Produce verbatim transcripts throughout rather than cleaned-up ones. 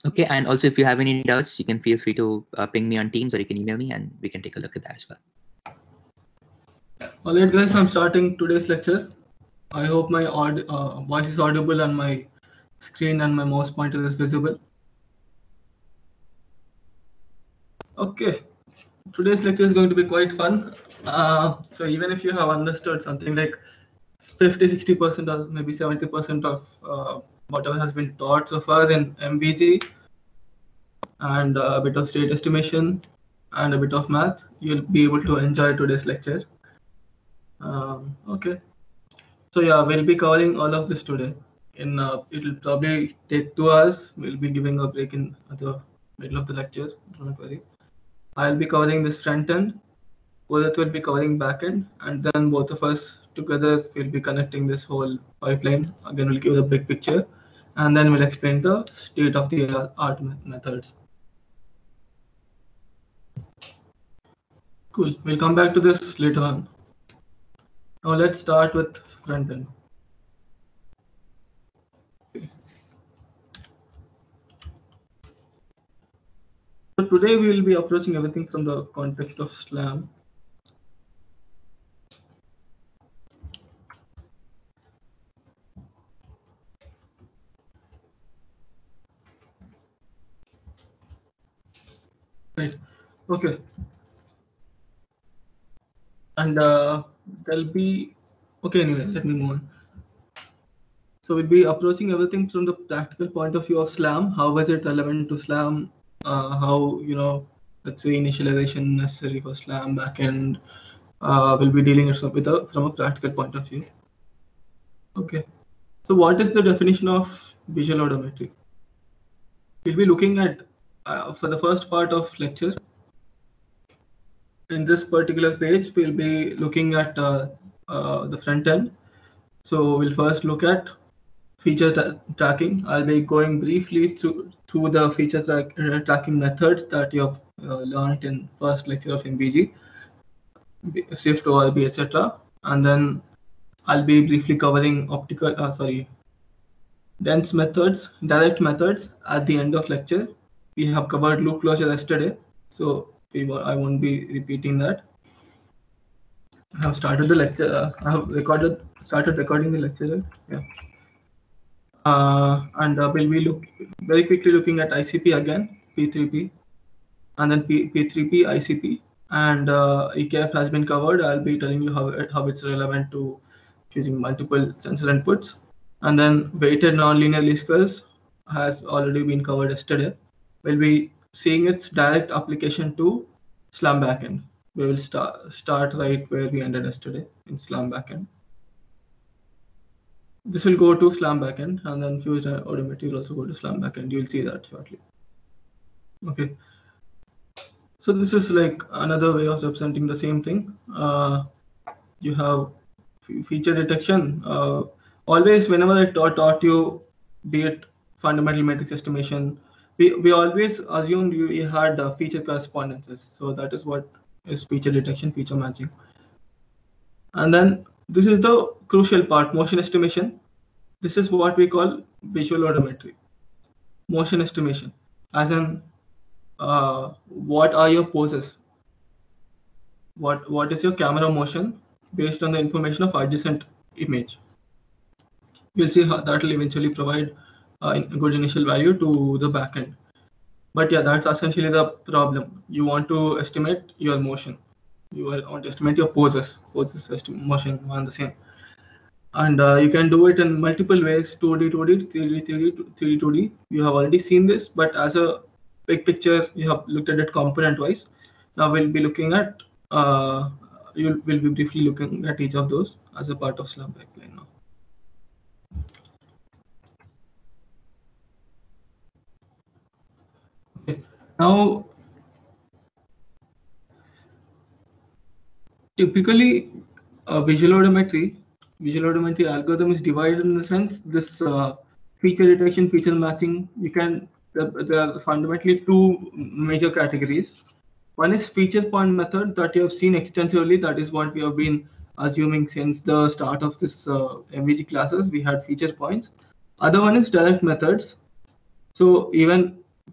Okay, and also if you have any doubts, you can feel free to uh, ping me on Teams, or you can email me and we can take a look at that as well. Alright guys, I'm starting today's lecture. I hope my aud uh, voice is audible and my screen and my mouse pointer is visible. Okay, today's lecture is going to be quite fun. Uh, so even if you have understood something like fifty, sixty percent or maybe seventy percent of uh, whatever has been taught so far in M V G and uh, a bit of state estimation and a bit of math, you'll be able to enjoy today's lecture. Um, okay. So yeah, we'll be covering all of this today. In uh, it'll probably take two hours. We'll be giving a break in at the middle of the lecture. Don't worry. I'll be covering this front end. Udit will be covering back end, and then both of us together will be connecting this whole pipeline. Again, we'll give the big picture, and then we'll explain the state of the art methods. Cool. We'll come back to this later on. Now let's start with front end. So today we will be approaching everything from the context of SLAM. Right. Okay. And uh, there'll be okay. Anyway, let me move on. So we'll be approaching everything from the practical point of view of SLAM. How is it relevant to SLAM? Uh, how, you know, let's say initialization necessary for SLAM backend. Uh, we'll be dealing with a, from a practical point of view. Okay. So what is the definition of visual odometry? We'll be looking at uh, for the first part of lecture. In this particular page, we'll be looking at uh, uh, the front end. So we'll first look at feature tra tracking. I'll be going briefly through through the feature tra uh, tracking methods that you have uh, learned in first lecture of M V G, Swift, O R B, et cetera. And then I'll be briefly covering optical, uh, sorry, dense methods, direct methods at the end of lecture. We have covered loop closure yesterday, so we I won't be repeating that. I have started the lecture. Uh, I have recorded, started recording the lecture. Yeah. Uh, and uh, we'll be look very quickly looking at I C P again, P three P, and then P, P3P, I C P, and uh, E K F has been covered. I'll be telling you how it, how it's relevant to using multiple sensor inputs, and then weighted nonlinear least squares has already been covered yesterday. We'll be seeing its direct application to SLAM backend. We will start start right where we ended yesterday in SLAM backend. This will go to SLAM backend, and then fused odometry will also go to SLAM backend. You'll see that shortly. Okay. So this is like another way of representing the same thing. Uh, you have feature detection. Uh, always, whenever I taught, taught you, be it fundamental matrix estimation, we, we always assumed you, you had uh, feature correspondences. So that is what is feature detection, feature matching. And then this is the crucial part, motion estimation. This is what we call visual odometry. Motion estimation, as in uh, what are your poses? What what is your camera motion based on the information of adjacent image? You'll see how that will eventually provide uh, a good initial value to the backend. But yeah, that's essentially the problem. You want to estimate your motion. You want to estimate your poses. Poses, motion, one the same. And uh, you can do it in multiple ways, two D, two D, three D, three D, three D, two D. You have already seen this, but as a big picture, you have looked at it component-wise. Now we'll be looking at, uh, you will be briefly looking at each of those as a part of SLAM pipeline now. Okay. Now, typically, uh, visual odometry, visual odometry algorithm is divided in the sense this uh, feature detection, feature matching. You can there are fundamentally two major categories. One is feature point method that you have seen extensively. That is what we have been assuming since the start of this uh, M V G classes. We had feature points. Other one is direct methods. So even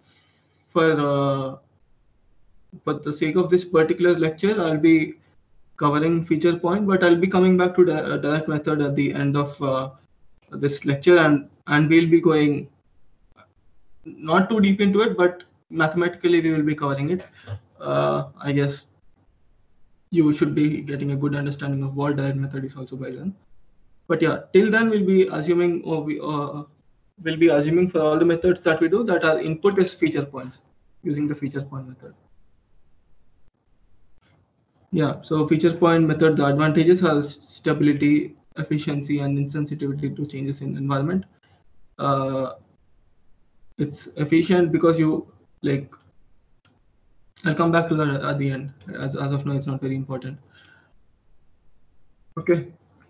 for uh, for the sake of this particular lecture, I'll be covering feature point, but I'll be coming back to the uh, direct method at the end of uh, this lecture, and and we'll be going not too deep into it, but mathematically we will be covering it. Uh, I guess you should be getting a good understanding of what direct method is also by then. But yeah, till then we'll be assuming, or we uh, will be assuming for all the methods that we do that our input is feature points using the feature point method. Yeah, so feature point method, the advantages are stability, efficiency, and insensitivity to changes in environment. Uh, it's efficient because you like. I'll come back to that at the end. As as of now, it's not very important. Okay.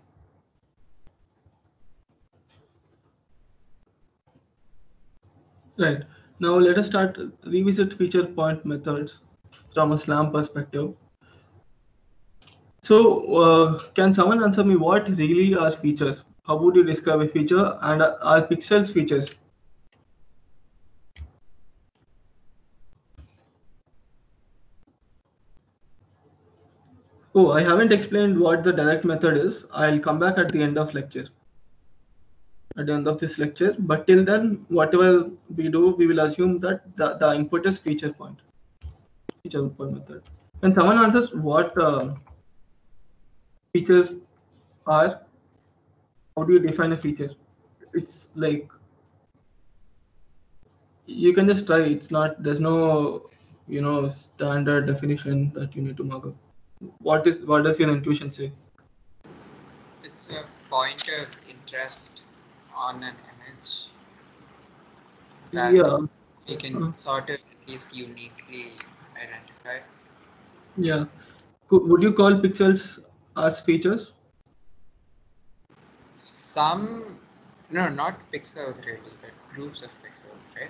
Right. Now let us start revisit feature point methods from a SLAM perspective. So, uh, can someone answer me what really are features? How would you describe a feature, and are pixels features? Oh, I haven't explained what the direct method is. I'll come back at the end of lecture. At the end of this lecture, but till then, whatever we do, we will assume that the, the input is feature point, feature point method. When someone answers what uh, features are, how do you define a feature? It's like you can just try. It's not. There's no, you know, standard definition that you need to mark up. What is? What does your intuition say? It's a point of interest on an image that Yeah. we can uh, sort of at least uniquely identify. Yeah. Would you call pixels as features? Some, no, not pixels really, but groups of pixels, right?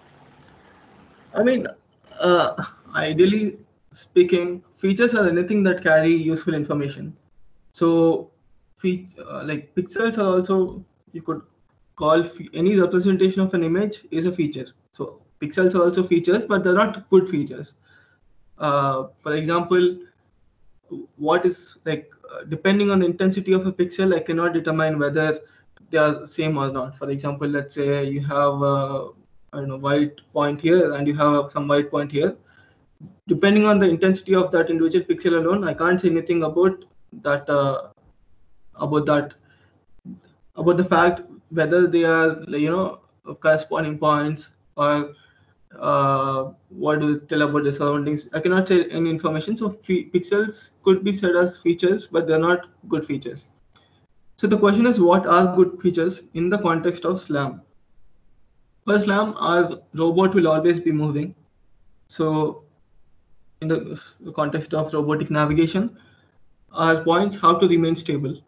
I mean, uh, ideally speaking, features are anything that carry useful information. So, fe- uh, like pixels are also, you could call fe- any representation of an image is a feature. So, pixels are also features, but they're not good features. Uh, for example, what is like uh, depending on the intensity of a pixel, I cannot determine whether they are same or not. For example, let's say you have a, I don't know, white point here and you have some white point here. Depending on the intensity of that individual pixel alone, I can't say anything about that uh, about that about the fact whether they are, you know, corresponding points or uh, what do they tell about the surroundings. I cannot say any information. So fe- pixels could be said as features, but they're not good features. So the question is, what are good features in the context of SLAM? For SLAM, our robot will always be moving. So in the context of robotic navigation, our points have to remain stable.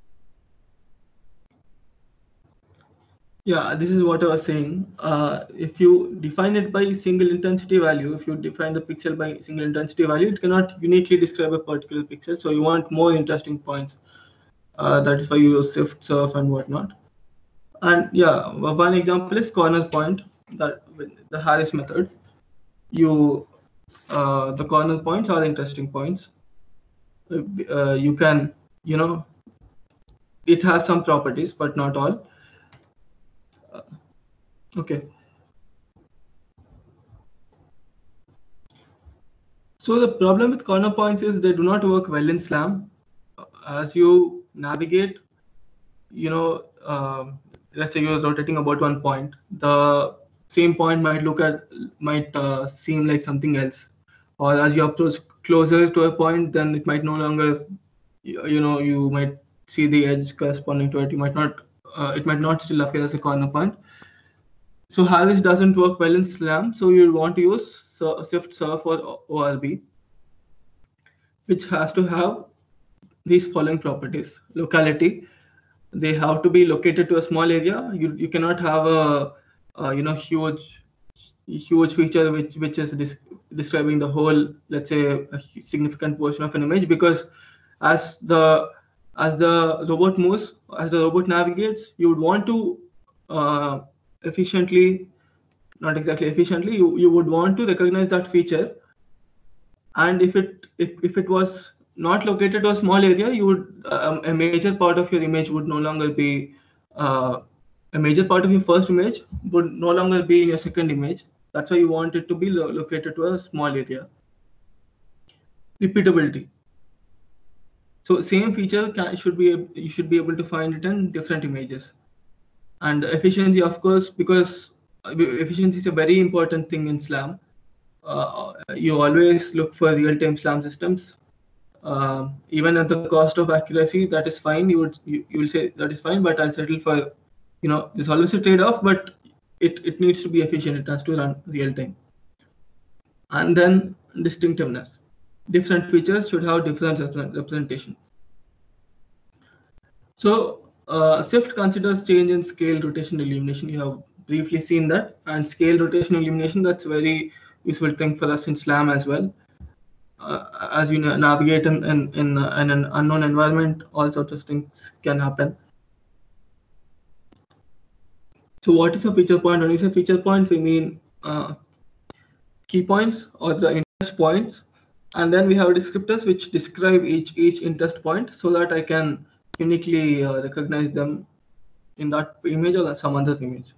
Yeah, this is what I was saying. Uh, if you define it by single intensity value, if you define the pixel by single intensity value, it cannot uniquely describe a particular pixel. So you want more interesting points. Uh, that is why you use shift, surf, and whatnot. And yeah, one example is corner point. That the Harris method. You uh, the corner points are interesting points. Uh, you can, you know, it has some properties, but not all. Uh, okay. So the problem with corner points is they do not work well in SLAM. As you navigate, you know, uh, let's say you're rotating about one point, the same point might look at might uh, seem like something else, or as you approach closer to a point, then it might no longer, you, you know, you might see the edge corresponding to it. You might not, uh, it might not still appear as a corner point. So Harris doesn't work well in SLAM, so you'll want to use shift, surf, or O R B, which has to have these following properties. Locality, they have to be located to a small area. You you cannot have a, a you know huge huge feature which which is dis- describing the whole, let's say, a significant portion of an image, because as the as the robot moves, as the robot navigates, you would want to uh, efficiently not exactly efficiently. You you would want to recognize that feature, and if it if, if it was not located to a small area, you would um, a major part of your image would no longer be uh, a major part of your first image would no longer be in your second image. That's why you want it to be lo- located to a small area. Repeatability. So same feature can, should be you should be able to find it in different images. And efficiency, of course, because efficiency is a very important thing in SLAM. Uh, you always look for real-time SLAM systems. Uh, even at the cost of accuracy, that is fine. You would you, you will say that is fine, but I'll settle for, you know, there's always a trade-off, but it, it needs to be efficient. It has to run real-time. And then distinctiveness. Different features should have different representation. So uh, SIFT considers change in scale, rotation, illumination. You have briefly seen that. And scale, rotation, illumination, that's a very useful thing for us in SLAM as well. Uh, as you navigate in, in, in, uh, in an unknown environment, all sorts of things can happen. So what is a feature point? When we say feature point, we mean uh, key points or the interest points. And then we have descriptors which describe each, each interest point so that I can uniquely uh, recognize them in that image or some other image.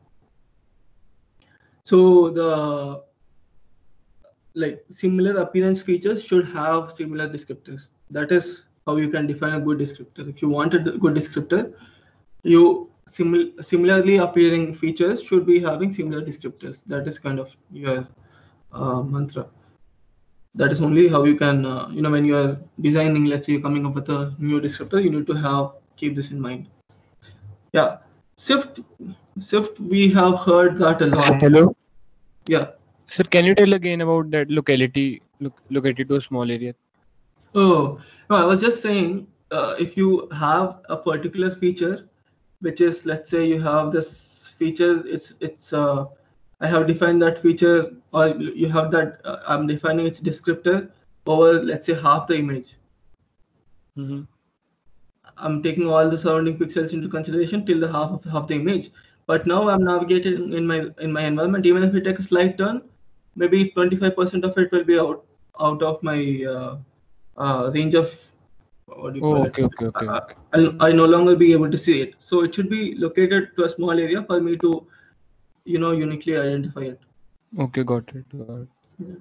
So the like similar appearance features should have similar descriptors. That is how you can define a good descriptor. If you want a good descriptor, you simil similarly appearing features should be having similar descriptors. That is kind of your uh, mantra. That is only how you can, uh, you know, when you are designing, let's say you're coming up with a new descriptor, you need to have keep this in mind. Yeah, SIFT, SIFT, we have heard that a lot. Hello. Yeah. Sir, can you tell again about that locality, look, located to a small area? Oh, no, I was just saying, uh, if you have a particular feature, which is, let's say you have this feature, it's, it's, uh, I have defined that feature, or you have that, uh, I'm defining its descriptor over, let's say, half the image. Mm-hmm. I'm taking all the surrounding pixels into consideration till the half of half the image. But now I'm navigating in my in my environment. Even if I take a slight turn, maybe twenty-five percent of it will be out out of my uh, uh, range of what do you Oh, call okay, it? okay, okay, Uh, okay. I'll, I'll no longer be able to see it. So it should be located to a small area for me to, you know, uniquely identify it. Okay, got it. Got it. Yeah.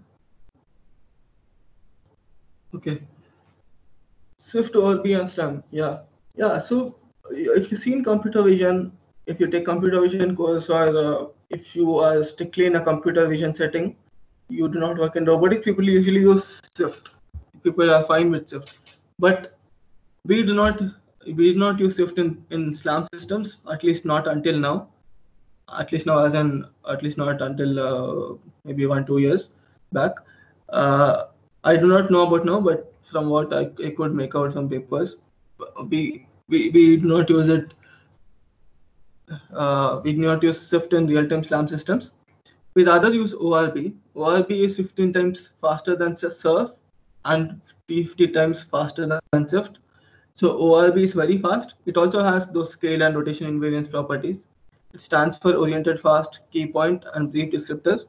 Okay. SIFT O R B and SLAM. Yeah. Yeah. So if you see in computer vision, if you take computer vision course, or uh, if you are strictly in a computer vision setting, you do not work in robotics, people usually use SIFT. People are fine with SIFT. But we do not we do not use SIFT in, in SLAM systems, at least not until now. At least now, as in at least not until uh, maybe one, two years back. Uh, I do not know about now, but from what I, I could make out from papers, we we, we do not use it. Uh, we do not use SIFT in real-time SLAM systems. With others, use O R B. O R B is fifteen times faster than SURF and fifty times faster than SIFT. So O R B is very fast. It also has those scale and rotation invariance properties. It stands for oriented fast, key point, and brief descriptors.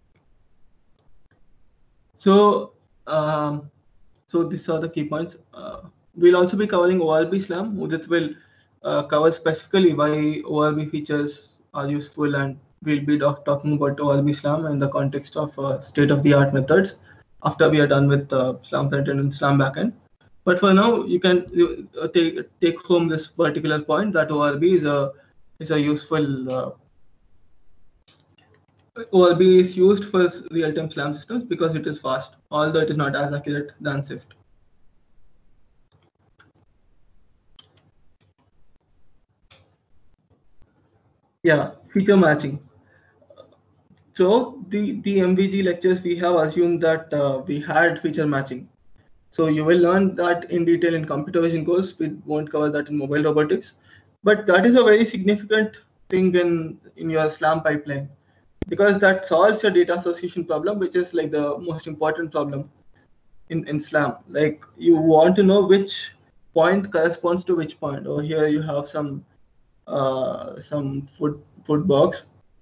So, um, so these are the key points. Uh, we'll also be covering O R B SLAM. Udit will uh, cover specifically why O R B features are useful, and we'll be talking about O R B SLAM in the context of uh, state-of-the-art methods after we are done with uh, SLAM front-end and SLAM backend. But for now, you can uh, take take home this particular point that O R B is a is a useful. Uh, O R B is used for real-time SLAM systems because it is fast, although it is not as accurate than SIFT. Yeah, feature matching. So the, the M V G lectures, we have assumed that uh, we had feature matching. So you will learn that in detail in computer vision course. We won't cover that in mobile robotics. But that is a very significant thing in, in your SLAM pipeline, because that solves your data association problem, which is like the most important problem in, in SLAM. Like you want to know which point corresponds to which point. Over here you have some uh, some food food box.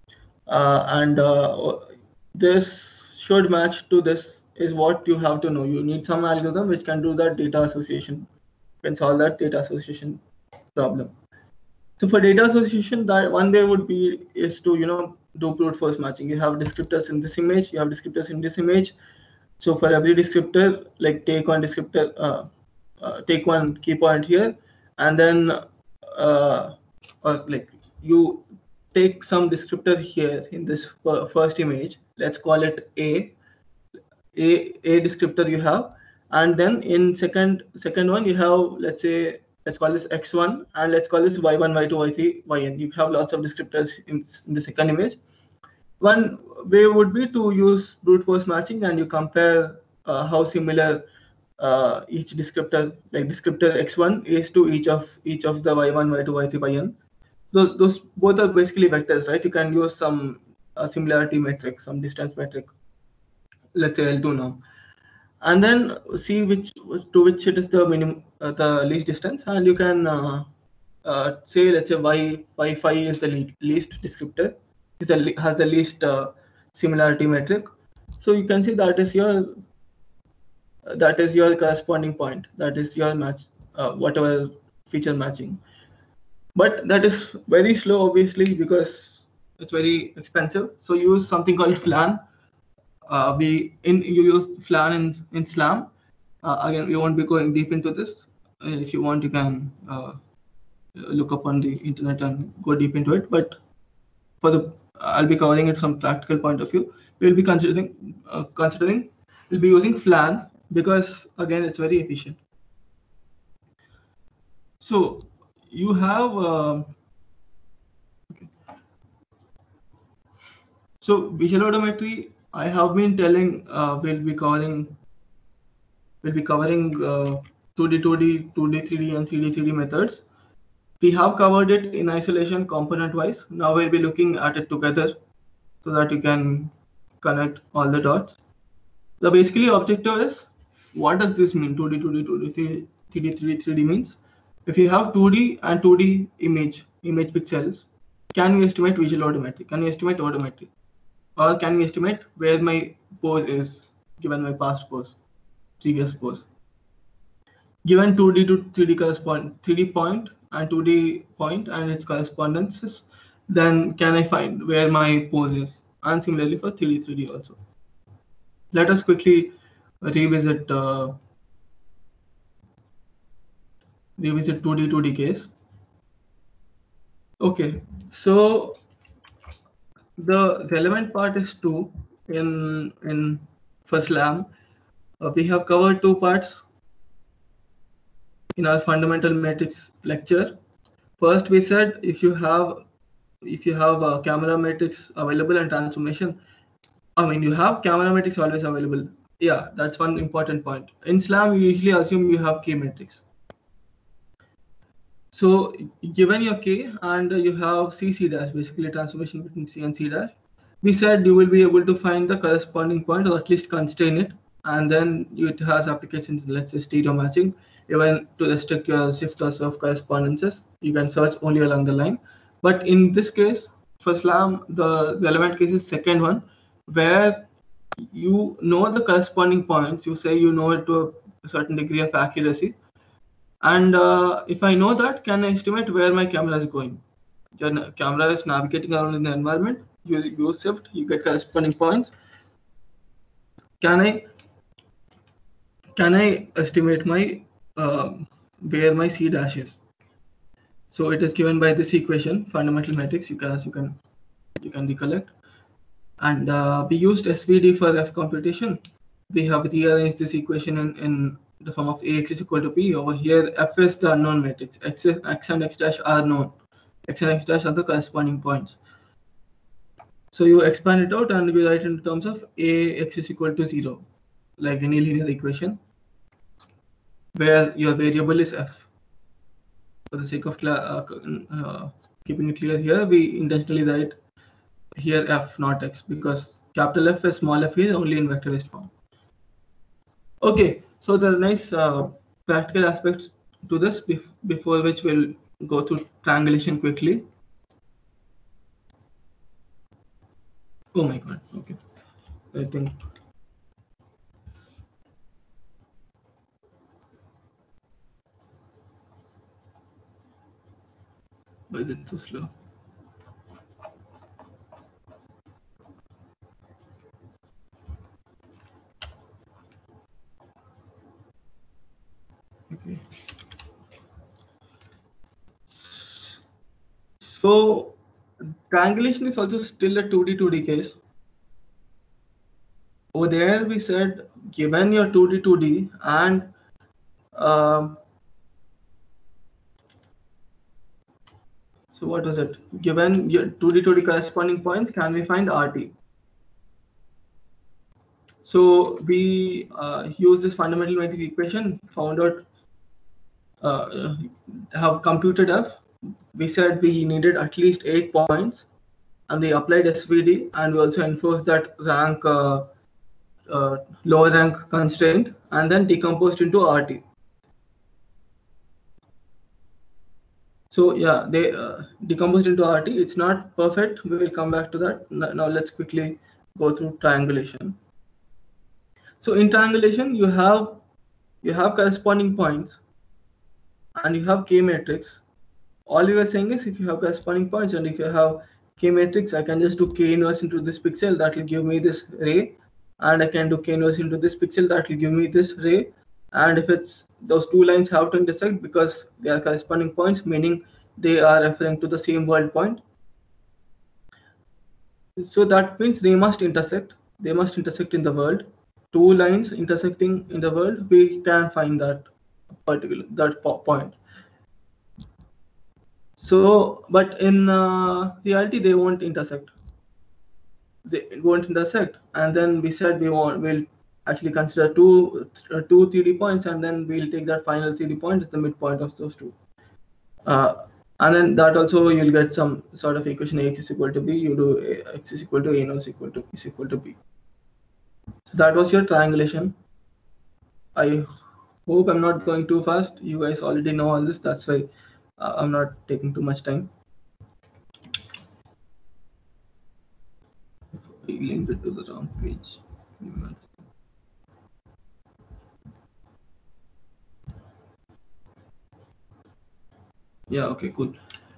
uh, and uh, this should match to this is what you have to know. You need some algorithm which can do that data association, can solve that data association problem. So for data association, that one way would be is to you know do brute force matching. You have descriptors in this image, you have descriptors in this image. So for every descriptor, like take one descriptor, uh, uh, take one key point here, and then uh, or like you take some descriptor here in this first image. Let's call it A. A A descriptor you have, and then in second second one you have, let's say, let's call this x one, and let's call this y one, y two, y three, yn. You have lots of descriptors in, in the second image. One way would be to use brute force matching, and you compare uh, how similar uh, each descriptor, like descriptor x one, is to each of each of the y one, y two, y three, yn. Those, those both are basically vectors, right? You can use some uh, similarity metric, some distance metric, let's say L two norm, and then see which to which it is the minimum, uh, the least distance, and you can uh, uh, say, let's say y y five is the le least descriptor, is the has the least uh, similarity metric. So you can see that is your uh, that is your corresponding point, that is your match, uh, whatever feature matching. But that is very slow, obviously, because it's very expensive. So use something called FLAN. Uh, we in you use FLAN in in SLAM. Uh, again, we won't be going deep into this. Uh, if you want, you can uh, look up on the internet and go deep into it. But for the, I'll be covering it from practical point of view. We'll be considering uh, considering we'll be using FLAN because again, it's very efficient. So you have. Uh, okay. So visual odometry, I have been telling uh, we'll be covering we'll be covering uh, two D, two D, two D, three D, and three D, three D methods. We have covered it in isolation, component wise. Now we'll be looking at it together so that you can connect all the dots. The basically objective is, what does this mean? two D, two D, two D, three D, three D, three D means if you have two D and two D image image pixels, can we estimate visual odometry? Can we estimate odometry? Or can we estimate where my pose is given my past pose, previous pose? Given two D to three D correspond three D point and two D point and its correspondences, then can I find where my pose is? And similarly for three D, three D also. Let us quickly revisit uh, revisit two D, two D case. Okay, so the relevant part is two in in for SLAM. Uh, we have covered two parts in our fundamental matrix lecture. First, we said if you have if you have a camera matrix available and transformation, I mean you have camera matrix always available. Yeah, that's one important point. In SLAM, you usually assume you have K matrix. So given your K and you have C C dash, basically transformation between C and C dash, we said you will be able to find the corresponding point or at least constrain it, and then it has applications, let's say stereo matching, even to restrict your shifters of correspondences. You can search only along the line. But in this case, for SLAM, the relevant case is second one, where you know the corresponding points. You say you know it to a certain degree of accuracy. And uh, if I know that, can I estimate where my camera is going? Your camera is navigating around in the environment. You use shift, you get corresponding points. Can I can I estimate my uh, where my C dash is? So it is given by this equation, fundamental matrix. You can as you can you can recollect. And uh, we used S V D for F computation. We have rearranged this equation in, in the form of Ax is equal to P. Over here, F is the unknown matrix. X, X and X dash are known. X and X dash are the corresponding points. So you expand it out and you write in terms of Ax is equal to zero, like any linear equation, where your variable is F. For the sake of uh, uh, keeping it clear here, we intentionally write here F, not X, because capital F is small f here only in vectorized form. Okay, so there are nice uh, practical aspects to this, bef before which we'll go through triangulation quickly. Oh my god. Okay. I think. Why is it so slow? Okay. So triangulation is also still a two D two D case. Over there we said given your two D two D and um, so what was it? Given your two D two D corresponding points, can we find R T? So we uh, use this fundamental matrix equation, found out uh, have computed F. We said we needed at least eight points, and we applied S V D, and we also enforced that rank uh, uh, lower rank constraint, and then decomposed into R T. So yeah, they uh, decomposed into R T. It's not perfect. We will come back to that. Now let's quickly go through triangulation. So in triangulation, you have you have corresponding points, and you have K matrix. All we were saying is if you have corresponding points and if you have K matrix, I can just do K inverse into this pixel that will give me this ray, and I can do K inverse into this pixel that will give me this ray. And if it's those two lines have to intersect because they are corresponding points, meaning they are referring to the same world point. So that means they must intersect. They must intersect in the world. Two lines intersecting in the world, we can find that particular that point. So, but in uh, reality, they won't intersect. They won't intersect, and then we said we want we'll actually consider two uh, two three D points, and then we'll take that final three D point as the midpoint of those two. Uh, and then that also you'll get some sort of equation Ax is equal to b. You do a, x is equal to a is equal to is equal to b. So that was your triangulation. I hope I'm not going too fast. You guys already know all this. That's why uh, I'm not taking too much time. I linked it to the wrong page. Yeah, okay, cool.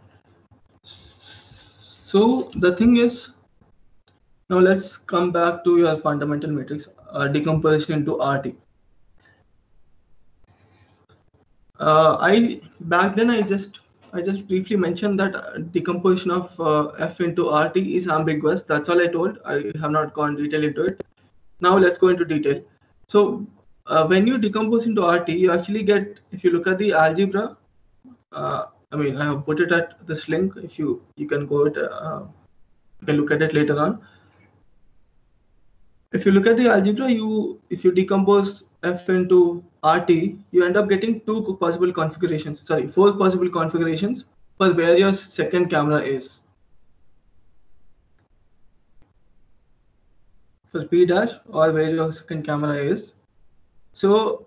So the thing is, now let's come back to your fundamental matrix uh, decomposition into R T. Uh, I back then I just I just briefly mentioned that decomposition of uh, F into R T is ambiguous. That's all I told. I have not gone detail into it. Now let's go into detail. So uh, when you decompose into R T, you actually get, if you look at the algebra, uh, I mean, I have put it at this link. If you you can go it, uh, you can look at it later on. If you look at the algebra, you if you decompose F into R T, you end up getting two possible configurations. Sorry, four possible configurations for where your second camera is. For P dash or where your second camera is. So,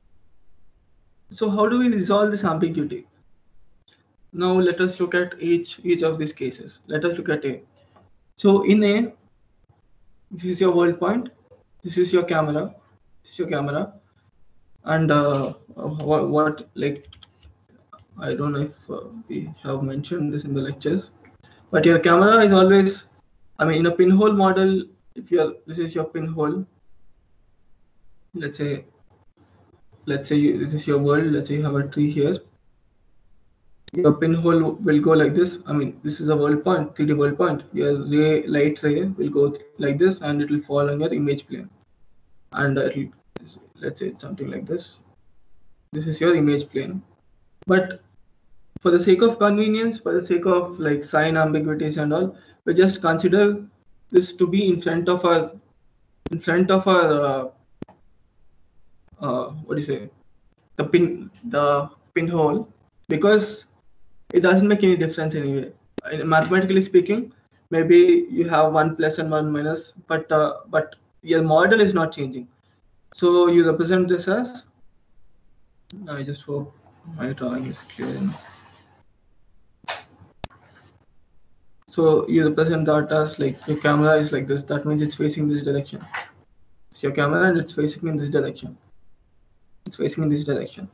so how do we resolve this ambiguity? Now let us look at each each of these cases. Let us look at A. So in A, this is your world point. This is your camera. This is your camera. And uh, what, what like I don't know if uh, we have mentioned this in the lectures, but your camera is always, I mean, in a pinhole model, if you're, this is your pinhole, let's say, let's say you, this is your world, let's say you have a tree here, your pinhole will go like this. I mean, this is a world point, three D world point. Your ray, light ray will go like this and it will fall on your image plane. And uh, it'll, let's say it's something like this. This is your image plane. But for the sake of convenience, for the sake of like sign ambiguities and all, we just consider this to be in front of our, in front of our, uh, uh, what do you say, the pin, the pinhole, because it doesn't make any difference anyway. Mathematically speaking, maybe you have one plus and one minus, but uh, but your model is not changing. So you represent this as, I just hope my drawing is clear enough. So you represent that as like your camera is like this. That means it's facing this direction. It's your camera and it's facing in this direction. It's facing in this direction.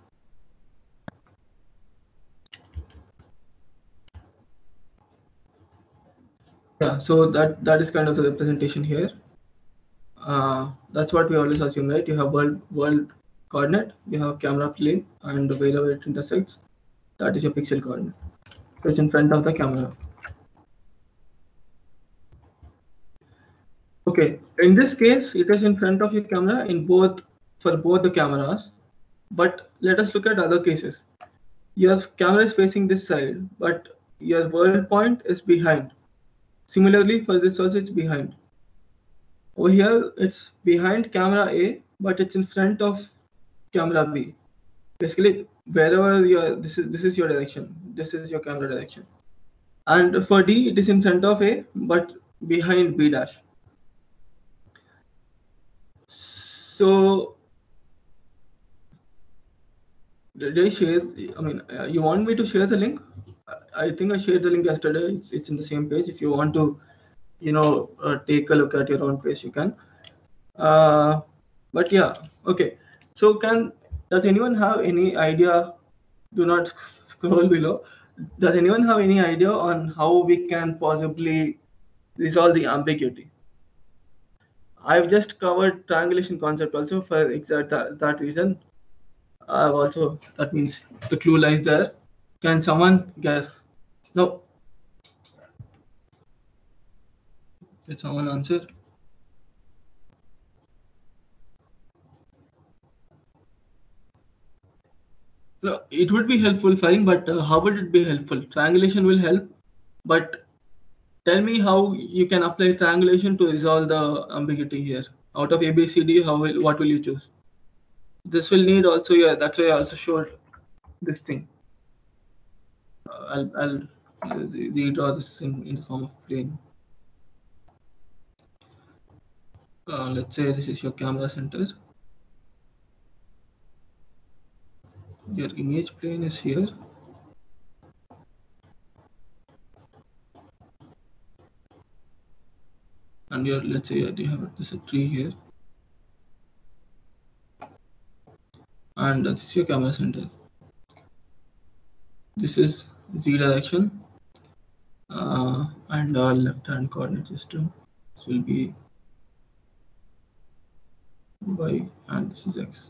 Yeah, so that that is kind of the representation here. Uh, that's what we always assume, right? You have world world coordinate, you have camera plane, and wherever it intersects, that is your pixel coordinate. So it's in front of the camera. Okay, in this case, it is in front of your camera in both for both the cameras. But let us look at other cases. Your camera is facing this side, but your world point is behind. Similarly, for this also, it's behind. Over here, it's behind camera A, but it's in front of camera B. Basically, wherever your this is this is your direction. This is your camera direction. And for D, it is in front of A, but behind B dash. So, did I share? I mean, uh, you want me to share the link? I think I shared the link yesterday. It's it's in the same page. If you want to, you know, uh, take a look at your own page, you can. Uh, but yeah, okay. So can does anyone have any idea? Do not scroll below. Does anyone have any idea on how we can possibly resolve the ambiguity? I've just covered triangulation concept also for exact that, that reason. I've also, that means the clue lies there. Can someone guess? No. Did someone answer? No, it would be helpful, fine, but uh, how would it be helpful? Triangulation will help, but tell me how you can apply triangulation to resolve the ambiguity here. Out of A, B, C, D, how will, what will you choose? This will need also, yeah, that's why I also showed this thing. Uh, I'll, I'll redraw this in, in the form of plane. Uh, let's say this is your camera center. Your image plane is here. And your, let's say you have this a tree here. And this is your camera center. This is Z direction. Uh, and our left hand coordinate system. This will be Y and this is X.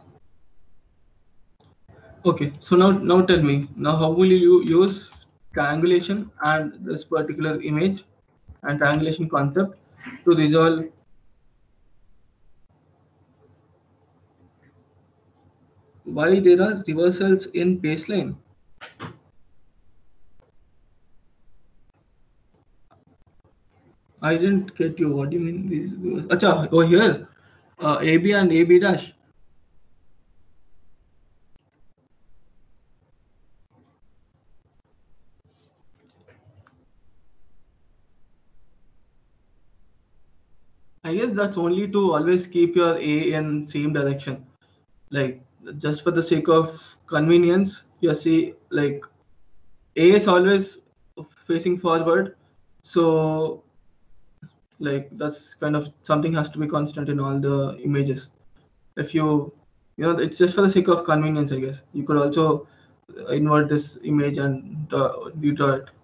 Okay, so now now tell me, now how will you use triangulation and this particular image and triangulation concept to resolve why there are reversals in baseline? I didn't get you. What do you mean? These Acha, over here, uh, A B and A B dash. I guess that's only to always keep your A in same direction. Like just for the sake of convenience, you see like A is always facing forward. So like that's kind of something has to be constant in all the images. If you, you know, it's just for the sake of convenience, I guess. You could also invert this image and draw, redraw it.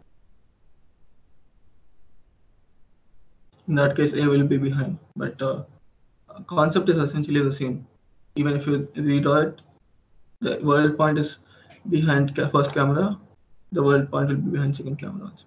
In that case, A will be behind, but uh, concept is essentially the same. Even if you redraw it, the world point is behind ca first camera, the world point will be behind second camera also.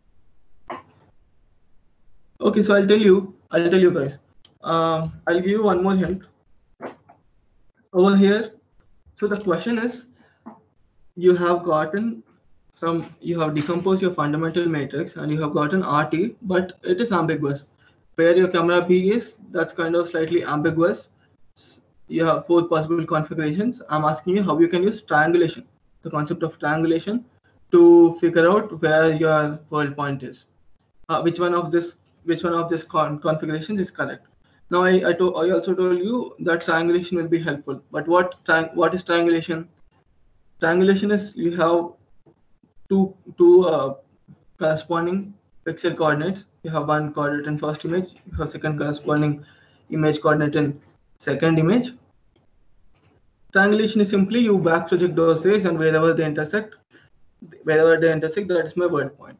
Okay, so I'll tell you, I'll tell you guys. Um, I'll give you one more hint. Over here, so the question is, you have gotten from, you have decomposed your fundamental matrix and you have gotten R T, but it is ambiguous. Where your camera B is, that's kind of slightly ambiguous. You have four possible configurations. I'm asking you how you can use triangulation, the concept of triangulation, to figure out where your world point is. Uh, which one of this, which one of this con configurations is correct? Now I I, to, I also told you that triangulation will be helpful. But what tri what is triangulation? Triangulation is you have two two uh, corresponding pixel coordinates. You have one coordinate in first image, you have second corresponding image coordinate in second image. Triangulation is simply you back project those rays, and wherever they intersect, wherever they intersect, that is my world point.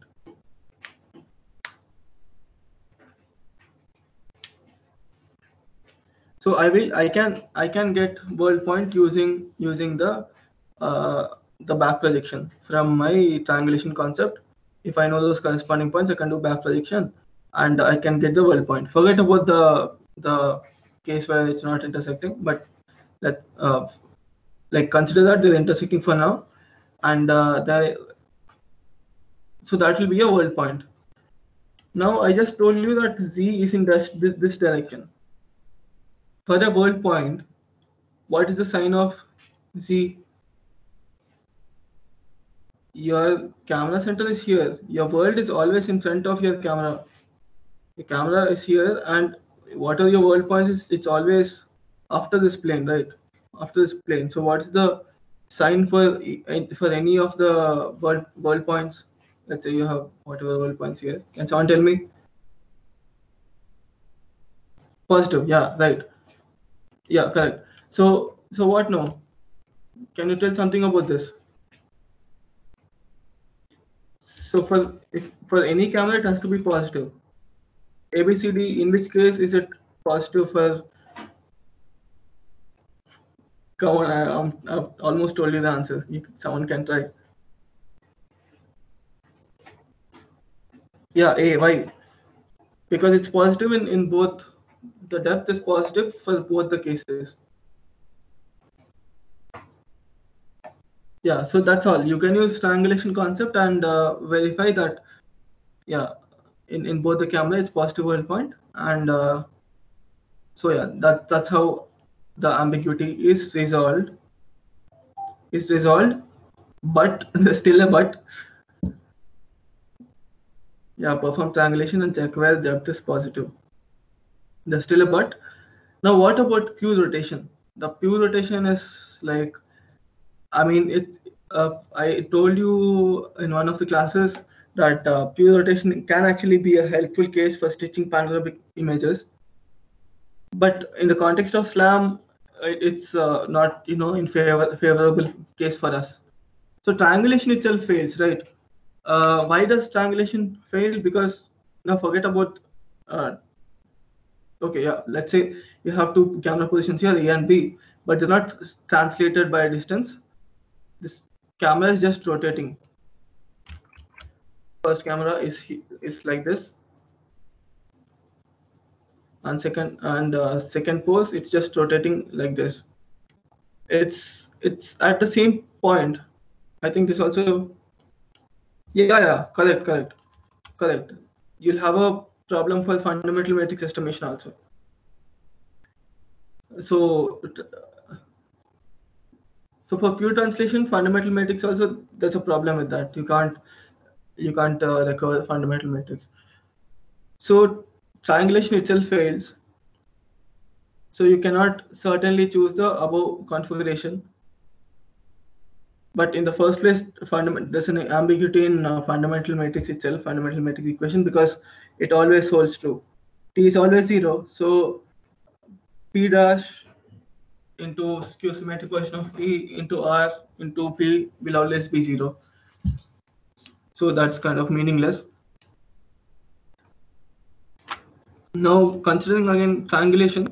So I will, I can, I can get world point using using the uh, the back projection from my triangulation concept. If I know those corresponding points, I can do back projection, and I can get the world point. Forget about the the case where it's not intersecting, but that uh, like consider that they're intersecting for now, and uh, they, so that will be a world point. Now I just told you that z is in this, this direction. For a world point, what is the sign of z? Your camera center is here. Your world is always in front of your camera. The camera is here, and what are your world points? Is it's always after this plane, right? After this plane. So what's the sign for for any of the world world points? Let's say you have whatever world points here. Can someone tell me? Positive. Yeah, right. Yeah, correct. So so what now? Can you tell something about this? So for if for any camera, it has to be positive. A B C D, in which case is it positive for? Come on, I, I'm, I've almost told you the answer. You, someone can try. Yeah, A, why? Because it's positive in, in both. The depth is positive for both the cases. Yeah, so that's all. You can use triangulation concept and uh, verify that, yeah, in, in both the camera, it's positive world point. And uh, so, yeah, that that's how the ambiguity is resolved. Is resolved, but there's still a but. Yeah, perform triangulation and check where depth is positive. There's still a but. Now, what about Q rotation? The Q rotation is like, I mean, it. Uh, I told you in one of the classes that uh, Q rotation can actually be a helpful case for stitching panoramic images. But in the context of SLAM, it's uh, not, you know, in favor favorable case for us. So triangulation itself fails, right? Uh, why does triangulation fail? Because now forget about. Uh, okay, yeah. Let's say you have two camera positions here, A and B, but they're not translated by a distance. This camera is just rotating. First camera is is like this, and second and uh, second pose, it's just rotating like this. It's it's at the same point. I think this also. Yeah, yeah, correct, correct, correct. You'll have a problem for fundamental matrix estimation also. So, so for Q translation, fundamental matrix also, there's a problem with that. You can't, you can't uh, recover fundamental matrix. So triangulation itself fails. So you cannot certainly choose the above configuration. But in the first place, fundament there's an ambiguity in uh, fundamental matrix itself, fundamental matrix equation, because it always holds true. T is always zero, so P dash into skew symmetric version of T into R into P will always be zero. So that's kind of meaningless. Now considering again triangulation,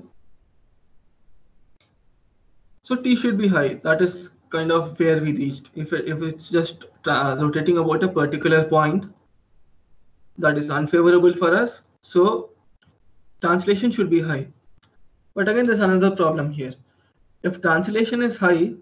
so T should be high. That is kind of where we reached. If it, if it's just rotating about a particular point, that is unfavorable for us. So translation should be high. But again, there's another problem here. If translation is high,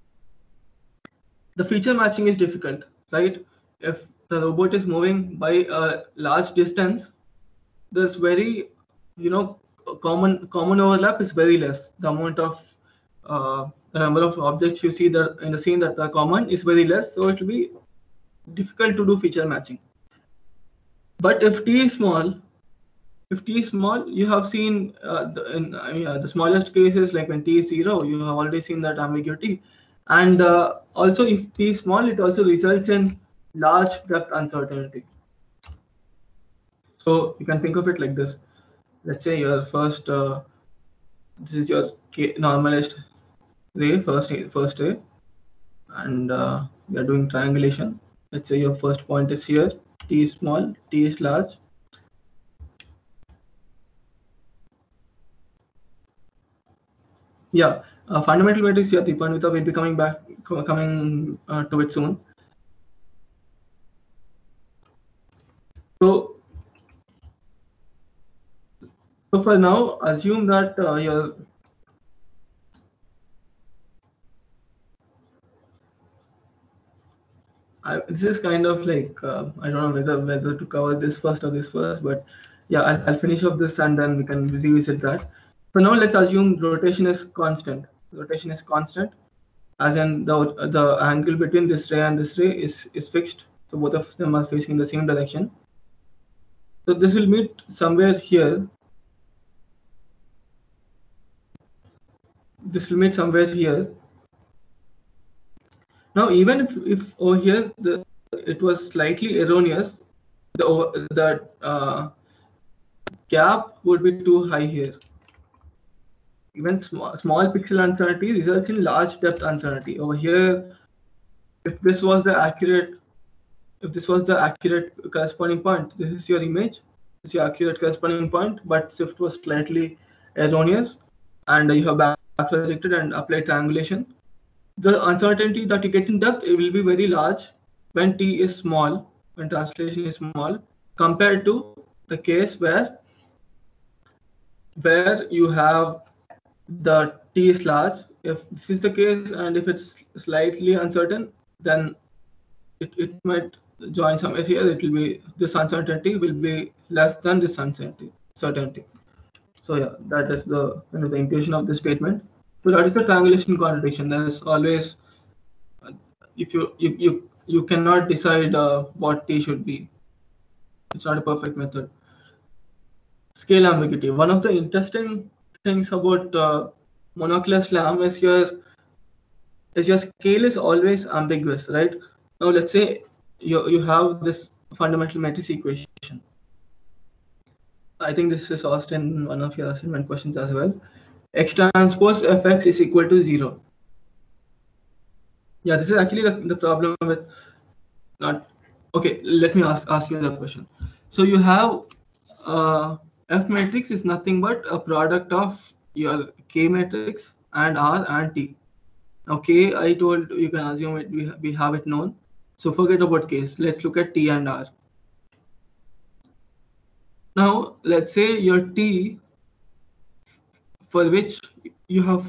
the feature matching is difficult, right? If the robot is moving by a large distance, there's very, you know, common common overlap is very less. The amount of uh, the number of objects you see that in the scene that are common is very less, so it will be difficult to do feature matching. But if T is small, if T is small, you have seen uh, the, in, I mean, uh, the smallest cases, like when T is zero, you have already seen that ambiguity. And uh, also, if T is small, it also results in large depth uncertainty. So you can think of it like this. Let's say your first, uh, this is your K normalized ray, first first ray, and uh, we are doing triangulation. Let's say your first point is here, T is small, T is large. Yeah, uh, fundamental matrix here, Deepanvita will be coming back, coming uh, to it soon. So, so for now, assume that uh, your I, this is kind of like uh, I don't know whether whether to cover this first or this first, but yeah, I'll, I'll finish off this and then we can revisit that. For now, let's assume rotation is constant. Rotation is constant, as in the the angle between this ray and this ray is is fixed. So both of them are facing in the same direction. So this will meet somewhere here. This will meet somewhere here. Now, even if, if over here the it was slightly erroneous, the the uh, gap would be too high here. Even small small pixel uncertainty results in large depth uncertainty. Over here, if this was the accurate, if this was the accurate corresponding point, this is your image, this is your accurate corresponding point, but shift was slightly erroneous, and you have back projected and applied triangulation. The uncertainty that you get in depth, it will be very large when T is small, when translation is small, compared to the case where where you have the T is large. If this is the case and if it's slightly uncertain, then it, it might join somewhere here. It will be, this uncertainty will be less than this uncertainty. Certainty. So yeah, that is the kind of the implication of this statement. So that is the triangulation contradiction. There is always, uh, if you you you you cannot decide uh, what T should be. It's not a perfect method. Scale ambiguity. One of the interesting things about uh, monocular SLAM is your is your scale is always ambiguous, right? Now let's say you you have this fundamental matrix equation. I think this is asked in one of your assignment questions as well. X transpose Fx is equal to zero. Yeah, this is actually the, the problem with not. Okay, let me ask ask you the question. So you have uh, F matrix is nothing but a product of your K matrix and R and T. Now K, I told you can assume it we, we have it known. So forget about K's. Let's look at T and R. Now let's say your T, for which you have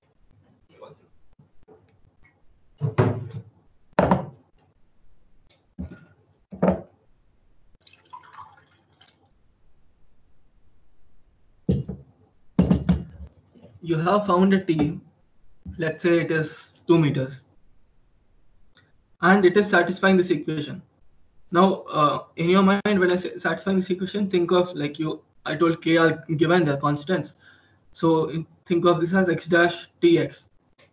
you have found a T, let's say it is two meters, and it is satisfying this equation. Now, uh, in your mind, when I say satisfying this equation, think of like you, I told K are given, they're constants. So in, think of this as x dash Tx.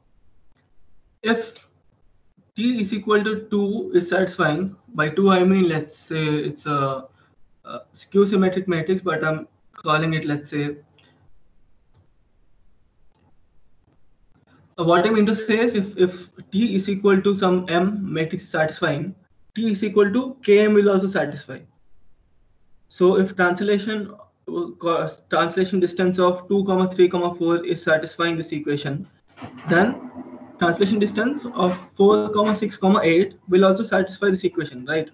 If T is equal to two is satisfying, by two I mean, let's say it's a, a skew symmetric matrix, but I'm calling it, let's say, uh, what I mean to say is if, if T is equal to some M matrix is satisfying, T is equal to Km will also satisfy. So if translation translation distance of two comma three comma four is satisfying this equation, then translation distance of four comma six comma eight will also satisfy this equation, right?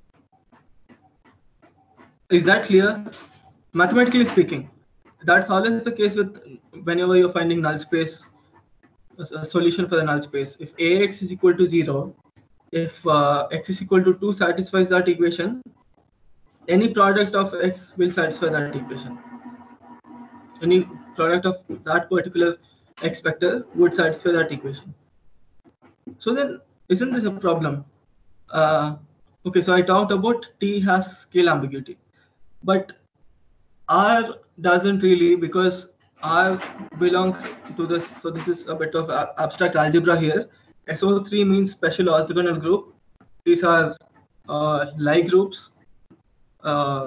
Is that clear? Mathematically speaking, that's always the case with whenever you're finding null space, a solution for the null space. If Ax is equal to zero, if uh, x is equal to two satisfies that equation, any product of x will satisfy that equation. Any product of that particular x vector would satisfy that equation. So then, isn't this a problem? Uh, okay, so I talked about T has scale ambiguity, but R doesn't really, because R belongs to this. So this is a bit of abstract algebra here. S O three means special orthogonal group. These are uh, Lie groups. Uh,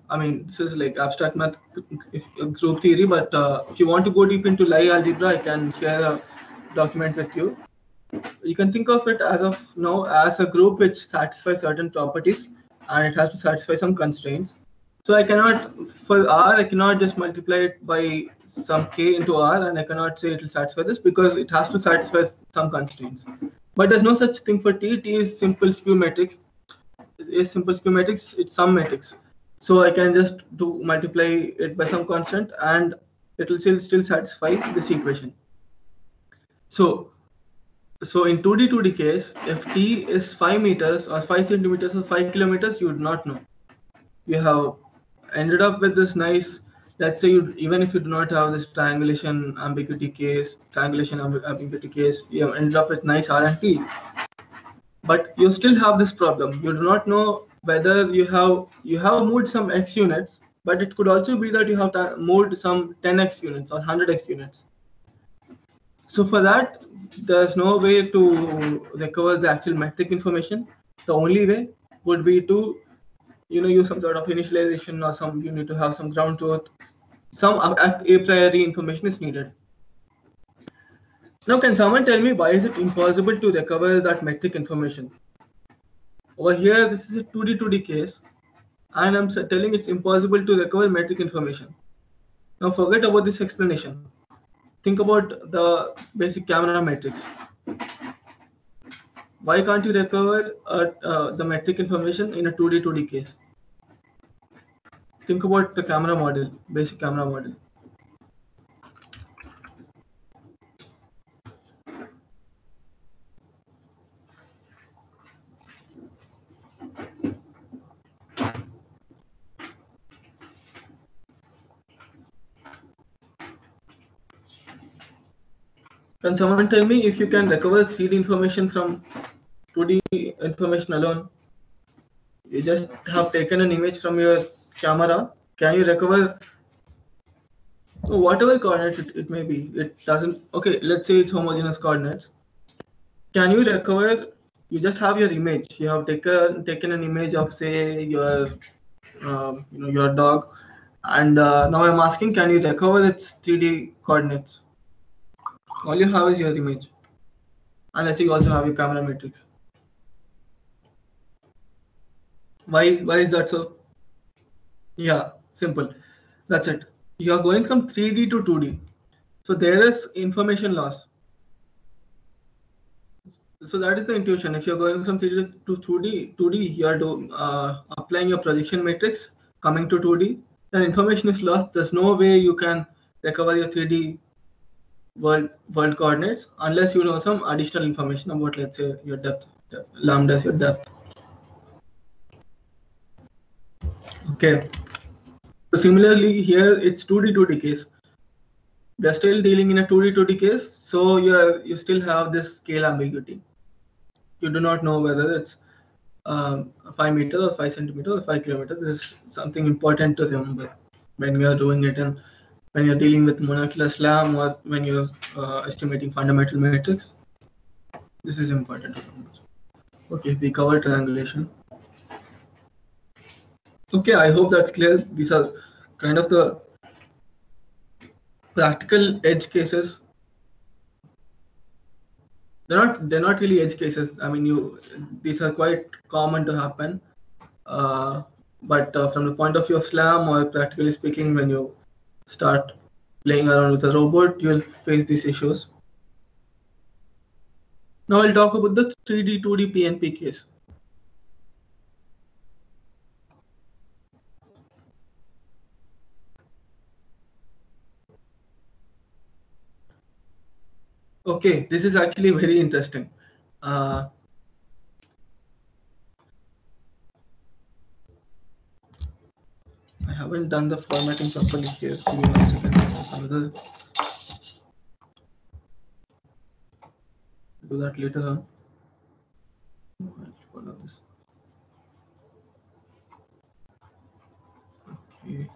I mean, this is like abstract math if, group theory, but uh, if you want to go deep into Lie algebra, I can share a document with you. You can think of it as of now as a group which satisfies certain properties, and it has to satisfy some constraints. So I cannot, for R, I cannot just multiply it by some K into R, and I cannot say it will satisfy this because it has to satisfy some constraints. But there's no such thing for T. T is simple skew matrix. It is simple skew matrix, it's some matrix. So I can just do multiply it by some constant, and it will still, still satisfy this equation. So, so in two D two D case, if T is five meters or five centimeters or five kilometers, you would not know. You have ended up with this nice, let's say you, even if you do not have this triangulation ambiguity case, triangulation ambiguity case, you have ended up with nice R and T. But you still have this problem. You do not know whether you have you have moved some X units, but it could also be that you have moved some ten X units or one hundred X units. So for that, there's no way to recover the actual metric information. The only way would be to, you know, use some sort of initialization, or some, you need to have some ground truth, some a priori information is needed. Now, can someone tell me why is it impossible to recover that metric information? Over here, this is a two D two D case, and I'm telling it's impossible to recover metric information. Now, forget about this explanation. Think about the basic camera matrix. Why can't you recover uh, uh, the metric information in a two D two D case? Think about the camera model, basic camera model. Can someone tell me if you can recover three D information from two D information alone? You just have taken an image from your camera. Can you recover whatever coordinate it, it may be? It doesn't, okay, let's say it's homogeneous coordinates. Can you recover, you just have your image. You have taken taken an image of, say, your um, you know, your dog, and uh, now I'm asking, can you recover its three D coordinates? All you have is your image, and let's say you also have your camera matrix. Why, why is that so? Yeah, simple. That's it. You are going from three D to two D. So there is information loss. So that is the intuition. If you're going from three D to two D, two D, you are do, uh, applying your projection matrix, coming to two D, then information is lost. There's no way you can recover your three D world world coordinates unless you know some additional information about, let's say, your depth. Lambda is your depth. Okay. So similarly, here it's two D two D case. We are still dealing in a two D two D case, so you are, you still have this scale ambiguity. You do not know whether it's um, five meter or five centimeter or five kilometers. This is something important to remember when we are doing it, and when you're dealing with monocular SLAM, or when you're uh, estimating fundamental matrix. This is important to remember. Okay, we covered triangulation. Okay, I hope that's clear. These are kind of the practical edge cases. They're not they're not really edge cases. I mean, you these are quite common to happen. Uh, but uh, from the point of view of SLAM, or practically speaking, when you start playing around with a robot, you'll face these issues. Now I'll talk about the three D two D P N P case. Okay, this is actually very interesting. Uh, I haven't done the formatting properly here. Give me one second. Another. Do that later on. I'll follow this. Okay.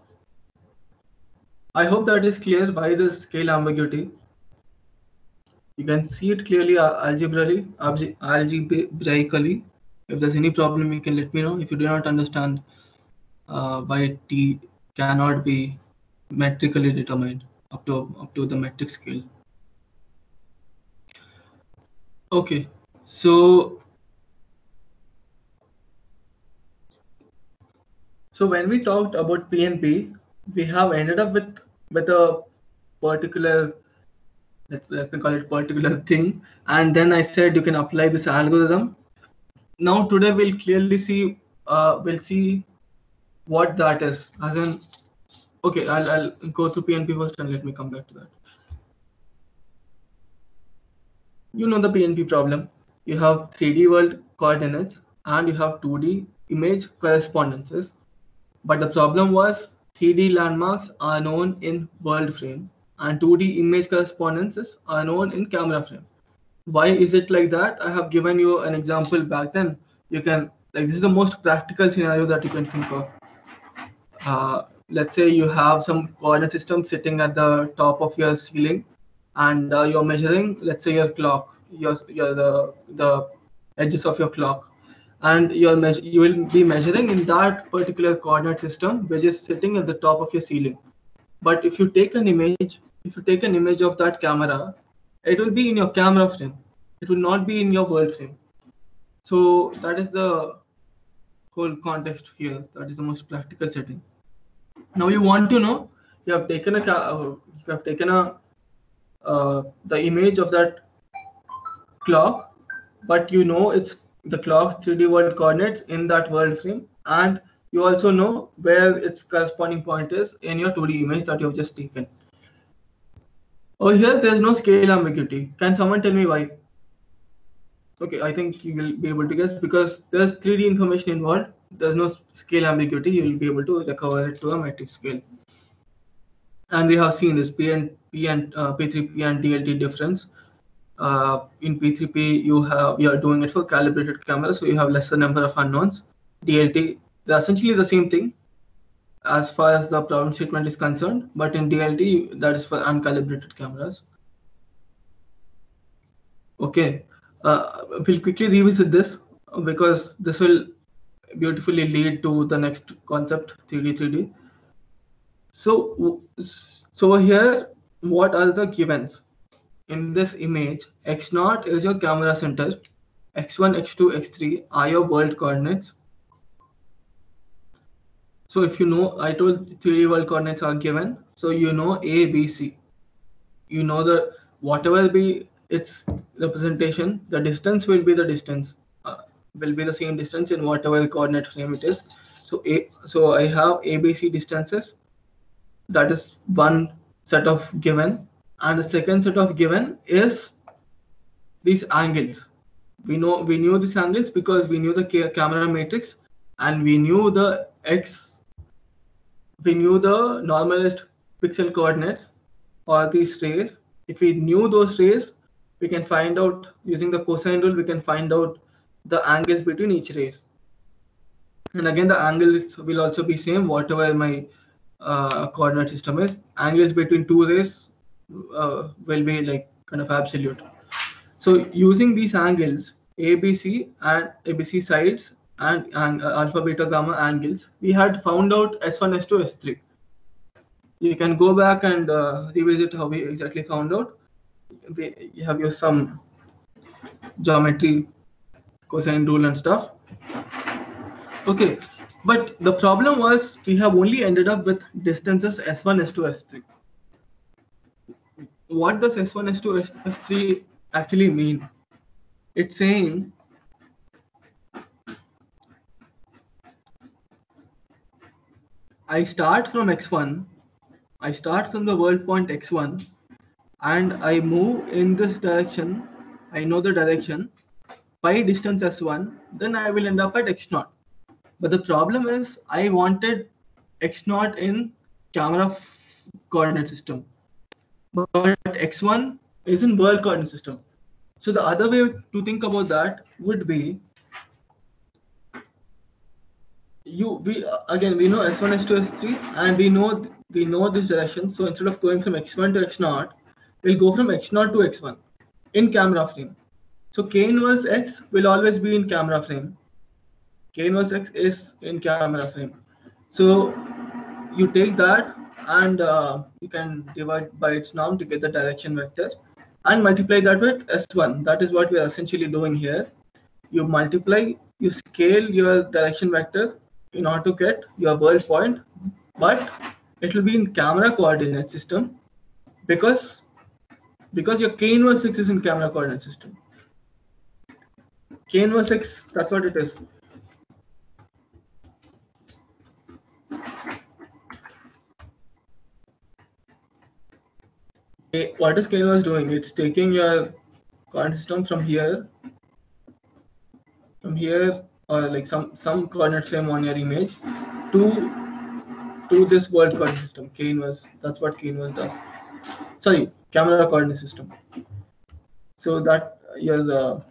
I hope that is clear why the scale ambiguity. You can see it clearly algebraically. algebraically. If there's any problem, you can let me know. If you do not understand uh, by t cannot be metrically determined up to up to the metric scale. Okay, so so when we talked about P N P, we have ended up with with a particular, let's let me call it particular thing, and then I said you can apply this algorithm. Now today we'll clearly see uh, we'll see what that is. As in, okay, I'll I'll go through P N P first and let me come back to that. You know the P N P problem. You have three D world coordinates and you have two D image correspondences. But the problem was three D landmarks are known in world frame and two D image correspondences are known in camera frame. Why is it like that? I have given you an example back then. You can, like, this is the most practical scenario that you can think of. Uh, let's say you have some coordinate system sitting at the top of your ceiling, and uh, you're measuring, let's say, your clock, your, your the the edges of your clock, and you're measure, you will be measuring in that particular coordinate system, which is sitting at the top of your ceiling. But if you take an image, if you take an image of that camera, it will be in your camera frame. It will not be in your world frame. So that is the whole context here. That is the most practical setting. Now you want to know, you have taken a uh, you have taken a uh, the image of that clock, but you know it's the clock's three D world coordinates in that world frame, and you also know where its corresponding point is in your two D image that you have just taken. Over here, there is no scale ambiguity. Can someone tell me why? Okay, I think you will be able to guess because there's three D information involved. There's no scale ambiguity. You will be able to recover it to a metric scale. And we have seen this P and P and uh, P three P and D L T difference. Uh, in P three P, you have you are doing it for calibrated cameras, so you have lesser number of unknowns. D L T, they're essentially the same thing as far as the problem statement is concerned, but in D L T, that is for uncalibrated cameras. Okay, uh, we'll quickly revisit this because this will beautifully lead to the next concept, three D three D. So, so here, what are the givens? In this image, x naught is your camera center, x one, x two, x three are your world coordinates. So if you know, I told three D world coordinates are given, so you know A, B, C. You know the whatever be its representation, the distance will be the distance, uh, will be the same distance in whatever coordinate frame it is. So A, so I have A, B, C distances. That is one set of given, and the second set of given is these angles. We know we knew these angles because we knew the camera matrix, and we knew the x. We knew the normalized pixel coordinates or these rays. If we knew those rays, we can find out using the cosine rule. We can find out the angles between each rays. And again, the angles will also be same whatever my uh, coordinate system is. Angles between two rays uh, will be like kind of absolute. So using these angles, A B C and A B C sides and, and uh, alpha, beta, gamma angles, we had found out S one, S two, S three. You can go back and uh, revisit how we exactly found out. We have used some geometry, cosine rule and stuff. Okay, but the problem was we have only ended up with distances S one, S two, S three. What does S one, S two, S three actually mean? It's saying I start from x one, I start from the world point x one, and I move in this direction. I know the direction by distance s one, then I will end up at x naught. But the problem is I wanted x naught in camera coordinate system, but x one is in world coordinate system. So the other way to think about that would be, you we again we know S one, S two, S three, and we know we know this direction. So instead of going from x one to x naught, we'll go from x naught to x one in camera frame. So K inverse x will always be in camera frame. K inverse x is in camera frame. So you take that and uh, you can divide by its norm to get the direction vector and multiply that with S one. That is what we are essentially doing here. You multiply, you scale your direction vector in order to get your world point, but it will be in camera coordinate system because because your k inverse six is in camera coordinate system. K inverse six, that's what it is. Okay, what is K inverse doing? It's taking your coordinate system from here, from here, or like some some coordinate frame on your image to to this world coordinate system. K inverse. That's what K inverse does. Sorry, camera coordinate system. So that your uh,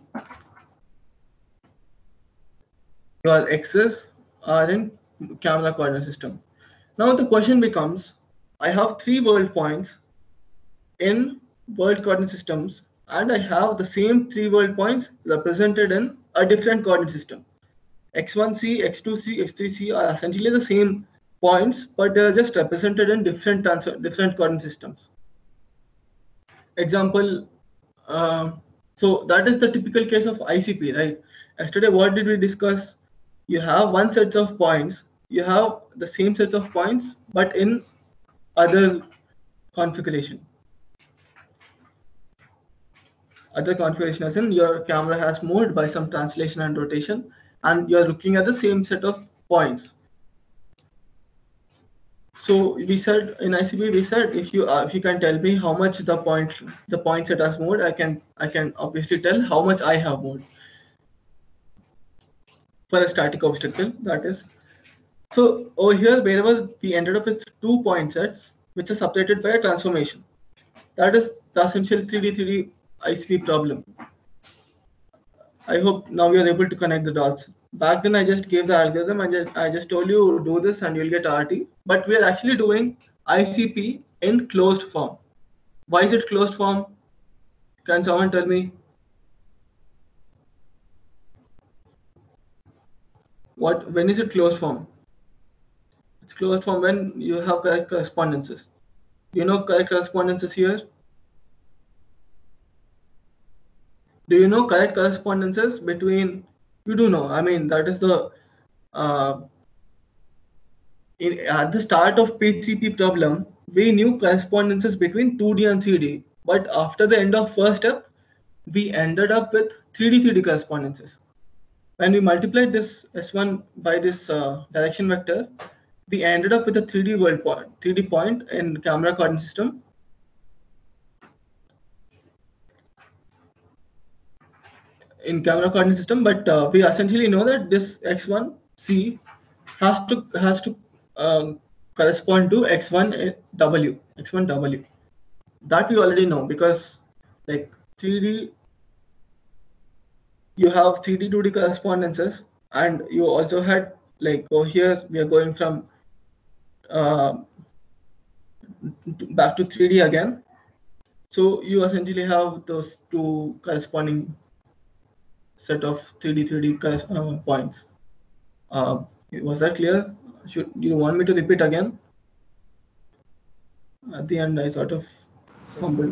your x's are in camera coordinate system. Now the question becomes, I have three world points in world coordinate systems, and I have the same three world points represented in a different coordinate system. x one c, x two c, x three c are essentially the same points, but they are just represented in different different coordinate systems. Example, uh, so that is the typical case of I C P, right? Yesterday, what did we discuss? You have one set of points, you have the same sets of points, but in other configuration. Other configuration as in your camera has moved by some translation and rotation, and you're looking at the same set of points. So we said in I C P, we said if you uh, if you can tell me how much the point the point set has moved, I can I can obviously tell how much I have moved for a static obstacle. That is, so over here wherever we ended up with two point sets which are separated by a transformation. That is the essential three D three D I C P problem. I hope now we are able to connect the dots. Back then I just gave the algorithm and just, I just told you do this and you'll get R T, but we are actually doing I C P in closed form. Why is it closed form? Can someone tell me? What, when is it closed form? It's closed form when you have correct correspondences. Do you know correct correspondences here? Do you know correct correspondences between, you do know, I mean, that is the, uh, in, at the start of P three P problem, we knew correspondences between two D and three D, but after the end of first step, we ended up with three D three D correspondences. When we multiplied this S one by this uh, direction vector, we ended up with a three D world point, three D point in camera coordinate system. In camera coordinate system, but uh, we essentially know that this x one c has to has to um, correspond to x one w, x one w. That we already know because like three D, you have three D two D correspondences, and you also had like over here we are going from uh, back to three D again. So you essentially have those two corresponding set of three D three D uh, points. Uh, was that clear? Should you want me to repeat again? At the end, I sort of fumbled.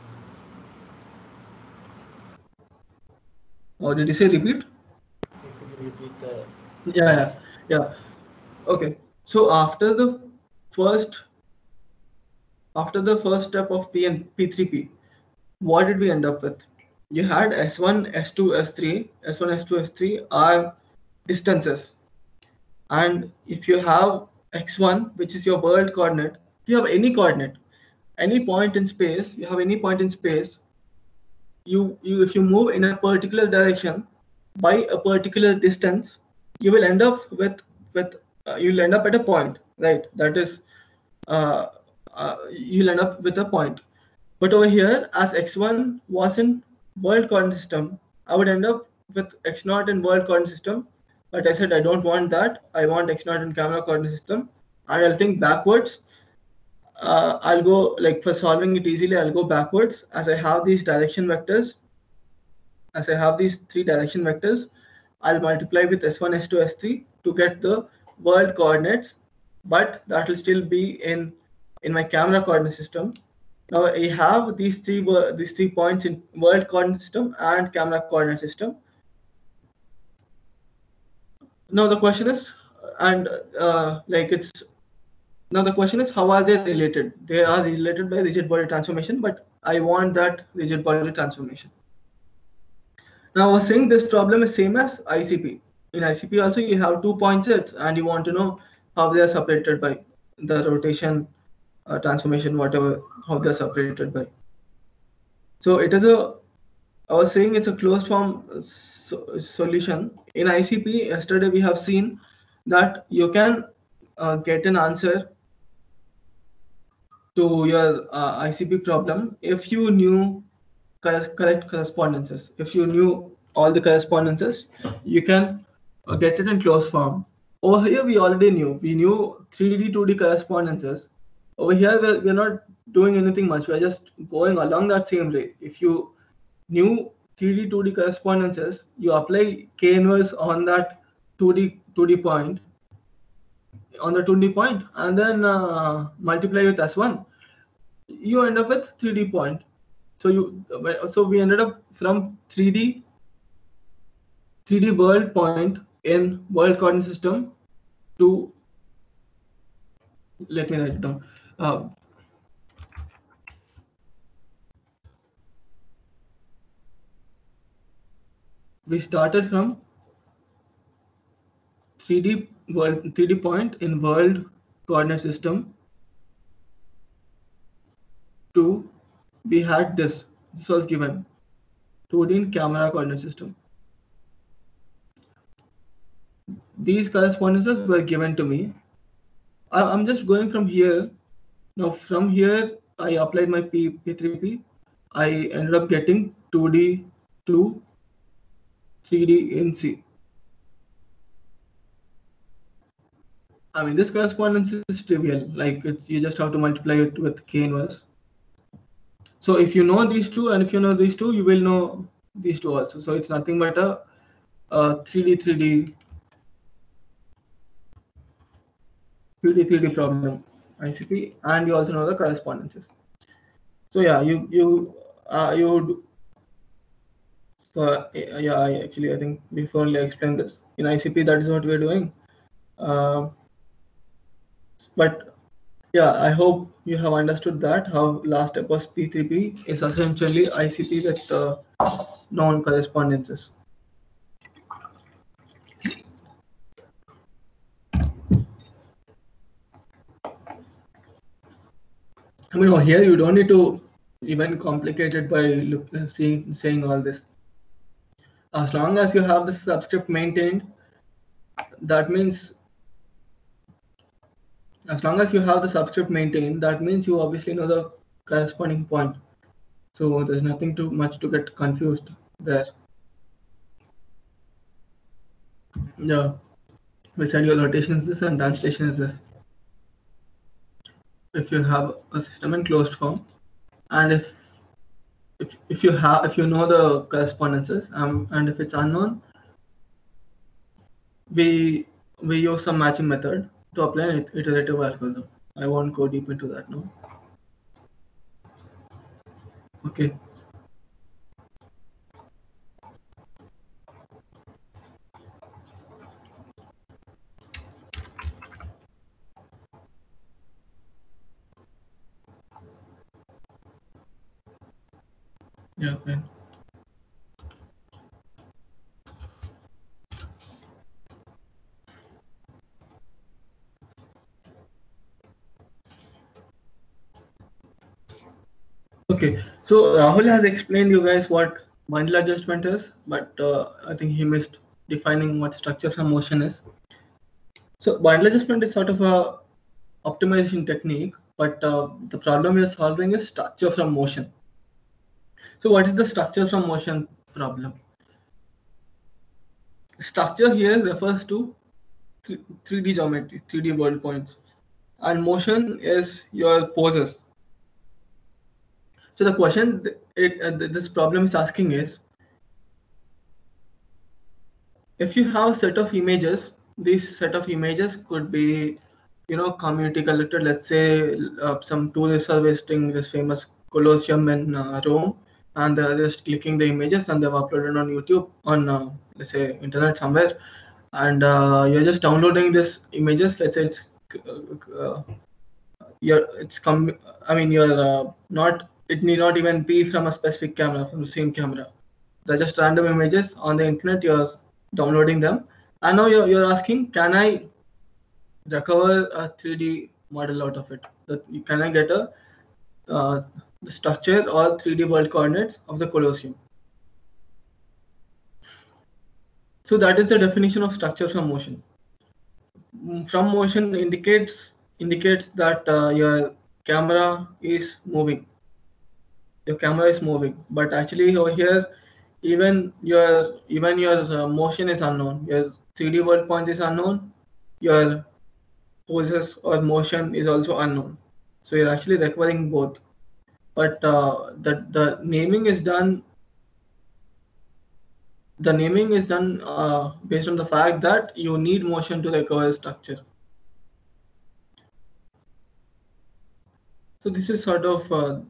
Oh, did you say repeat? Could you repeat the? Yeah, yeah, yeah. Okay. So after the first, after the first step of P and P three P, what did we end up with? You had S one, S two, S three. S one, S two, S three are distances. And if you have x one, which is your world coordinate, if you have any coordinate, any point in space, you have any point in space, you, you if you move in a particular direction by a particular distance, you will end up with with uh, you'll end up at a point, right? That is, uh, uh, you'll end up with a point. But over here, as x one was in world coordinate system, I would end up with x naught in world coordinate system. But I said I don't want that. I want x naught in camera coordinate system, and I'll think backwards. Uh, I'll go like for solving it easily. I'll go backwards as I have these direction vectors. As I have these three direction vectors, I'll multiply with S one, S two, S three to get the world coordinates but that will still be in in my camera coordinate system. Now I have these three these three points in world coordinate system and camera coordinate system. Now the question is, and uh, like it's now the question is, how are they related? They are related by rigid body transformation, but I want that rigid body transformation. Now I was saying this problem is same as I C P. In I C P also you have two point sets and you want to know how they are separated by the rotation, uh, transformation, whatever, how they are separated by. So it is a, I was saying it's a closed form so, solution. In I C P, yesterday we have seen that you can uh, get an answer to your uh, I C P problem if you knew correct, correct correspondences. If you knew all the correspondences, you can uh, get it in closed form. Over here, we already knew. We knew three D, two D correspondences. Over here, we're, we're not doing anything much. We're just going along that same way. If you knew three D, two D correspondences, you apply K inverse on that two D, two D point, on the two D point, and then uh, multiply with S one. You end up with three D point. So you, so we ended up from three D, three D world point in world coordinate system to, let me write it down. Uh, we started from three D world, three D point in world coordinate system to, we had this, this was given, two D in camera coordinate system. These correspondences were given to me. I, I'm just going from here. Now from here, I applied my P, P three P. I ended up getting two D to three D in C. I mean, this correspondence is trivial. Like it's, you just have to multiply it with K inverse. So if you know these two, and if you know these two, you will know these two also. So it's nothing but a, a three D, three D, three D, three D problem, I C P, and you also know the correspondences. So yeah, you you uh, you would. So yeah, I actually I think before I explain this in I C P, that is what we're doing. Uh, but yeah, I hope you have understood that how last step was P three P is essentially I C P with uh, known correspondences. I mean, over here you don't need to even complicate it by look, seeing saying all this. As long as you have the subscript maintained, that means as long as you have the subscript maintained, that means you obviously know the corresponding point. So there's nothing too much to get confused there. Yeah, we said your rotation is this and translation is this. If you have a system in closed form, and if if if you have if you know the correspondences, um, and if it's unknown, we we use some matching method to apply an iterative algorithm. I won't go deep into that now. Okay. Yeah, fine. Okay, so Rahul has explained you guys what bundle adjustment is, but uh, I think he missed defining what structure from motion is. So bundle adjustment is sort of a optimization technique, but uh, the problem we are solving is structure from motion. So what is the structure from motion problem? Structure here refers to three D geometry, three D world points, and motion is your poses. So the question it, uh, this problem is asking is, if you have a set of images, this set of images could be you know, community collected, let's say uh, some tourists are visiting this famous Colosseum in uh, Rome, and they're just clicking the images and they've uploaded on YouTube, on uh, let's say internet somewhere, and uh, you're just downloading this images. Let's say it's uh, you're it's come. I mean, you're uh, not. It need not even be from a specific camera, from the same camera. They're just random images on the internet. You're downloading them, and now you're you're asking, can I recover a three D model out of it? That can I get a uh, the structure or three D world coordinates of the Colosseum? So that is the definition of structure from motion. From motion indicates indicates that uh, your camera is moving. Your camera is moving, but actually over here, even your even your uh, motion is unknown. Your three D world points is unknown. Your poses or motion is also unknown. So you're actually recovering both. But uh, the the naming is done. The naming is done uh, based on the fact that you need motion to recover structure. So this is sort of uh,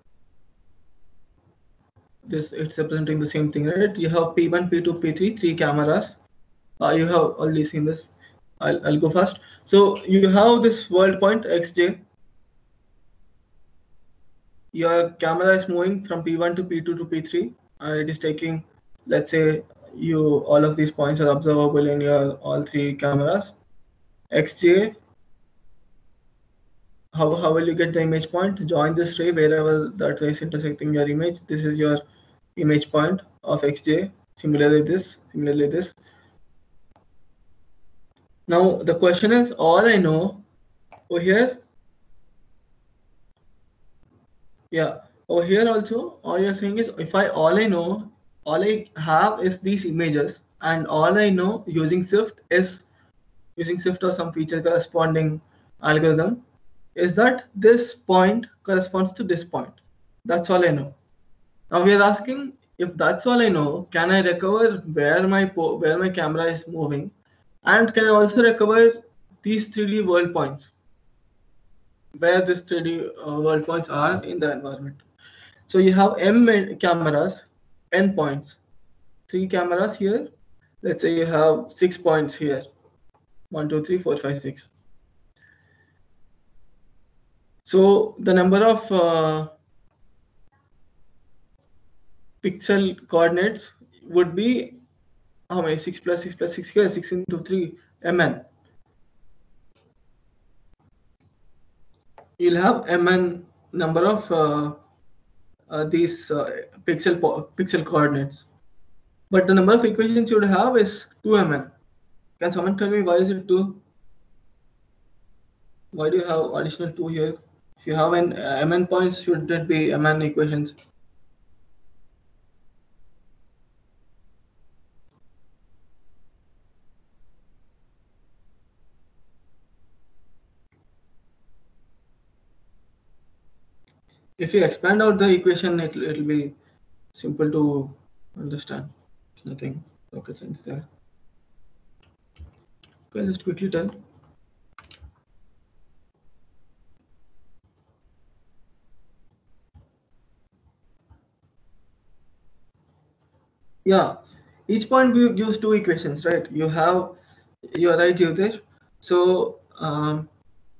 this. It's representing the same thing, right? You have P one, P two, P three, three cameras. Uh, you have already seen this. I'll, I'll go first. So you have this world point xj. Your camera is moving from P one to P two to P three, and it is taking, let's say, you all of these points are observable in your all three cameras. Xj, how, how will you get the image point? Join this ray wherever that ray is intersecting your image. This is your image point of xj. Similarly this, similarly this. Now the question is, all I know over here, yeah, over here also, all you're saying is, if I all I know, all I have is these images, and all I know using Swift is using Swift or some feature corresponding algorithm is that this point corresponds to this point. That's all I know. Now we are asking, if that's all I know, can I recover where my where my camera is moving, and can I also recover these three D world points, where these three D uh, world points are in the environment? So you have M cameras, N points, three cameras here. Let's say you have six points here. One, two, three, four, five, six. So the number of uh, pixel coordinates would be how many? Six plus six plus six here, six into three, mn. You'll have mn number of uh, uh, these uh, pixel pixel coordinates, but the number of equations you would have is two mn. Can someone tell me why is it two? Why do you have additional two here? If you have an uh, mn points, should it be mn equations? If you expand out the equation, it'll, it'll be simple to understand. It's nothing rocket science there. Okay, just quickly tell. Yeah, each point gives two equations, right? You have, you're right, Yutesh. So um,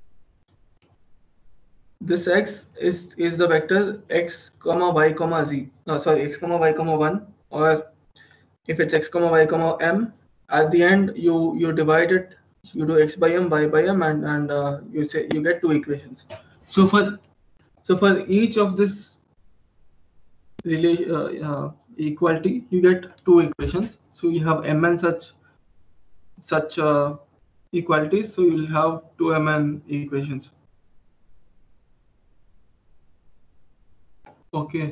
this x is is the vector x comma y comma z. No, sorry, x comma y comma one, or if it's x comma y comma m, at the end you you divide it, you do x by m, y by m, and and uh, you say you get two equations. So for so for each of this relation uh, uh, equality, you get two equations. So you have mn such such uh, equalities. So you'll have two mn equations. Okay.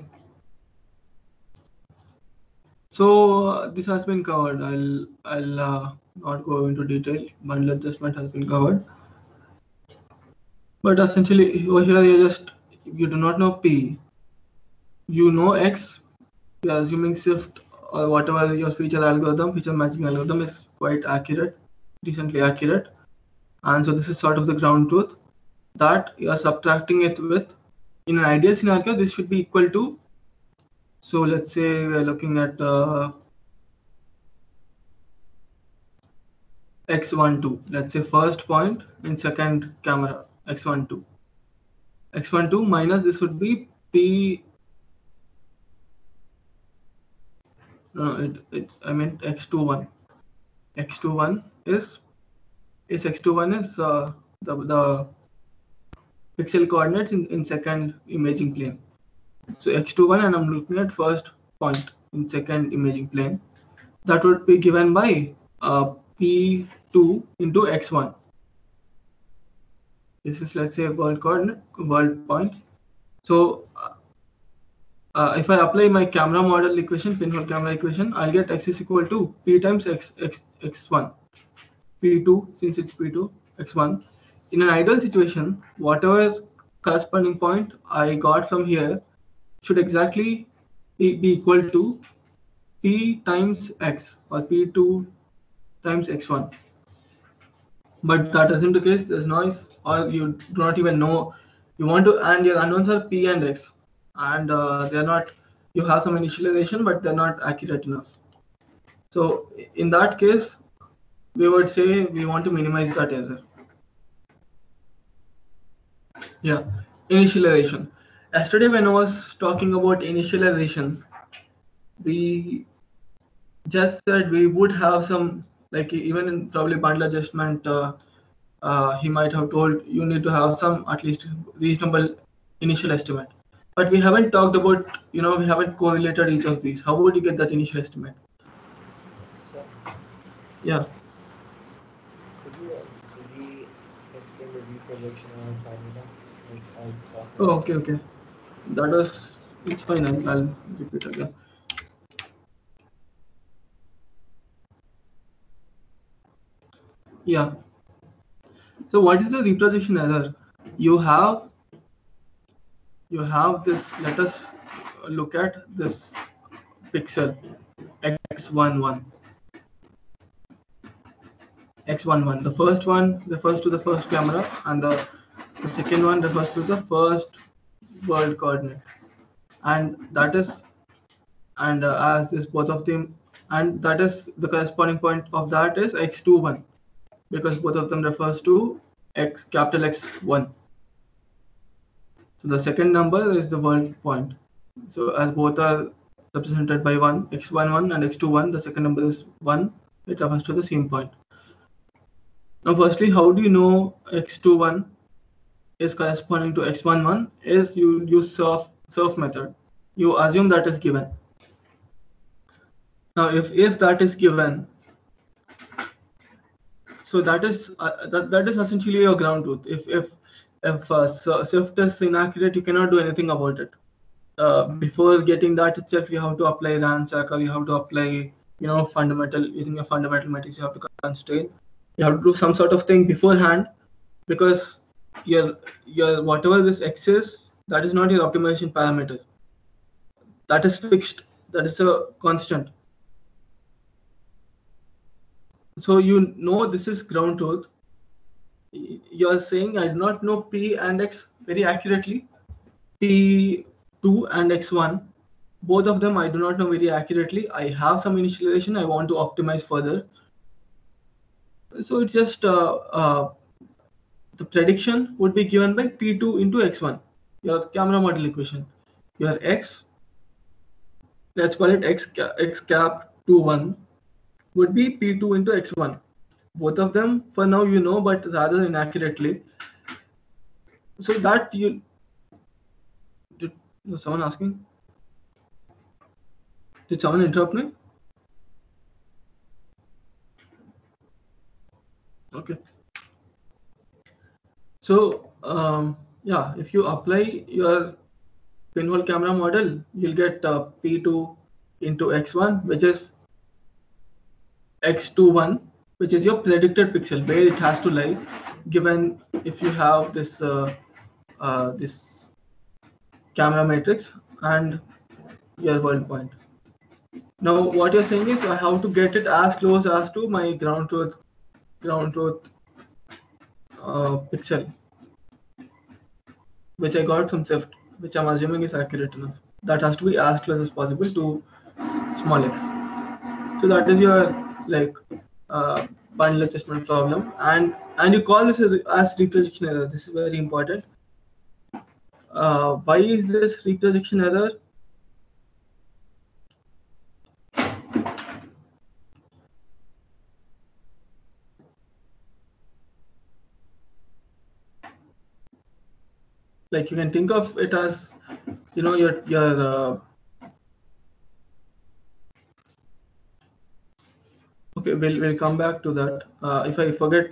So uh, this has been covered. I'll I'll uh, not go into detail. Bundle adjustment has been covered. But essentially over here you just you do not know p. You know x. You are assuming Swift or whatever your feature algorithm, feature matching algorithm is quite accurate, decently accurate. And so this is sort of the ground truth that you are subtracting it with. In an ideal scenario, this should be equal to, so let's say we're looking at uh, x one two, let's say first point in second camera, x one two. x one two minus this would be p, no, it, it's, I meant x two one. x two one is, is x two one is uh, the, the pixel coordinates in, in second imaging plane. So x two one, and I'm looking at first point in second imaging plane. That would be given by uh, p two into x one. This is, let's say, world coordinate, world point. So uh, if I apply my camera model equation, pinhole camera equation, I'll get x is equal to p times x, x, x1. p two, since it's p two, x one. In an ideal situation, whatever corresponding point I got from here should exactly be, be equal to p times x, or p two times x one. But that isn't the case. There's noise, or you do not even know. You want to, and your unknowns are p and x, and uh, they're not, you have some initialization, but they're not accurate enough. So in that case, we would say we want to minimize that error. Yeah, initialization. Yesterday when I was talking about initialization, we just said we would have some, like even in probably bundle adjustment, uh, uh, he might have told you need to have some at least reasonable initial estimate. But we haven't talked about, you know, we haven't correlated each of these. How would you get that initial estimate? Sir, Yeah. could you uh, re-explain the reprojection of formula? Like I got Oh, okay, okay. That was, it's fine. I'll, I'll repeat again. Yeah. So what is the reprojection error? You have, you have this, let us look at this pixel x one one. x one one. The first one refers to the first camera, and the, the second one refers to the first world coordinate. And that is, and uh, as this both of them, and that is the corresponding point of that is x two one, because both of them refers to x, capital X one. So the second number is the world point. So as both are represented by one, x one one and x two one, the second number is one. It refers to the same point. Now, firstly, how do you know x two one is corresponding to x one one? Is you use surf surf method. You assume that is given. Now, if if that is given, so that is uh, that that is essentially your ground truth. If if if uh, Swift is inaccurate, you cannot do anything about it. Uh, before getting that itself, you have to apply ransack, or you have to apply, you know, fundamental, using your fundamental metrics. You have to constrain. You have to do some sort of thing beforehand, because your your whatever this x is, that is not your optimization parameter. That is fixed. That is a constant. So you know this is ground truth. You are saying I do not know p and x very accurately. p two and x one, both of them I do not know very accurately. I have some initialization. I want to optimize further. So it's just uh, uh, the prediction would be given by p two into x one, your camera model equation. Your x, let's call it x, x cap two one, would be p two into x one. Both of them for now you know, but rather inaccurately. So that you, did, was someone asking? Did someone interrupt me? Okay. So um, yeah, if you apply your pinhole camera model, you'll get uh, p two into x one, which is x two one, which is your predicted pixel where it has to lie, given if you have this uh, uh, this camera matrix and your world point. Now what you're saying is I have to get it as close as to my ground truth ground truth uh, pixel, which I got from Sift, which I'm assuming is accurate enough. That has to be as close as possible to small x. So that is your like uh, bundle adjustment problem, and and you call this as, as reprojection error. This is very important. Uh, why is this reprojection error? Like you can think of it as, you know, your your uh, okay, we'll we'll come back to that. Uh, if I forget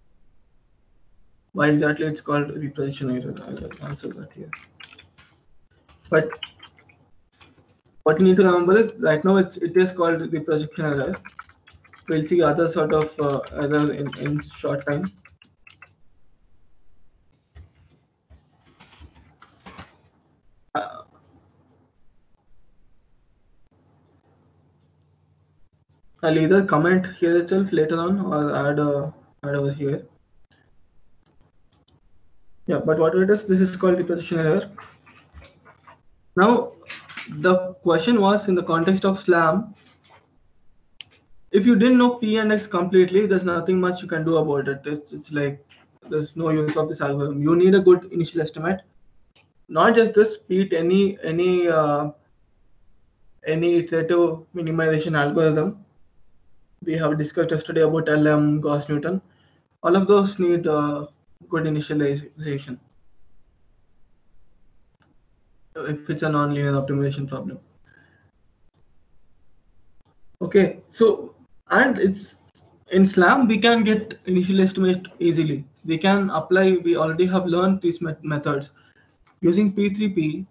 why exactly it's called reprojection error, I'll answer that here. But what you need to remember is right now it's it is called reprojection error. We'll see other sort of uh, error in in short time. Uh, I'll either comment here itself later on or add uh, add over here. Yeah, but what it is, this is called reprojection error. Now, the question was in the context of SLAM. If you didn't know P and X completely, there's nothing much you can do about it. It's, it's like there's no use of this algorithm. You need a good initial estimate. Not just this, beat any any uh, any iterative minimization algorithm. We have discussed yesterday about L M, Gauss-Newton. All of those need uh, good initialization if it's a non-linear optimization problem. Okay, so and it's in SLAM we can get initial estimate easily. We can apply. We already have learned these met methods using P three P.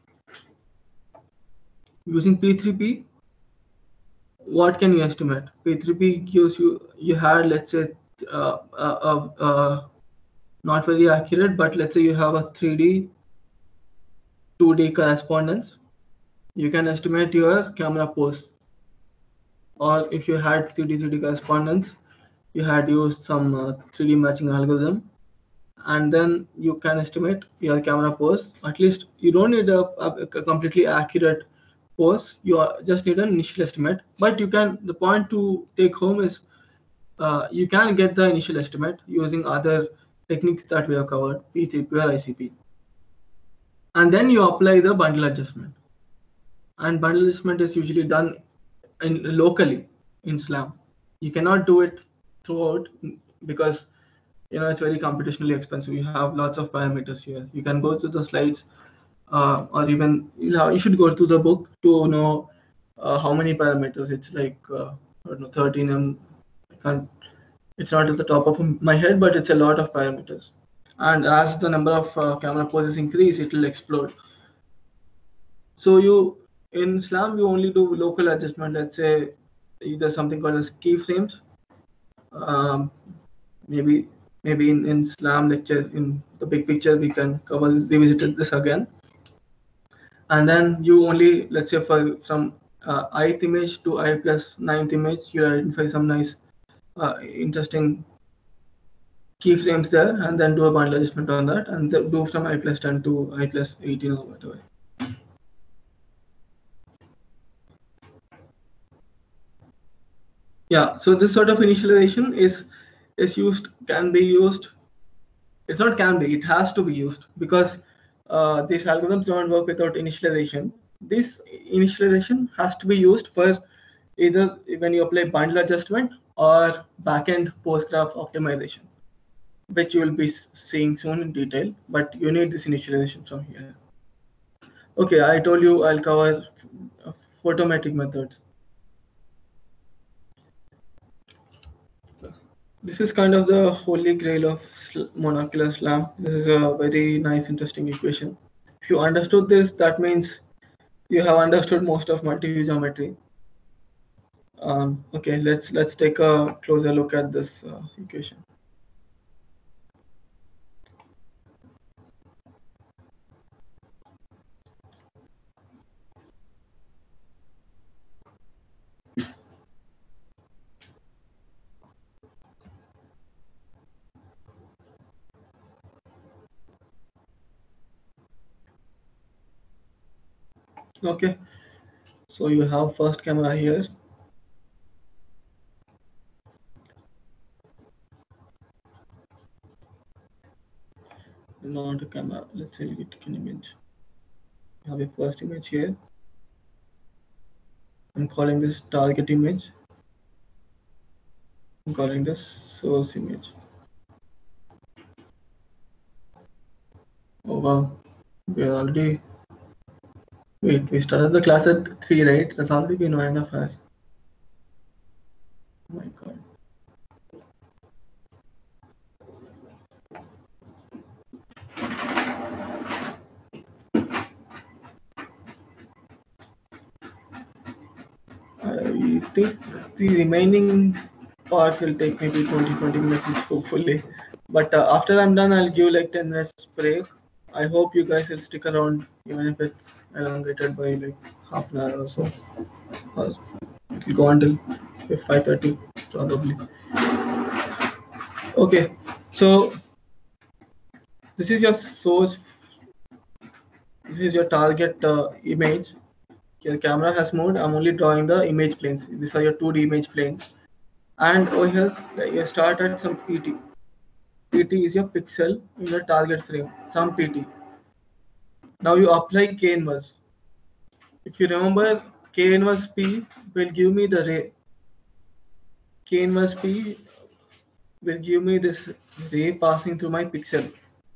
Using P three P, what can you estimate? P three P gives you you had let's say uh, uh, uh, uh, not very accurate, but let's say you have a three D, two D correspondence. You can estimate your camera pose. Or if you had three D three D correspondence, you had used some uh, three D matching algorithm, and then you can estimate your camera pose. At least you don't need a, a, a completely accurate pose. You are, just need an initial estimate. But you can. The point to take home is uh, you can get the initial estimate using other techniques that we have covered, P three P or I C P, and then you apply the bundle adjustment. And bundle adjustment is usually done in locally in SLAM. You cannot do it throughout because you know it's very computationally expensive. You have lots of parameters here. You can go to the slides, uh, or even you know you should go to the book to know uh, how many parameters. It's like uh, I don't know, thirteen. Um, I can't. It's not at the top of my head, but it's a lot of parameters. And as the number of uh, camera poses increase, it will explode. So you in SLAM you only do local adjustment. Let's say there's something called as keyframes. Um, maybe maybe in, in SLAM lecture in the big picture we can cover revisit this again. And then you only let's say for from uh, ith image to I plus ninth image you identify some nice uh, interesting keyframes there, and then do a bundle adjustment on that, and do from I plus ten to I plus eighteen or whatever. Yeah, so this sort of initialization is is used, can be used. It's not can be, it has to be used because uh, these algorithms don't work without initialization. This initialization has to be used for either when you apply bundle adjustment or backend postgraph optimization, which you will be seeing soon in detail, but you need this initialization from here. Okay, I told you I'll cover photometric methods. This is kind of the holy grail of monocular SLAM. This is a very nice, interesting equation. If you understood this, that means you have understood most of multi-view geometry. Um, okay, let's let's take a closer look at this uh, equation. Okay, so you have first camera here. Not a camera, let's say you take an image. You have your first image here. I'm calling this target image. I'm calling this source image. Oh wow, we're already. Wait, we started the class at three, right? That's already been one and a half hours. Oh my god. I think the remaining parts will take maybe twenty twenty minutes each, hopefully. But uh, after I'm done, I'll give like ten minutes break. I hope you guys will stick around, even if it's elongated by like half an hour or so. Or it will go until five thirty probably. Okay, so this is your source. This is your target uh, image. Your camera has moved. I'm only drawing the image planes. These are your two D image planes. And over here, you start at some P T. P T is your pixel in your target frame, some P T. Now you apply K inverse. If you remember, K inverse P will give me the ray. K inverse P will give me this ray passing through my pixel.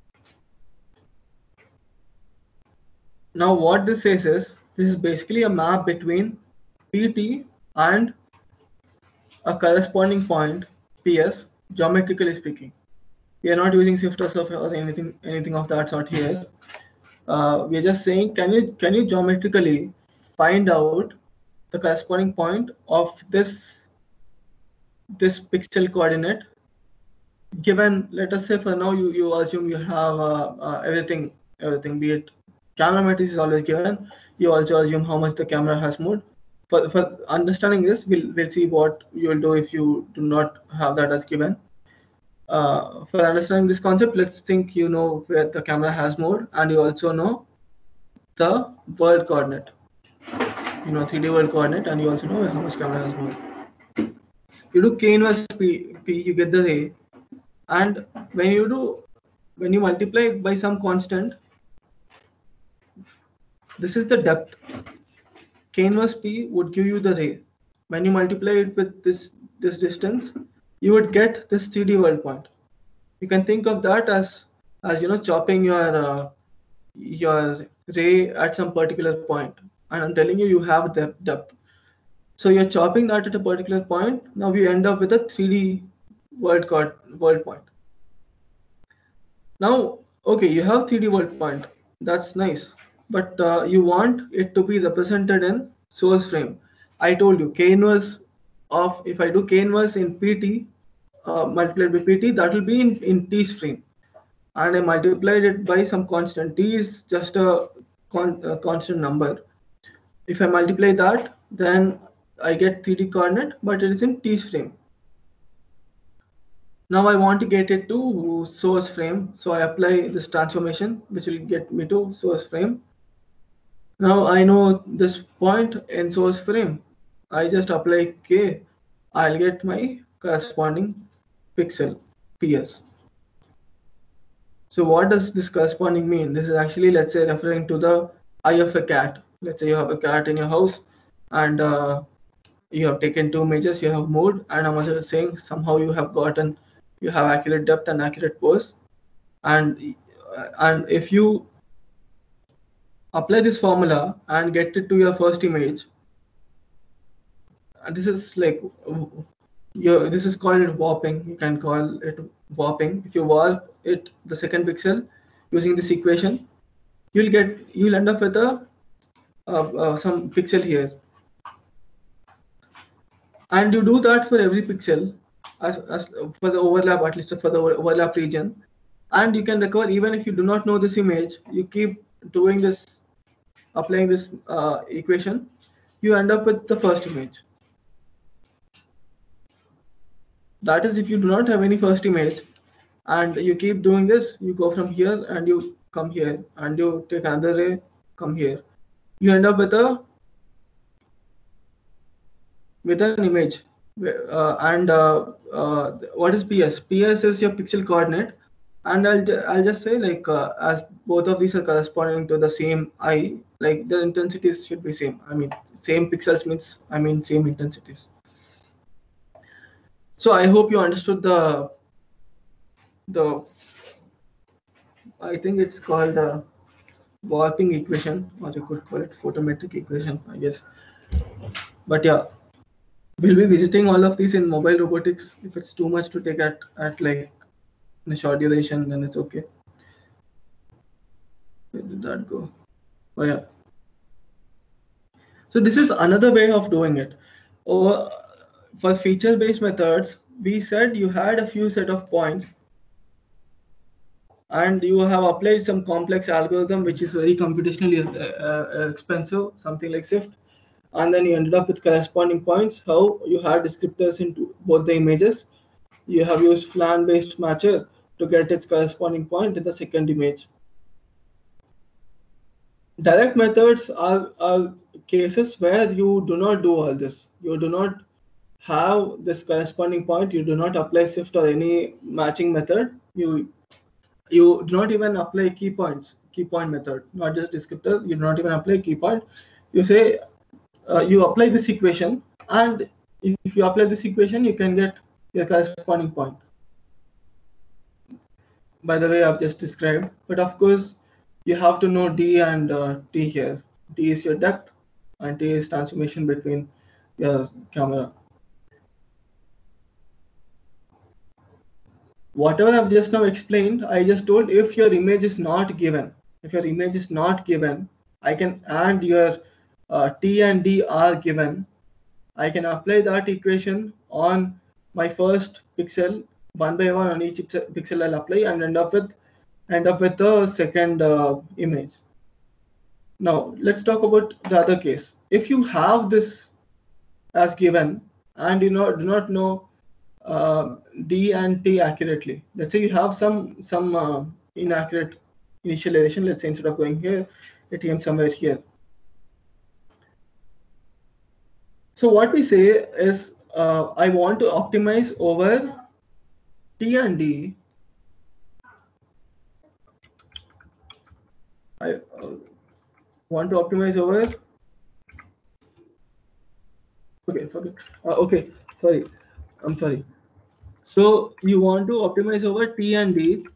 Now what this says is, this is basically a map between P T and a corresponding point, P S, geometrically speaking. We are not using shift or surface or anything anything of that sort here. Uh, we are just saying, can you can you geometrically find out the corresponding point of this this pixel coordinate given? Let us say for now you you assume you have uh, uh, everything everything be it camera matrix is always given. You also assume how much the camera has moved. For for understanding this, we'll we'll see what you will do if you do not have that as given. Uh, for understanding this concept, let's think you know where the camera has moved, and you also know the world coordinate. You know three D world coordinate, and you also know how much camera has moved. You do K inverse P, P, you get the ray, and when you do when you multiply it by some constant, this is the depth. K inverse P would give you the ray. When you multiply it with this this distance, you would get this three D world point. You can think of that as as you know chopping your uh, your ray at some particular point, and I'm telling you you have the depth. So you're chopping that at a particular point. Now we end up with a three D world card world point. Now, okay, you have three D world point. That's nice, but uh, you want it to be represented in source frame. I told you K inverse of, if I do K inverse in P T uh, multiplied by P T, that will be in in T's frame, and I multiplied it by some constant. T is just a, con, a constant number. If I multiply that, then I get three D coordinate, but it is in T's frame. Now I want to get it to source frame, so I apply this transformation, which will get me to source frame. Now I know this point in source frame. I just apply K, I'll get my corresponding pixel, P S. So what does this corresponding mean? This is actually, let's say, referring to the eye of a cat. Let's say you have a cat in your house, and uh, you have taken two images, you have moved, and I'm also saying somehow you have gotten, you have accurate depth and accurate pose. And and if you apply this formula and get it to your first image, and this is like, your, this is called warping. You can call it warping. If you warp it, the second pixel, using this equation, you'll get, you'll end up with a uh, uh, some pixel here. And you do that for every pixel as, as for the overlap, at least for the overlap region. And you can recover, even if you do not know this image, you keep doing this, applying this uh, equation, you end up with the first image. That is if you do not have any first image, and you keep doing this, you go from here and you come here, and you take another ray, come here. you end up with a with an image. Uh, and uh, uh, what is P S? P S is your pixel coordinate, and I'll ju- I'll just say like uh, as both of these are corresponding to the same eye, like the intensities should be same. I mean, same pixels means I mean same intensities. So I hope you understood the the I think it's called uh, warping equation, or you could call it photometric equation, I guess. But yeah, we'll be visiting all of these in mobile robotics. If it's too much to take at, at like in a short duration, then it's okay. Where did that go? Oh yeah. So this is another way of doing it. Or for feature-based methods, we said you had a few set of points and you have applied some complex algorithm which is very computationally uh, uh, expensive, something like SIFT, and then you ended up with corresponding points. How you had descriptors into both the images. You have used Flan based matcher to get its corresponding point in the second image. Direct methods are, are cases where you do not do all this. You do not have this corresponding point. You do not apply SIFT or any matching method. You you do not even apply key points, key point method, not just descriptors. You do not even apply key point. You say uh, you apply this equation, and if you apply this equation, you can get your corresponding point. By the way, I've just described, but of course, you have to know D and uh, T here. D is your depth, and T is transformation between your camera. Whatever I've just now explained, I just told if your image is not given, if your image is not given, I can add your uh, T and D are given. I can apply that equation on my first pixel, one by one on each pixel I'll apply, and end up with end up with the second uh, image. Now let's talk about the other case. If you have this as given and you know do not know uh, D and T accurately. Let's say you have some some uh, inaccurate initialization. Let's say instead of going here, it came somewhere here. So what we say is uh, I want to optimize over T and D. I uh, want to optimize over. Okay, forget. Uh, okay, sorry. I'm sorry. So you want to optimize over T and D,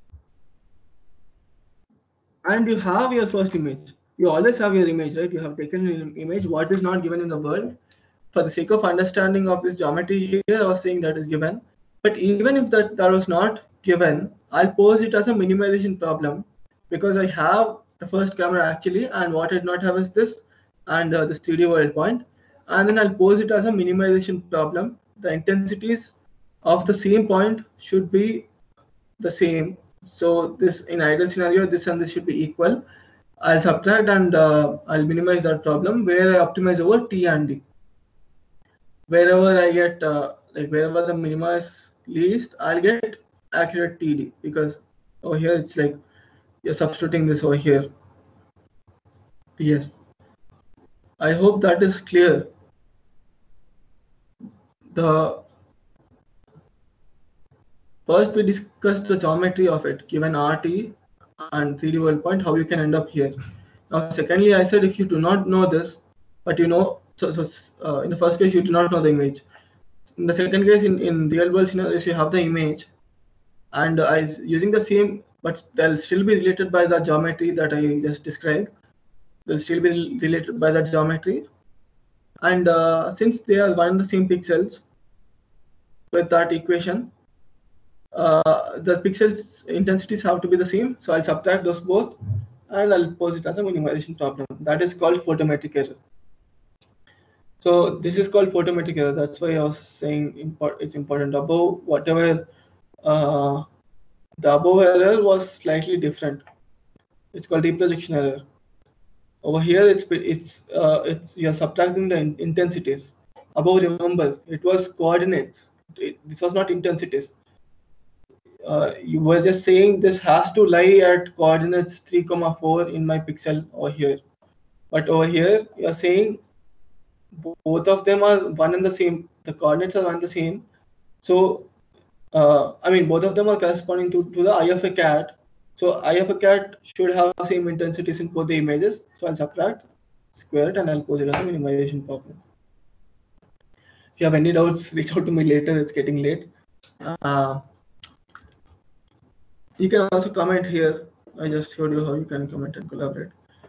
and you have your first image. You always have your image, right? You have taken an image. What is not given in the world. For the sake of understanding of this geometry here, I was saying that is given. But even if that, that was not given, I'll pose it as a minimization problem because I have the first camera actually, and what I did not have is this and uh, this three D world point. And then I'll pose it as a minimization problem. The intensities of the same point should be the same. So this in ideal scenario, this and this should be equal. I'll subtract and uh, I'll minimize that problem where I optimize over T and D. Wherever I get uh, like wherever the minima is least, I'll get accurate T D because over here it's like you're substituting this over here. Yes. I hope that is clear. The first we discussed the geometry of it, given R T and three D world point, how you can end up here. Now, secondly, I said if you do not know this, but you know, so, so uh, in the first case, you do not know the image. In the second case, in, in real world scenarios, you have the image, and uh, I using the same, but they'll still be related by the geometry that I just described. They'll still be related by the geometry. And uh, since they are one and the same pixels with that equation, uh, the pixels intensities have to be the same. So I'll subtract those both and I'll pose it as a minimization problem. That is called photometric error. So this is called photometric error. That's why I was saying import, it's important. Above whatever uh, the above error was slightly different. It's called reprojection error. Over here, it's it's uh, it's you're subtracting the in intensities. Above, remember, it was coordinates. It, this was not intensities. Uh, you were just saying this has to lie at coordinates three comma four in my pixel over here. But over here, you're saying both of them are one and the same. The coordinates are one and the same. So, uh, I mean, both of them are corresponding to, to the eye of a cat. So, eye of a cat should have same intensities in both the images. So, I'll subtract, square it, and I'll pose it as a minimization problem. If you have any doubts, reach out to me later. It's getting late. Uh, you can also comment here. I just showed you how you can comment and collaborate.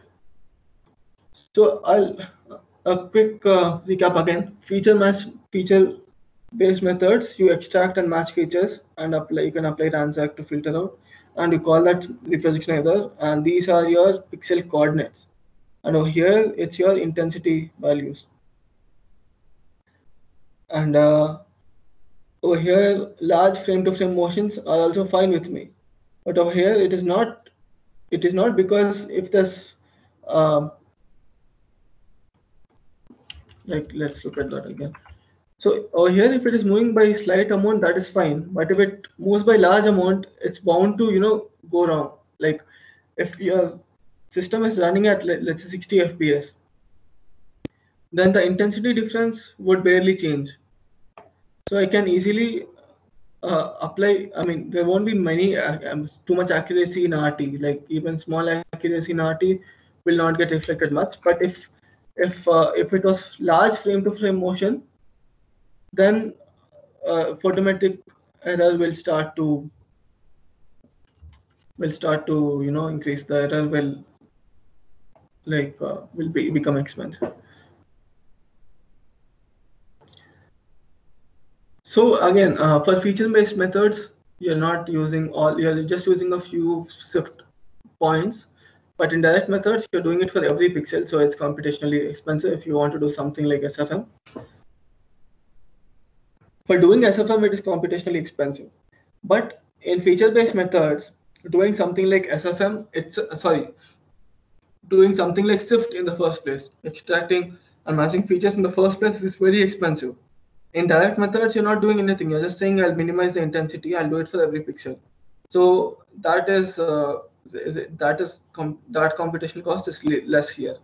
So I'll a quick uh, recap again. Feature match, feature based methods. You extract and match features and apply. You can apply ransack to filter out, and you call that reprojection error. And these are your pixel coordinates. And over here, it's your intensity values. And uh, over here, large frame-to-frame motions are also fine with me. But over here, it is not. It is not because if this, um, like, let's look at that again. So over here, if it is moving by slight amount, that is fine. But if it moves by large amount, it's bound to, you know, go wrong. Like if your system is running at, let's say, sixty F P S, then the intensity difference would barely change. So I can easily uh, apply, I mean, there won't be many, uh, too much accuracy in R T, like even small accuracy in R T will not get reflected much. But if if uh, if it was large frame to frame motion, then uh, photometric error will start to will start to you know increase. The error will like uh, will be become expensive. So again, uh, for feature-based methods, you're not using all. You're just using a few SIFT points. But in direct methods, you're doing it for every pixel, so it's computationally expensive if you want to do something like S F M. For doing S F M, it is computationally expensive. But in feature-based methods, doing something like S F M, it's uh, sorry, doing something like SIFT in the first place, extracting and matching features in the first place is very expensive. In direct methods, you're not doing anything. You're just saying, I'll minimize the intensity. I'll do it for every pixel. So that is uh, that is com that computational cost is less here.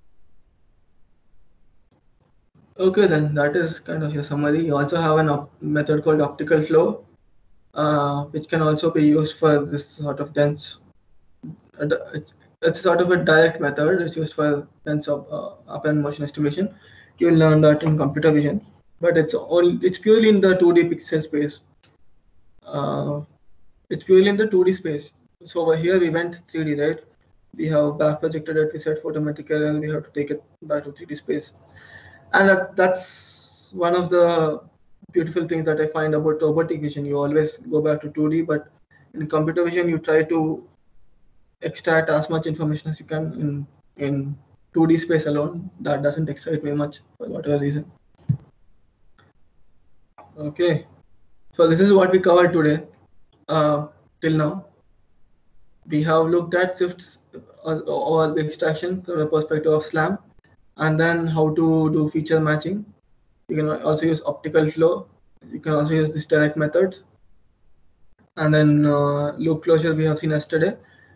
Okay, then that is kind of your summary. You also have an method called optical flow, uh, which can also be used for this sort of dense. Uh, it's it's sort of a direct method. It's used for dense uh, apparent motion estimation. You'll learn that in computer vision, but it's only it's purely in the two D pixel space. Uh, it's purely in the two D space. So over here we went three D, right? We have back projected it, we set photometric error, and we have to take it back to three D space. And that, that's one of the beautiful things that I find about robotic vision. You always go back to two D, but in computer vision, you try to extract as much information as you can in, in two D space alone. That doesn't excite me much for whatever reason. Okay, so this is what we covered today. Uh, till now, we have looked at SIFTs or, or the extraction from the perspective of SLAM, and then how to do feature matching. You can also use optical flow. You can also use these direct methods. And then uh, loop closure we have seen yesterday.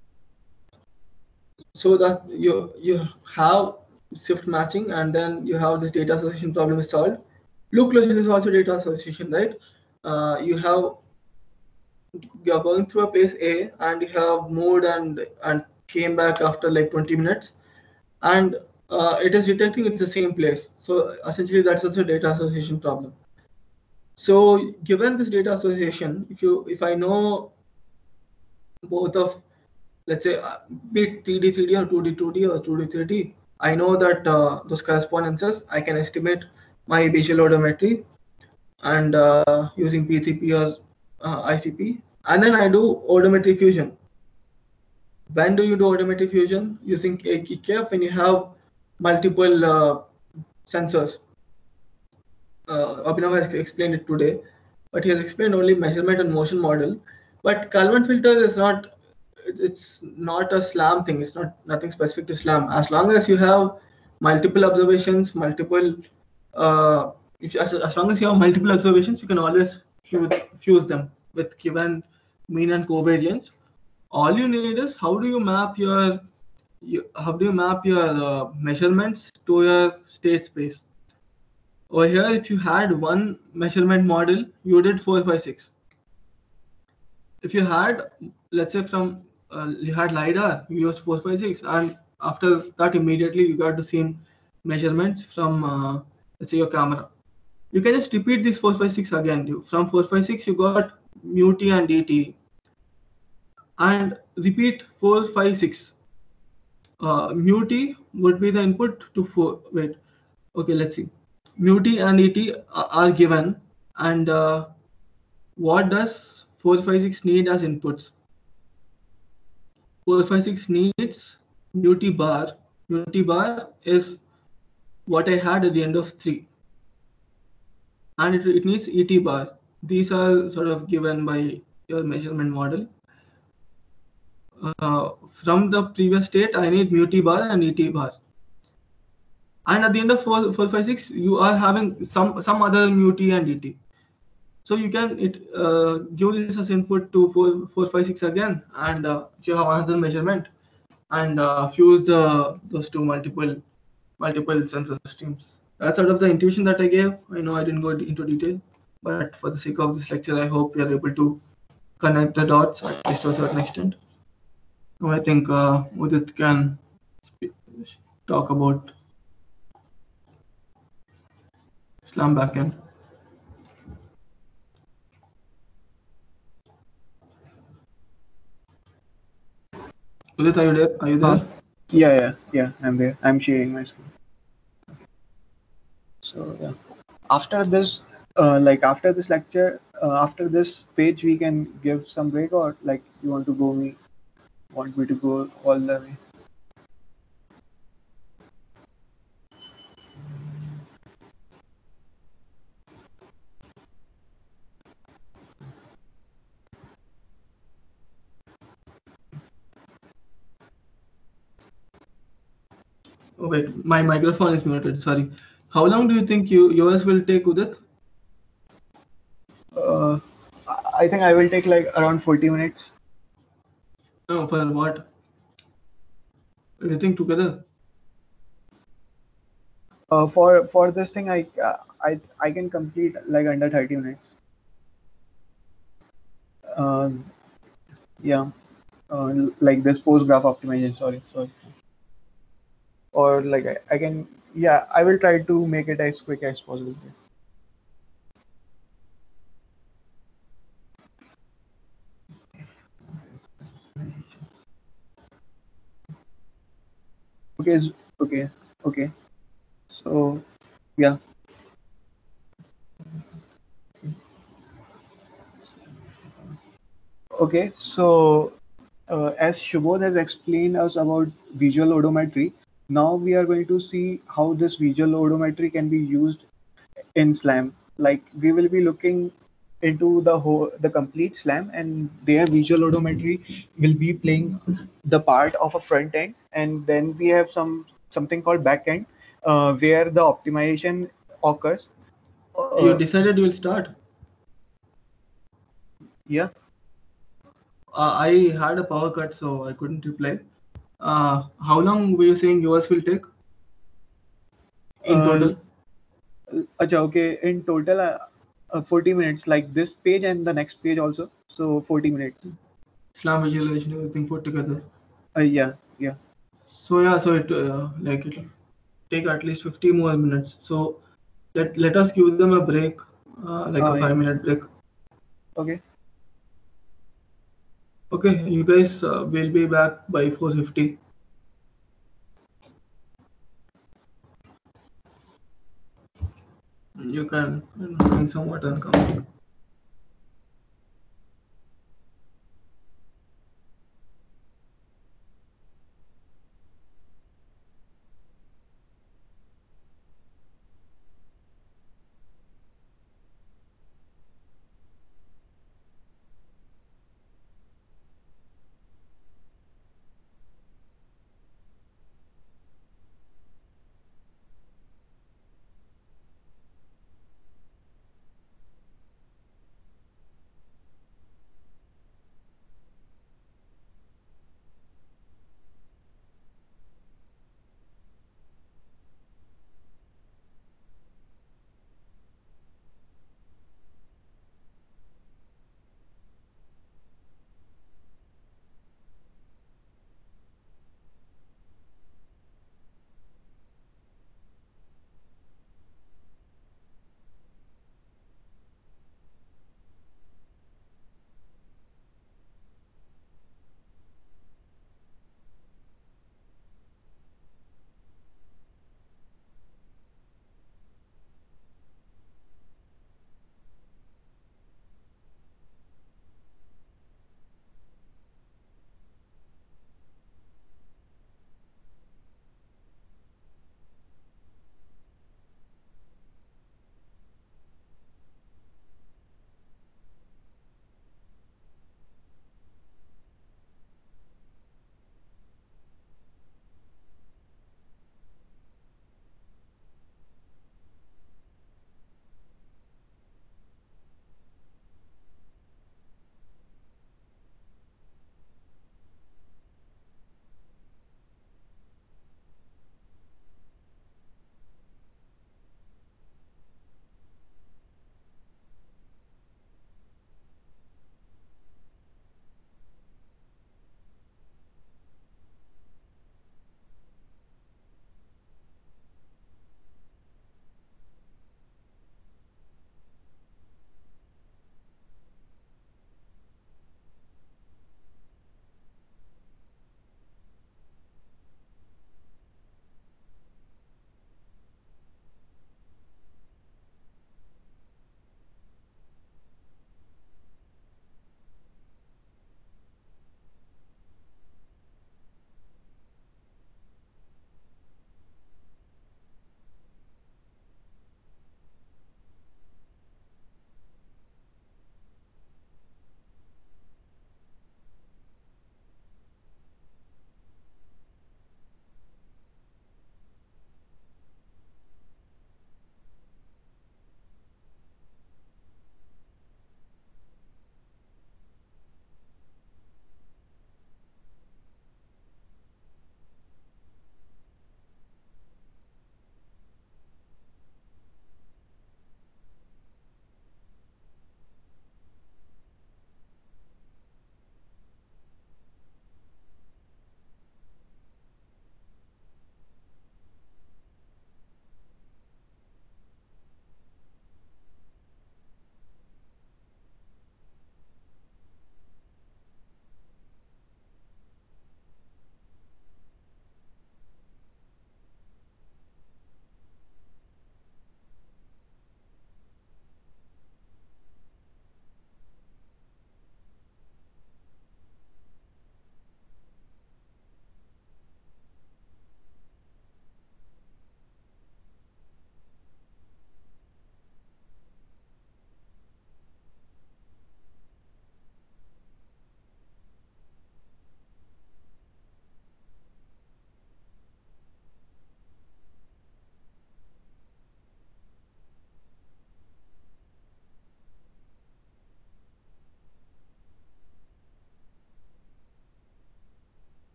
So that you you have SIFT matching, and then you have this data association problem is solved. Loop closure is also data association, right? Uh, you have you are going through a place A, and you have moved and and came back after like twenty minutes, and uh, it is detecting it's the same place. So essentially, that's also a data association problem. So given this data association, if you if I know both of, let's say, uh, be it three D three D or two D two D or two D three D, I know that uh, those correspondences, I can estimate my visual odometry and uh, using P three P or uh, I C P, and then I do odometry fusion. When do you do odometry fusion? Using E K F when you have multiple uh, sensors. Uh, Abhinav has explained it today, but he has explained only measurement and motion model. But Kalman filter is not, it's, it's not a SLAM thing. It's not nothing specific to SLAM. As long as you have multiple observations, multiple, uh, if as, as long as you have multiple observations, you can always fuse, fuse them with given mean and covariance. All you need is how do you map your you, how do you map your uh, measurements to your state space? Over here, if you had one measurement model, you did four, five, six. If you had, let's say from uh, you had LiDAR, you used four, five, six, and after that immediately you got the same measurements from uh, let's say your camera. You can just repeat this four, five, six again. You, from four, five, six, you got mu t and dt, and repeat four, five, six. Uh, mu t would be the input to four. Wait, okay, let's see. Mu t and et are are given, and uh, what does four five six need as inputs? four five six needs mu t bar. Mu t bar is what I had at the end of three, and it, it needs et bar. These are sort of given by your measurement model. Uh, from the previous state, I need mu t bar and et bar. And at the end of four, four five six, you are having some some other mu t and et. So you can it uh, give this as input to four, four, five, six again, and uh, if you have another measurement, and uh, fuse the those two multiple multiple sensor streams. That's sort of the intuition that I gave. I know I didn't go into detail, but for the sake of this lecture, I hope you are able to connect the dots at least to a certain extent. Now I think uh, Udit can speak, talk about Slam backend. Udit, are you there? Are you there? Uh, yeah, yeah, yeah. I'm there. I'm sharing my screen. So yeah, after this, uh, like after this lecture, uh, after this page, we can give some break, or like you want to go me, want me to go all the way. Oh, wait, my microphone is muted. Sorry. How long do you think you yours will take, Udit? Uh, I I think I will take like around forty minutes. No, for what? Everything together? Uh, for for this thing, I uh, I I can complete like under thirty minutes. Um, yeah, uh, like this post graph optimization. Sorry, sorry. Or like I, I can, yeah, I will try to make it as quick as possible. Okay, is- okay, okay. So yeah. Okay, so uh, as Shubodh has explained us about visual odometry, now we are going to see how this visual odometry can be used in SLAM. Like we will be looking into the whole, the complete SLAM, and their visual odometry will be playing the part of a front end, and then we have some something called back end, uh, where the optimization occurs. You Uh, decided you will start. yeah. Uh, I had a power cut, so I couldn't reply. Uh, how long were you saying yours will take in Uh, total? Acha, okay, in total, uh, uh, forty minutes, like this page and the next page also. So forty minutes. Slam visualization, everything put together. Uh, yeah, yeah. So yeah, so it uh, like it'll take at least fifty more minutes. So let let us give them a break, uh, like Uh, a five minute break. okay. Okay, you guys uh, will be back by four fifty. You can drink some water and come back.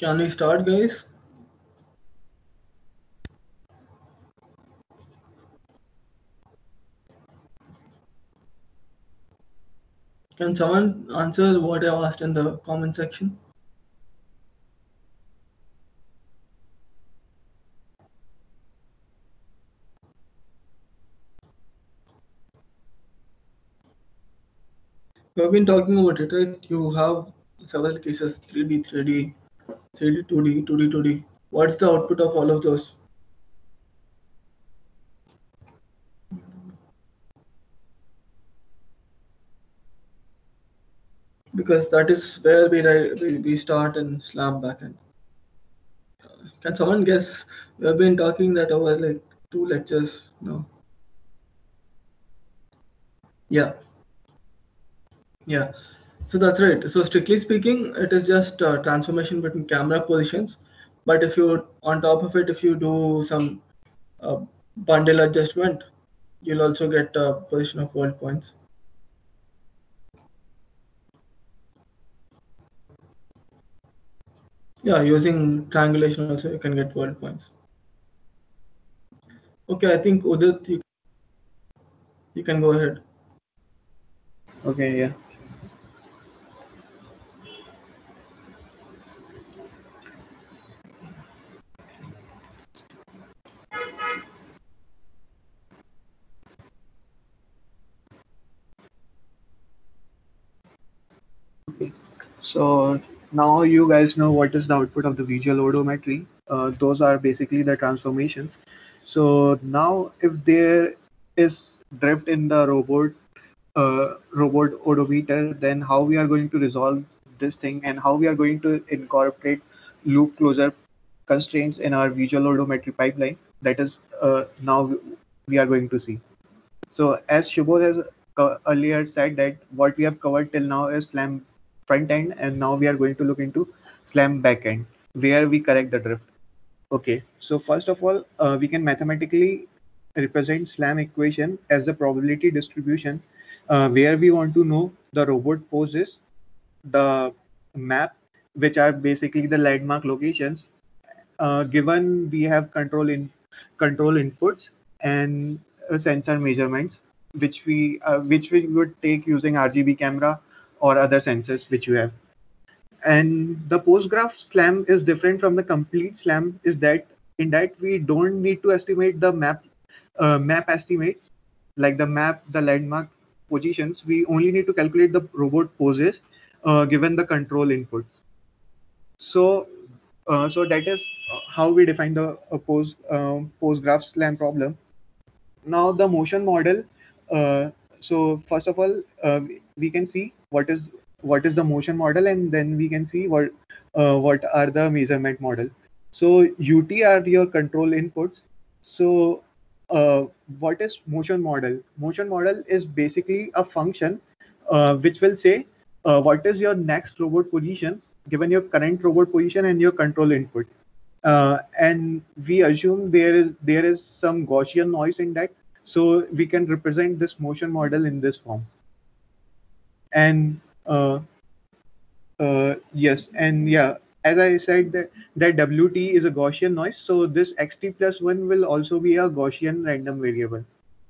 Can we start, guys? Can someone answer what I asked in the comment section? We have been talking about it, right? You have several cases: three D, three D, three D, two D, two D, two D. What's the output of all of those? Because that is where we we we start in Slam backend. Can someone guess? We have been talking that over like two lectures now. Yeah, yeah. So that's right. So strictly speaking, it is just uh, transformation between camera positions. But if you, on top of it, if you do some uh, bundle adjustment, you'll also get a position of world points. Yeah, using triangulation also you can get world points. Okay, I think Udit, you, you can go ahead. Okay, yeah. So now you guys know what is the output of the visual odometry. Uh, those are basically the transformations. So now if there is drift in the robot uh, robot odometer, then how we are going to resolve this thing and how we are going to incorporate loop closure constraints in our visual odometry pipeline. That is uh, now we are going to see. So as Shubho has co- earlier said that what we have covered till now is SLAM front end, and now we are going to look into SLAM back end, where we correct the drift. Okay, so first of all, uh, we can mathematically represent SLAM equation as the probability distribution, uh, where we want to know the robot poses, the map, which are basically the landmark locations, uh, given we have control in control inputs and uh, sensor measurements, which we uh, which we would take using R G B camera or other sensors which you have. And the postgraph SLAM is different from the complete SLAM is that in that we don't need to estimate the map uh, map estimates like the map, the landmark positions. We only need to calculate the robot poses uh, given the control inputs. So, uh, so that is uh, how we define the uh, post um, postgraph SLAM problem. Now the motion model. Uh, so first of all, uh, we can see what is what is the motion model, and then we can see what uh, what are the measurement model. So U T are your control inputs. So uh, what is motion model? Motion model is basically a function uh, which will say uh, what is your next robot position given your current robot position and your control input. Uh, and we assume there is there is some Gaussian noise in that, so we can represent this motion model in this form. And uh, uh, yes, and yeah, as I said that, that W T is a Gaussian noise, so this X T plus one will also be a Gaussian random variable.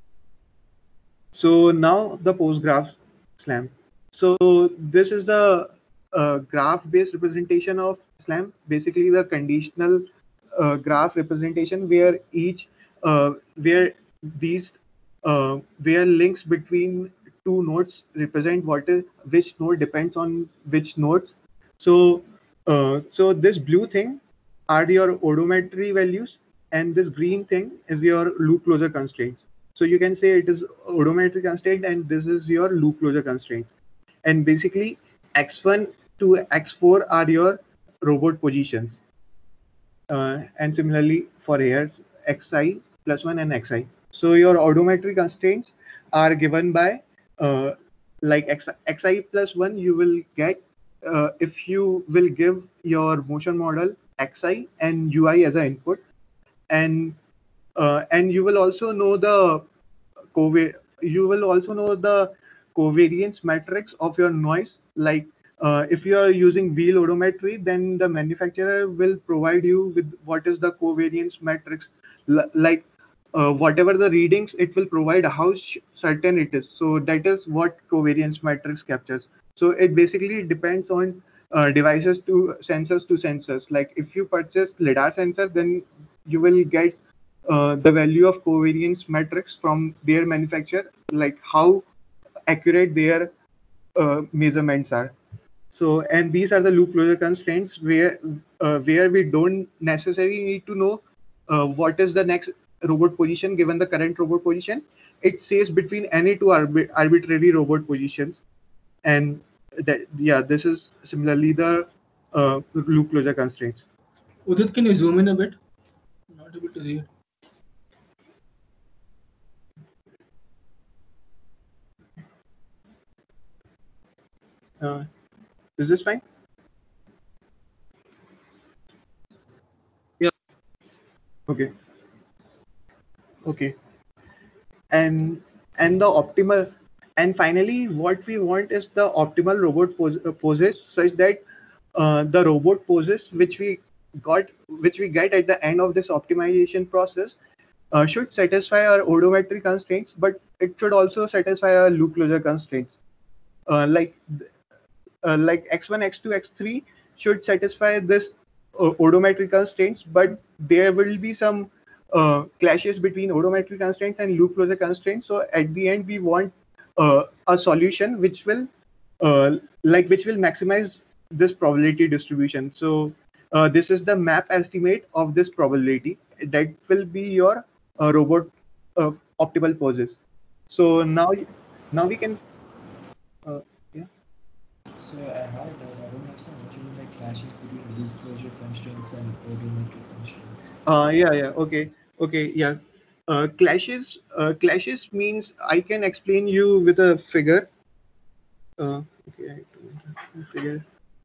So now the post graph SLAM. So this is the uh, graph-based representation of SLAM, basically the conditional uh, graph representation where each uh, where these uh, where links between two nodes represent what is which node depends on which nodes. So uh, so this blue thing are your odometry values, and this green thing is your loop closure constraints. So you can say it is odometry constraint, and this is your loop closure constraint. And basically, X one to X four are your robot positions. Uh, and similarly for here, Xi plus one and Xi. So your odometry constraints are given by uh, like X, Xi plus one, you will get uh, if you will give your motion model Xi and Ui as an input, and uh, and you will also know the cova- you will also know the covariance matrix of your noise, like uh, if you are using wheel odometry, then the manufacturer will provide you with what is the covariance matrix, L- like uh, whatever the readings, it will provide how sh- certain it is. So that is what covariance matrix captures. So it basically depends on uh, devices to sensors to sensors. Like if you purchase lidar sensor, then you will get uh, the value of covariance matrix from their manufacturer, like how accurate their uh, measurements are. So, and these are the loop closure constraints where uh, where we don't necessarily need to know uh, what is the next robot position given the current robot position. It says between any two arbi- arbitrary robot positions, and that yeah, this is similarly the uh, loop closure constraints. Udit, can you zoom in a bit? Not able to see it. Uh, is this fine? Yeah. Okay. Okay. And and the optimal, and finally what we want is the optimal robot pose, uh, poses such that uh, the robot poses which we got which we get at the end of this optimization process uh, should satisfy our odometry constraints, but it should also satisfy our loop closure constraints. Uh, like uh, like x one, x two, x three should satisfy this uh, odometry constraints, but there will be some uh, clashes between odometry constraints and loop closure constraints. So at the end, we want uh, a solution which will uh, like which will maximize this probability distribution. So uh, this is the map estimate of this probability that will be your uh, robot uh, optimal poses. So now now we can uh, yeah. So I had, uh, I don't have so much of like clashes between loop closure constraints and odometry constraints. Uh, yeah, yeah, okay, okay, yeah. Uh, clashes, uh, clashes means I can explain you with a figure. Uh, okay, I don't have a figure.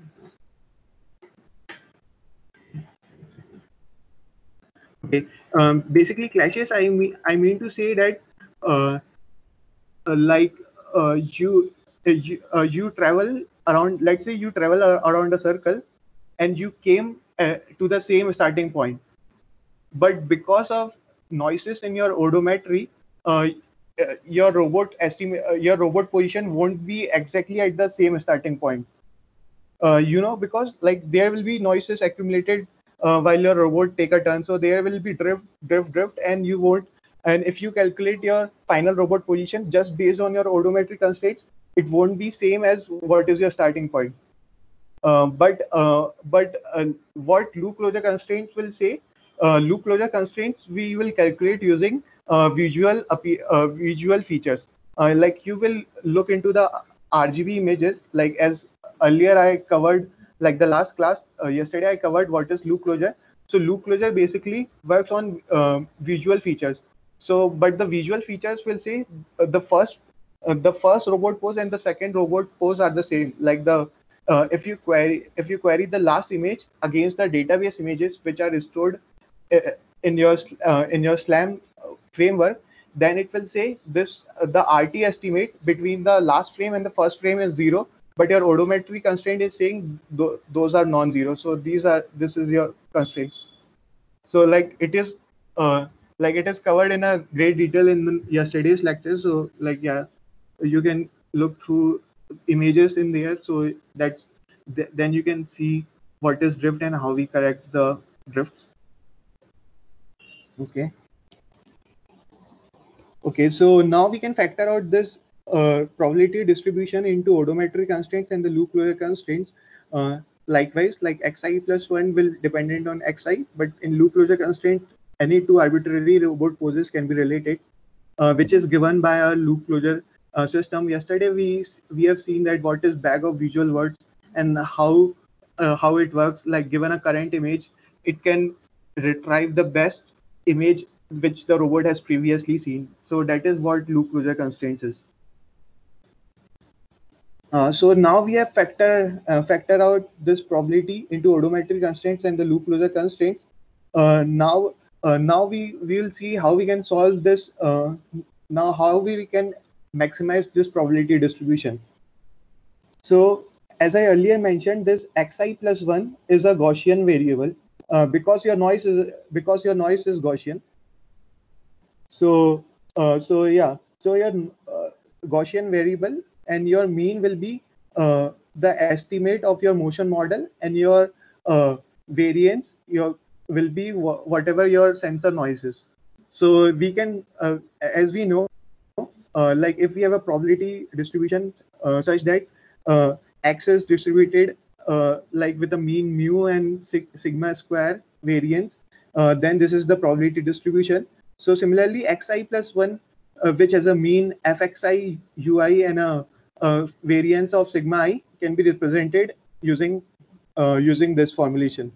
Okay, um, basically clashes. I mean, I mean to say that, uh, uh, like, uh, you, uh, you, uh, you travel around. Let's say you travel ar- around a circle, and you came uh, to the same starting point. But because of noises in your odometry, uh, uh, your robot estimate uh, your robot position won't be exactly at the same starting point. Uh, you know, because like there will be noises accumulated uh, while your robot take a turn, so there will be drift, drift, drift, and you won't. And if you calculate your final robot position just based on your odometry constraints, it won't be same as what is your starting point. Uh, but uh, but uh, what loop closure constraints will say, uh, loop closure constraints we will calculate using uh, visual appe- uh, visual features. Uh, like you will look into the R G B images, like as earlier I covered, like the last class uh, yesterday I covered what is loop closure. So loop closure basically works on uh, visual features. So but the visual features will say uh, the first uh, the first robot pose and the second robot pose are the same. Like the uh, if you query if you query the last image against the database images which are stored uh, in your uh, in your SLAM framework, then it will say this uh, the R T estimate between the last frame and the first frame is zero, but your odometry constraint is saying th- those are non-zero. So these are this is your constraint. So like it is uh, like it is covered in a great detail in the yesterday's lecture. So like yeah, you can look through images in there. So that's th- then you can see what is drift and how we correct the drift. Okay. Okay. So now we can factor out this uh, probability distribution into odometry constraints and the loop closure constraints. Uh, likewise, like xi plus one will dependent on xi, but in loop closure constraint, any two arbitrary robot poses can be related, uh, which is given by our loop closure uh, system. Yesterday, we we have seen that what is bag of visual words and how uh, how it works. Like given a current image, it can retrieve the best image which the robot has previously seen. So that is what loop closure constraints is. Uh, so now we have factor uh, factor out this probability into odometry constraints and the loop closure constraints. Uh, now uh, now we we will see how we can solve this. Uh, now how we can maximize this probability distribution. So as I earlier mentioned, this xi plus one is a Gaussian variable uh, because your noise is because your noise is Gaussian. So uh, so yeah, so your uh, Gaussian variable and your mean will be uh, the estimate of your motion model, and your uh, variance your will be wh whatever your sensor noise is. So we can, uh, as we know, uh, like if we have a probability distribution uh, such that uh, x is distributed uh, like with a mean mu and sig sigma square variance, uh, then this is the probability distribution. So similarly, xi plus one, uh, which has a mean fxi ui and a, a variance of sigma I, can be represented using uh, using this formulation.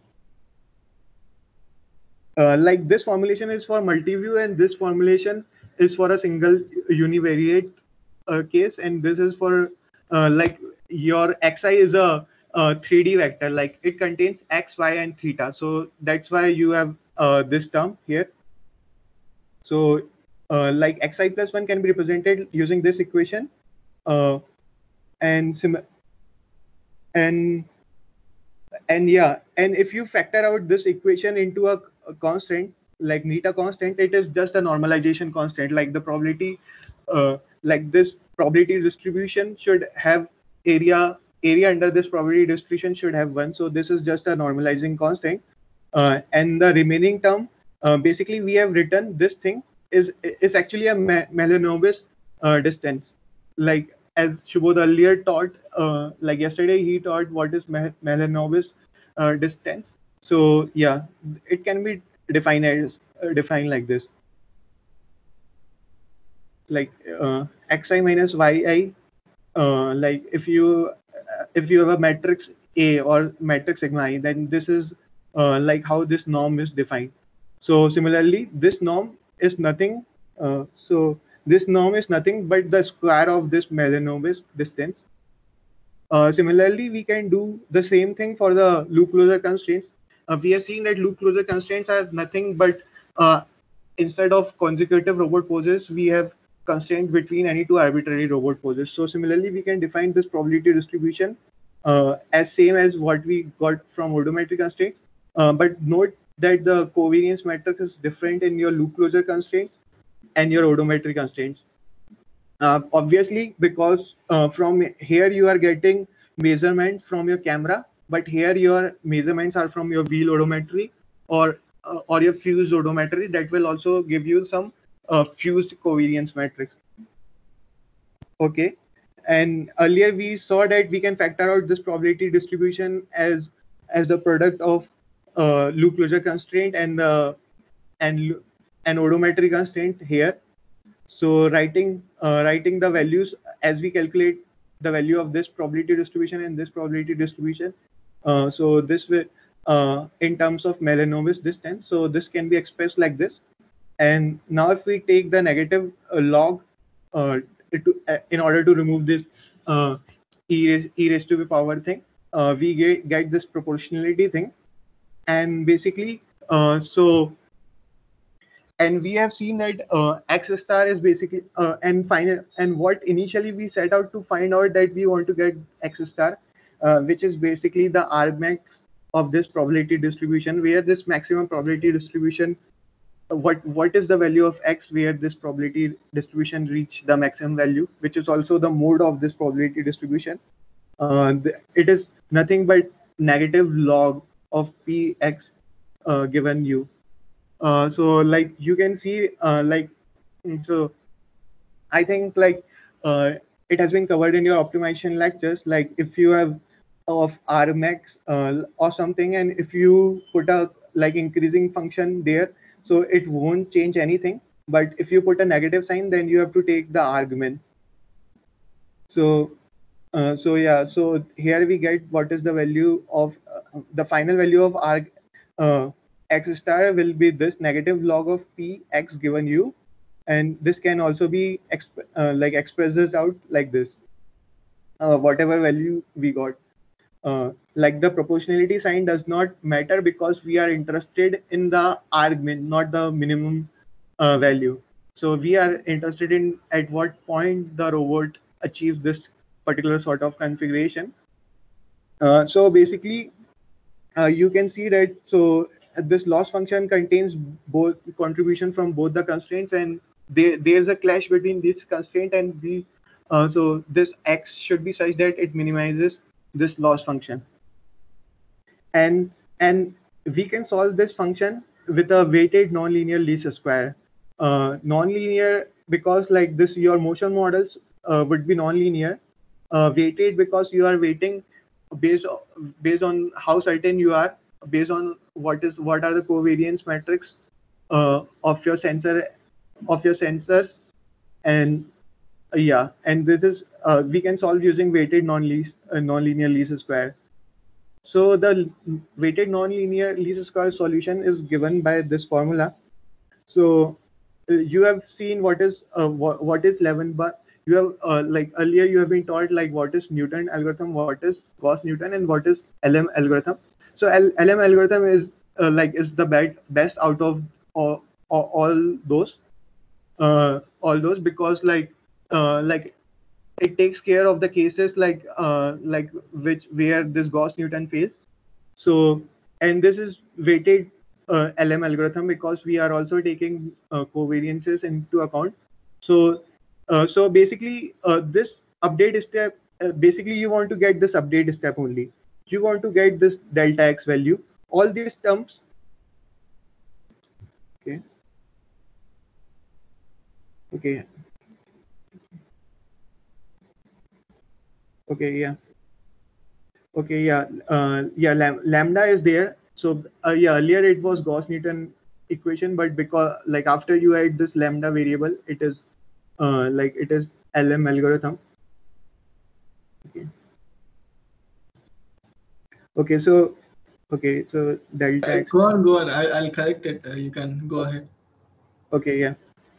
Uh, like this formulation is for multi-view, and this formulation is for a single univariate uh, case, and this is for uh, like your xi is a, a three D vector, like it contains x, y, and theta. So that's why you have uh, this term here. So uh, like xi plus one can be represented using this equation, uh, and sim and and yeah, and if you factor out this equation into a, a constant like neta constant, it is just a normalization constant. Like the probability, uh, like this probability distribution should have area area under this probability distribution should have one. So this is just a normalizing constant, uh, and the remaining term, uh, basically we have written this thing is is actually a Mahalanobis uh, distance. Like as Shubodh earlier taught, uh, like yesterday he taught what is Mahalanobis uh, distance. So yeah, it can be defined as uh, defined like this, like uh, xi minus yi. Uh, like if you uh, if you have a matrix A or matrix sigma I, then this is uh, like how this norm is defined. So similarly, this norm is nothing. Uh, so this norm is nothing but the square of this Mahalanobis distance. Uh, similarly, we can do the same thing for the loop closure constraints. Uh, we are seeing that loop closure constraints are nothing but uh, instead of consecutive robot poses, we have constraint between any two arbitrary robot poses. So similarly, we can define this probability distribution uh, as same as what we got from odometry constraints. Uh, but note that the covariance matrix is different in your loop closure constraints and your odometry constraints. Uh, obviously, because uh, from here you are getting measurement from your camera, but here your measurements are from your wheel odometry or uh, or your fused odometry. That will also give you some uh, fused covariance matrix. Okay, and earlier we saw that we can factor out this probability distribution as as the product of uh, loop closure constraint and the and and odometry constraint here. So writing uh, writing the values as we calculate the value of this probability distribution and this probability distribution. Uh, so this will uh, in terms of Mahalanobis distance. So this can be expressed like this. And now if we take the negative uh, log uh, to, uh, in order to remove this uh, e, e raised to the power thing, uh, we get get this proportionality thing, and basically uh, so. And we have seen that uh, X star is basically uh, and final and what initially we set out to find out that we want to get X star, uh, which is basically the argmax of this probability distribution, where this maximum probability distribution, uh, what what is the value of X where this probability distribution reach the maximum value, which is also the mode of this probability distribution. Uh, it is nothing but negative log of Px uh, given u. Uh, so like you can see, uh, like so I think like uh, it has been covered in your optimization lectures. Like if you have of argmax uh, or something, and if you put a like increasing function there, so it won't change anything. But if you put a negative sign, then you have to take the argument. So uh, so yeah, so here we get what is the value of uh, the final value of arg. Uh, X star will be this negative log of P X given u, and this can also be exp uh, like expressed out like this, uh, whatever value we got. Uh, like the proportionality sign does not matter because we are interested in the argmin, not the minimum uh, value. So we are interested in at what point the robot achieves this particular sort of configuration. Uh, so basically, uh, you can see that so this loss function contains both contribution from both the constraints, and there there's a clash between this constraint and the uh, so this x should be such that it minimizes this loss function, and and we can solve this function with a weighted nonlinear least square. Uh, nonlinear because like this your motion models uh, would be nonlinear. Uh, weighted because you are weighting based based on how certain you are, based on what is what are the covariance metrics uh, of your sensor of your sensors, and uh, yeah, and this is uh, we can solve using weighted non-least uh, nonlinear least square. So the weighted nonlinear least square solution is given by this formula. So uh, you have seen what is uh, what, what is eleven bar. You have uh, like earlier you have been taught like what is Newton algorithm, what is Gauss Newton, and what is L M algorithm. So L M algorithm is uh, like is the best best out of all, all those uh, all those because like uh, like it takes care of the cases like uh, like which where this Gauss Newton fails. So and this is weighted uh, L M algorithm because we are also taking uh, covariances into account. So uh, so basically uh, this update step uh, basically you want to get this update step only. You want to get this delta x value. All these terms. Okay. Okay. Okay. Yeah. Okay. Yeah. Uh, yeah. Lam lambda is there. So uh, yeah, earlier it was Gauss-Newton equation, but because like after you add this lambda variable, it is uh, like it is L M algorithm. Okay. Okay. So okay. So delta Uh, x. Go on, go on. I, I'll correct it. Uh, you can go ahead. Okay. Yeah.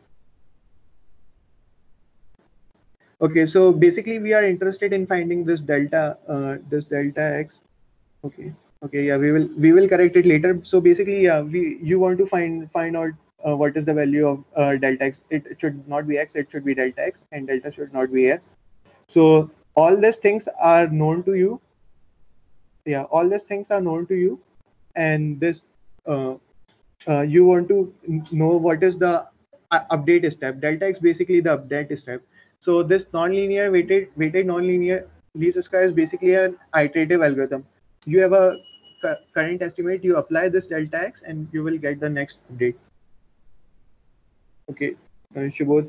Okay. So basically, we are interested in finding this delta, uh, this delta x. Okay. Okay. Yeah. We will we will correct it later. So basically, yeah, we you want to find find out uh, what is the value of uh, delta x. It, it should not be x. It should be delta x, and delta should not be here. So all these things are known to you. Yeah. All these things are known to you, and this uh, uh, you want to know what is the uh, update step. Delta x basically the update step. So this nonlinear weighted weighted nonlinear least square is basically an iterative algorithm. You have a cu- current estimate, you apply this delta x, and you will get the next update. Okay, uh, Shubodh.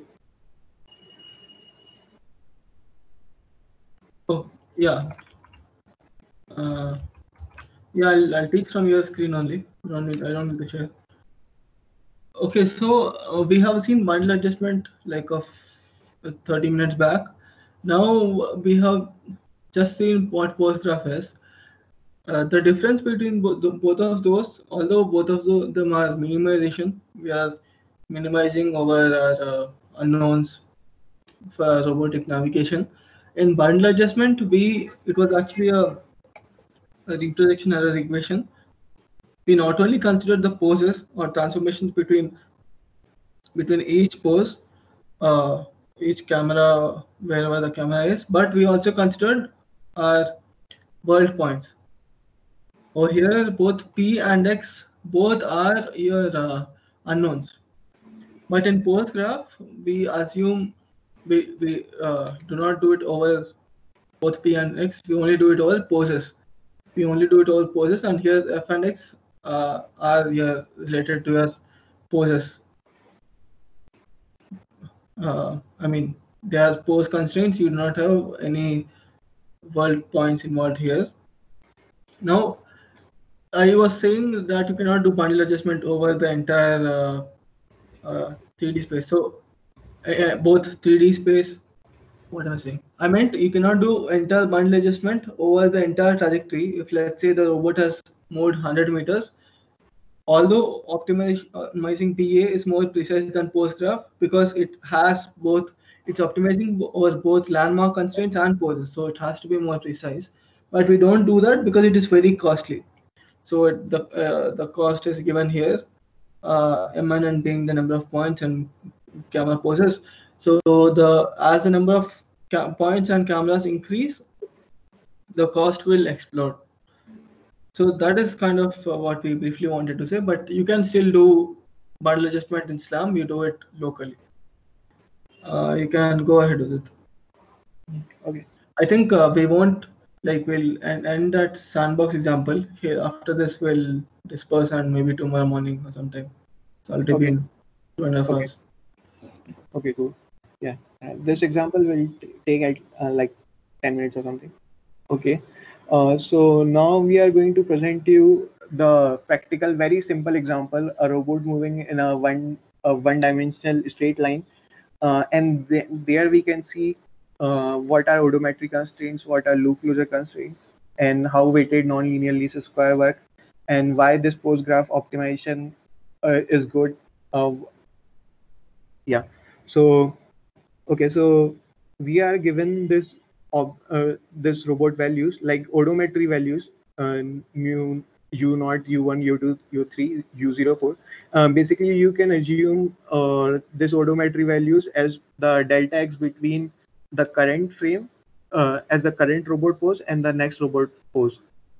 Oh, yeah. Uh, yeah, I'll, I'll take from your screen only. I don't need, I don't need to share. Okay, so uh, we have seen bundle adjustment like of thirty minutes back. Now we have just seen what postgraph is. Uh, the difference between both, the, both of those, although both of the, them are minimization, we are minimizing over our uh, unknowns for robotic navigation. In bundle adjustment, we it was actually a, a reprojection error equation. We not only considered the poses or transformations between between each pose, uh, each camera, wherever the camera is, but we also considered our world points. Over here, both P and X both are your uh, unknowns. But in postgraph, we assume we, we uh, do not do it over both P and X. We only do it over poses. We only do it over poses, and here F and X uh, are your related to your poses. Uh, I mean, they are pose constraints. You do not have any world points involved here. Now, I was saying that you cannot do bundle adjustment over the entire uh, uh, three D space. So uh, both three D space. What am I saying? I meant you cannot do entire bundle adjustment over the entire trajectory. If let's say the robot has moved one hundred meters, although optimizing P A is more precise than postgraph because it has both. It's optimizing over both landmark constraints and poses, so it has to be more precise. But we don't do that because it is very costly. So it, the uh, the cost is given here, uh, M N N being the number of points and camera poses. So the as the number of ca- points and cameras increase, the cost will explode. So that is kind of uh, what we briefly wanted to say, but you can still do bundle adjustment in Slam, you do it locally. Uh, you can go ahead with it. Okay. I think uh, we won't like we'll end, end that sandbox example here. After this, we'll disperse and maybe tomorrow morning or sometime. So already Okay. been two and a half Okay. hours. Okay, cool. Yeah. Uh, this example will t- take at uh, like ten minutes or something. Okay. Uh, so now we are going to present you the practical, very simple example: a robot moving in a one a one-dimensional straight line, uh, and th- there we can see uh, what are odometry constraints, what are loop closure constraints, and how weighted nonlinear least square work, and why this post graph optimization uh, is good. Uh, yeah. So okay, so we are given this of uh, this robot values like odometry values, uh, mu u naught, u one, u two, u three, u zero four. Um, basically, you can assume uh, this odometry values as the delta x between the current frame uh, as the current robot pose and the next robot pose.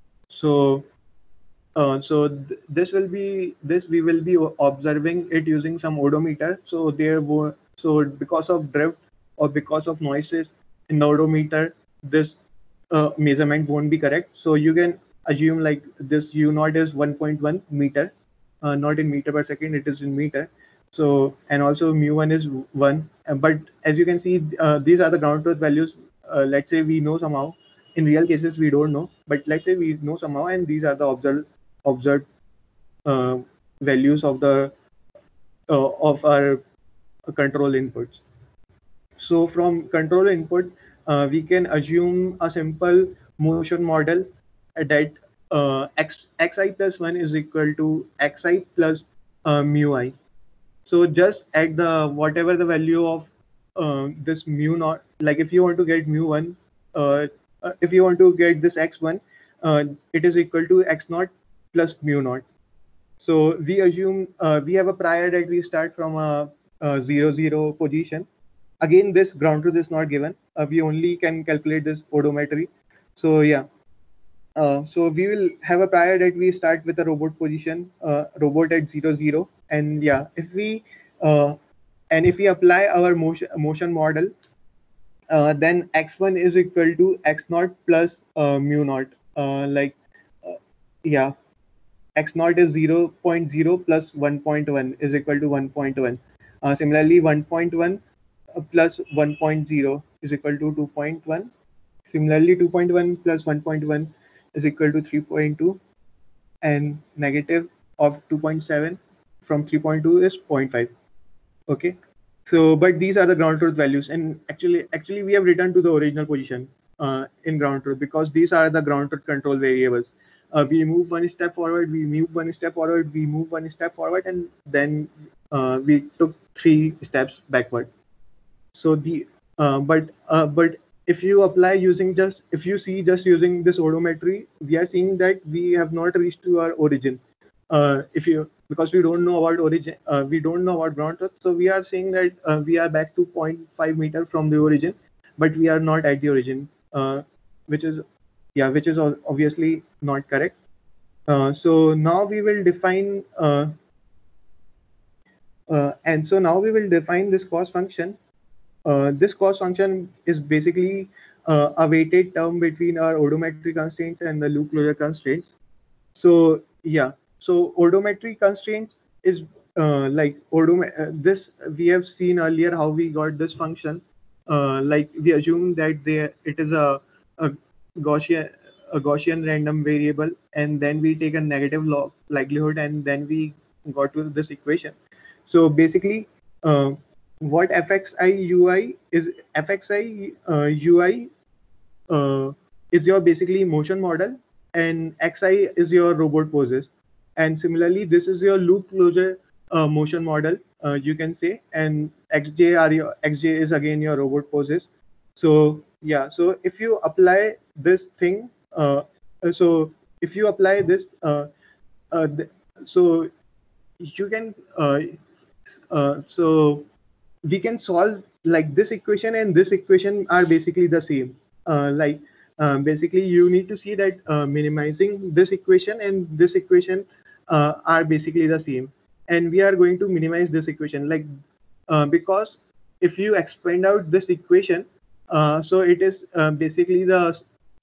So uh, so th- this will be this we will be o- observing it using some odometer. So there were so because of drift or because of noises in the odometer, this uh, measurement won't be correct. So you can assume like this u naught is one point one meter, uh, not in meter per second. It is in meter. So and also mu one is one. Uh, But as you can see, uh, these are the ground truth values. Uh, let's say we know somehow. In real cases, we don't know. But let's say we know somehow, and these are the observed observed uh, values of the uh, of our control inputs. So from control input, uh, we can assume a simple motion model that uh, x xi plus one is equal to xi plus uh, mu I. So just at the whatever the value of uh, this mu naught, like if you want to get mu one, uh, uh, if you want to get this x one, uh, it is equal to x naught plus mu naught. So we assume uh, we have a prior that we start from a, a zero zero position. Again, this ground truth is not given. Uh, we only can calculate this odometry. So yeah. Uh, so we will have a prior that we start with a robot position, uh, robot at zero zero, and yeah, if we uh, and if we apply our motion motion model, uh, then x one is equal to x naught plus uh, mu naught. Uh, like uh, yeah, x naught is zero point zero plus one point one is equal to one point one. Uh, similarly, one point one uh, plus one point zero is equal to two point one. Similarly, two point one plus one point one is equal to three point two, and negative of two point seven from three point two is zero point five. Okay. So, but these are the ground truth values, and actually, actually, we have returned to the original position uh, in ground truth because these are the ground truth control variables. Uh, we move one step forward, we move one step forward, we move one step forward, and then uh, we took three steps backward. So the uh, but uh, but if you apply using just if you see just using this odometry, we are seeing that we have not reached to our origin. Uh, if you because we don't know about origin, uh, we don't know about ground truth, so we are saying that uh, we are back to zero point five meter from the origin, but we are not at the origin, uh, which is yeah, which is ob- obviously not correct. Uh, so now we will define uh, uh, and so now we will define this cost function. Uh, this cost function is basically uh, a weighted term between our odometry constraints and the loop closure constraints. So yeah, so odometry constraints is uh, like odom uh, this we have seen earlier how we got this function. Uh, like we assume that there it is a, a Gaussian a Gaussian random variable, and then we take a negative log likelihood, and then we got to this equation. So basically, uh, what fxi ui is fxi uh, ui uh, is your basically motion model, and xi is your robot poses. And similarly, this is your loop closure uh, motion model, uh, you can say, and xj are your xj is again your robot poses. So yeah, so if you apply this thing, uh, uh, so if you apply this, uh, uh, th- so you can uh, uh, so we can solve like this equation and this equation are basically the same. Uh, like um, basically you need to see that uh, minimizing this equation and this equation uh, are basically the same, and we are going to minimize this equation, like uh, because if you expand out this equation, uh, so it is uh, basically the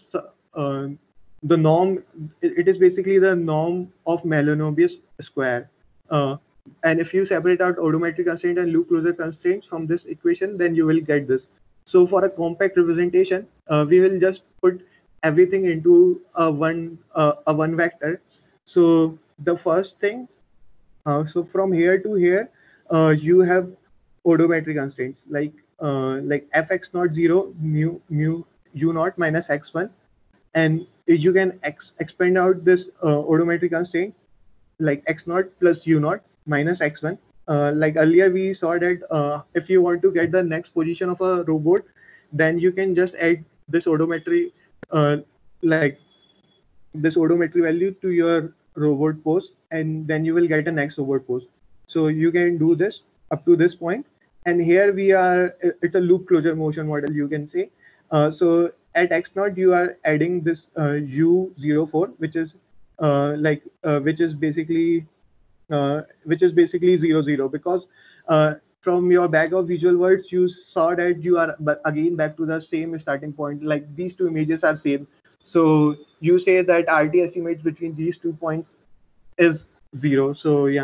uh, the norm, it, it is basically the norm of Mahalanobis square, uh, and if you separate out odometry constraint and loop closure constraints from this equation, then you will get this. So for a compact representation, uh, we will just put everything into a one uh, a one vector. So the first thing, uh, so from here to here, uh, you have odometry constraints like uh, like fx naught zero mu mu u naught minus x one, and you can ex expand out this uh, odometry constraint like x naught plus u naught minus x one. Uh, like earlier we saw that uh, if you want to get the next position of a robot, then you can just add this odometry uh, like this odometry value to your robot pose, and then you will get a next robot pose. So you can do this up to this point, and here we are, it's a loop closure motion model, you can say. Uh, so at x naught you are adding this uh, u zero four, which is uh, like uh, which is basically uh, which is basically zero zero, because uh, from your bag of visual words you saw that you are again back to the same starting point, like these two images are same. So you say that R T estimates between these two points is zero. So yeah,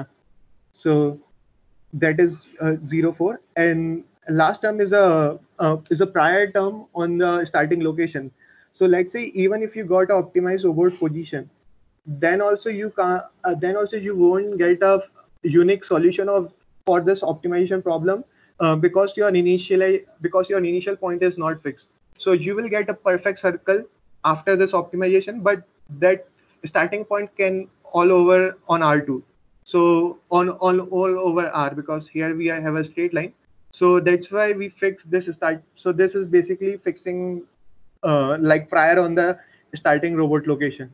so that is uh, zero four, and last term is a uh, is a prior term on the starting location. So let's say even if you got an optimized robot position, then also you can uh, then also you won't get a unique solution of for this optimization problem uh, because your initial because your initial point is not fixed. So you will get a perfect circle after this optimization, but that starting point can all over on R two. So on all all over R, because here we have a straight line. So that's why we fix this start. So this is basically fixing uh, like prior on the starting robot location.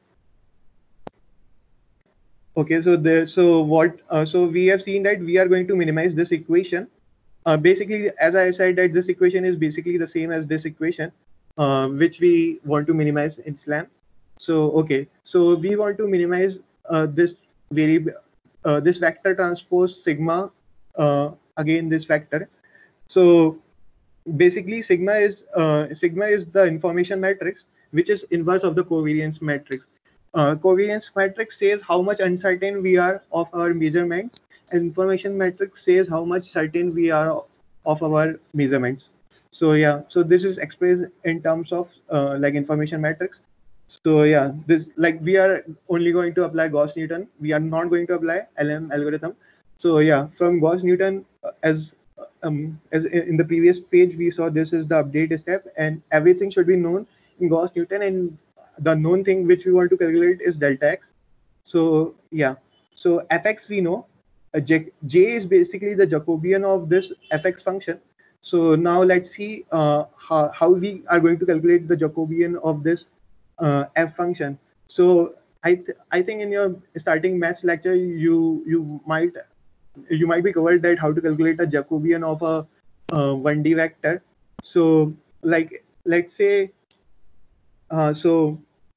Okay, so the so what uh, so we have seen that we are going to minimize this equation. Uh, basically, as I said, that this equation is basically the same as this equation, uh, which we want to minimize in SLAM. So okay, so we want to minimize uh, this variable, uh, this vector transpose sigma, uh, again this vector. So basically, sigma is uh, sigma is the information matrix, which is inverse of the covariance matrix. Uh, covariance matrix says how much uncertain we are of our measurements, and information matrix says how much certain we are of our measurements. So yeah, so this is expressed in terms of uh, like information matrix. So yeah, this like we are only going to apply Gauss-Newton. We are not going to apply L M algorithm. So yeah, from Gauss-Newton, uh, as um, as in the previous page we saw, this is the update step, and everything should be known in Gauss-Newton, and the known thing which we want to calculate is delta x. So yeah, so fx we know, uh, J, J is basically the Jacobian of this fx function. So now let's see uh, how, how we are going to calculate the Jacobian of this uh, f function. So I th I think in your starting maths lecture you you might you might be covered that how to calculate a Jacobian of a uh, one D vector. So like let's say uh, so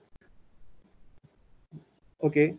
okay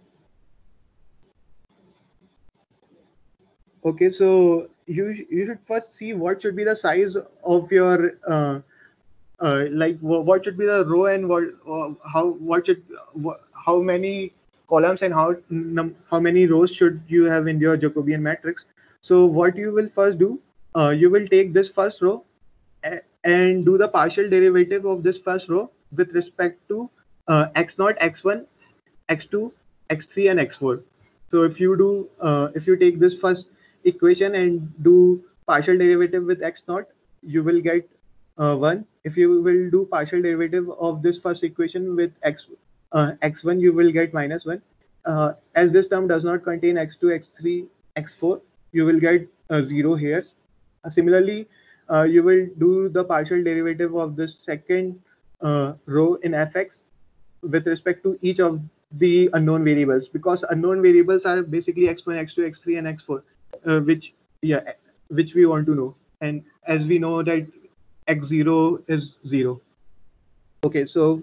okay so you you should first see what should be the size of your uh, uh, like what should be the row, and what uh, how what should what, how many columns and how num, how many rows should you have in your Jacobian matrix. So what you will first do, uh, you will take this first row and do the partial derivative of this first row with respect to uh, x naught, x one, x two, x three, and x four. So if you do uh, if you take this first equation and do partial derivative with x naught, you will get uh, one. If you will do partial derivative of this first equation with x uh, x one, you will get minus one. Uh, as this term does not contain x two, x three, x four, you will get uh, zero here. Uh, similarly, uh, you will do the partial derivative of this second uh, row in fx with respect to each of the unknown variables, because unknown variables are basically x one, x two, x three, and x four, uh, which yeah which we want to know. And as we know that x zero is zero. Okay, so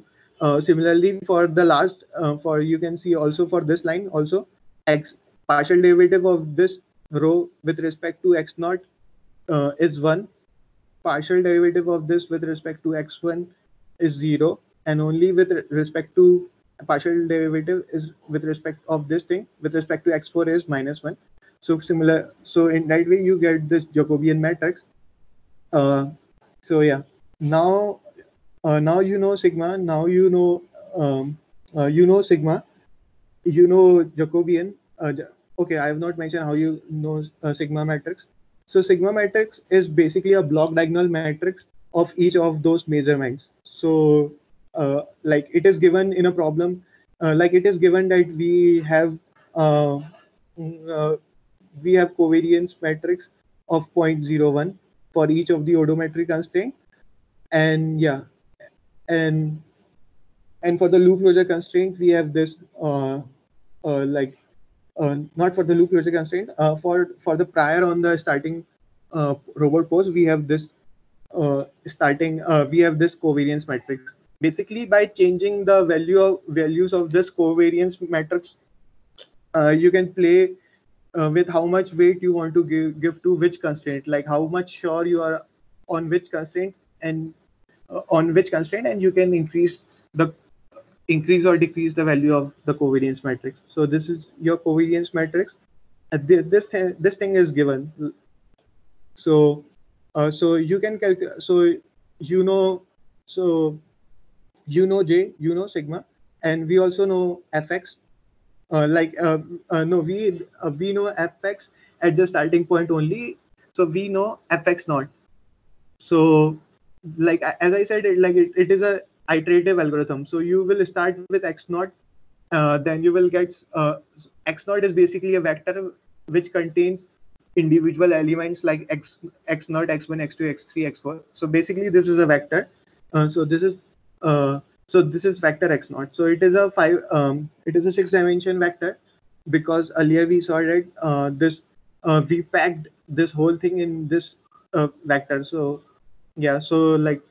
Uh, similarly, for the last, uh, for you can see also for this line also, x partial derivative of this row with respect to x naught uh, is one. Partial derivative of this with respect to x one is zero, and only with re- respect to partial derivative is with respect of this thing with respect to x four is minus one. So similar, so in that way you get this Jacobian matrix. Uh, so yeah, now uh, now you know sigma. Now you know um, uh, you know sigma. You know Jacobian. Uh, Ja- okay, I have not mentioned how you know uh, sigma matrix. So sigma matrix is basically a block diagonal matrix of each of those measurements. So uh, like it is given in a problem, uh, like it is given that we have uh, mm, uh, we have covariance matrix of zero point zero one for each of the odometry constraint, and yeah, and and for the loop closure constraint we have this uh, uh, like uh, not for the loop closure constraint, uh, for for the prior on the starting uh, robot pose we have this uh, starting uh, we have this covariance matrix. Basically, by changing the value of values of this covariance matrix, uh, you can play uh, with how much weight you want to give give to which constraint, like how much sure you are on which constraint, and uh, on which constraint, and you can increase the increase or decrease the value of the covariance matrix. So this is your covariance matrix. Uh, thi- this thing this thing is given. So uh, so you can calculate. So you know so you know J, you know sigma, and we also know fx. Uh, like uh, uh, no, we uh, we know fx at the starting point only. So we know fx naught. So like a- as I said, it, like it, it is a iterative algorithm. So you will start with x naught, uh, then you will get uh, x naught is basically a vector which contains individual elements like x x naught, x one, x two, x three, x four. So basically this is a vector. Uh, so this is uh, so this is vector x naught. So it is a five um, it is a six dimension vector, because earlier we saw that uh, this uh, we packed this whole thing in this uh, vector. So yeah, so like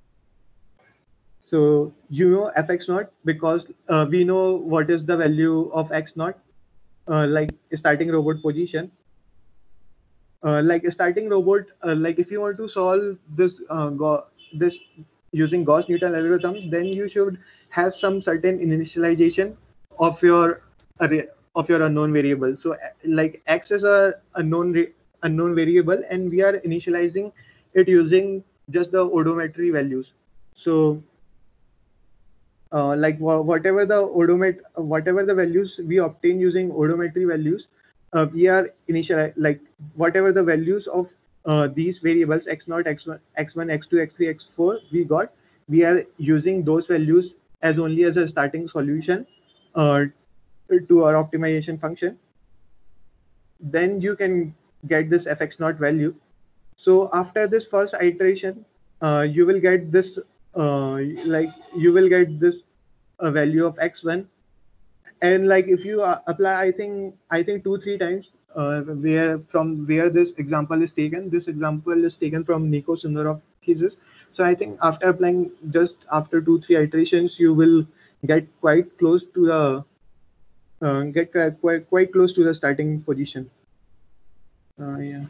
so you know fx naught because uh, we know what is the value of x naught, uh, like starting robot position. Uh, like a starting robot, uh, like if you want to solve this uh, Ga- this using Gauss-Newton algorithm, then you should have some certain initialization of your array of your unknown variable. So uh, like x is a unknown re- unknown variable, and we are initializing it using just the odometry values. So uh, like wha- whatever the odomet whatever the values we obtain using odometry values, uh, we are initial like whatever the values of uh, these variables x naught, x one, x one, x two, x three, x four we got, we are using those values as only as a starting solution uh, to our optimization function. Then you can get this fx naught value. So after this first iteration, uh, you will get this uh, like you will get this a value of x one, and like if you uh, apply, i think i think two three times, uh, where from where this example is taken this example is taken from Nico Sundarov thesis. So I think after applying just after two three iterations, you will get quite close to the uh, get uh, quite quite close to the starting position. Uh, yeah.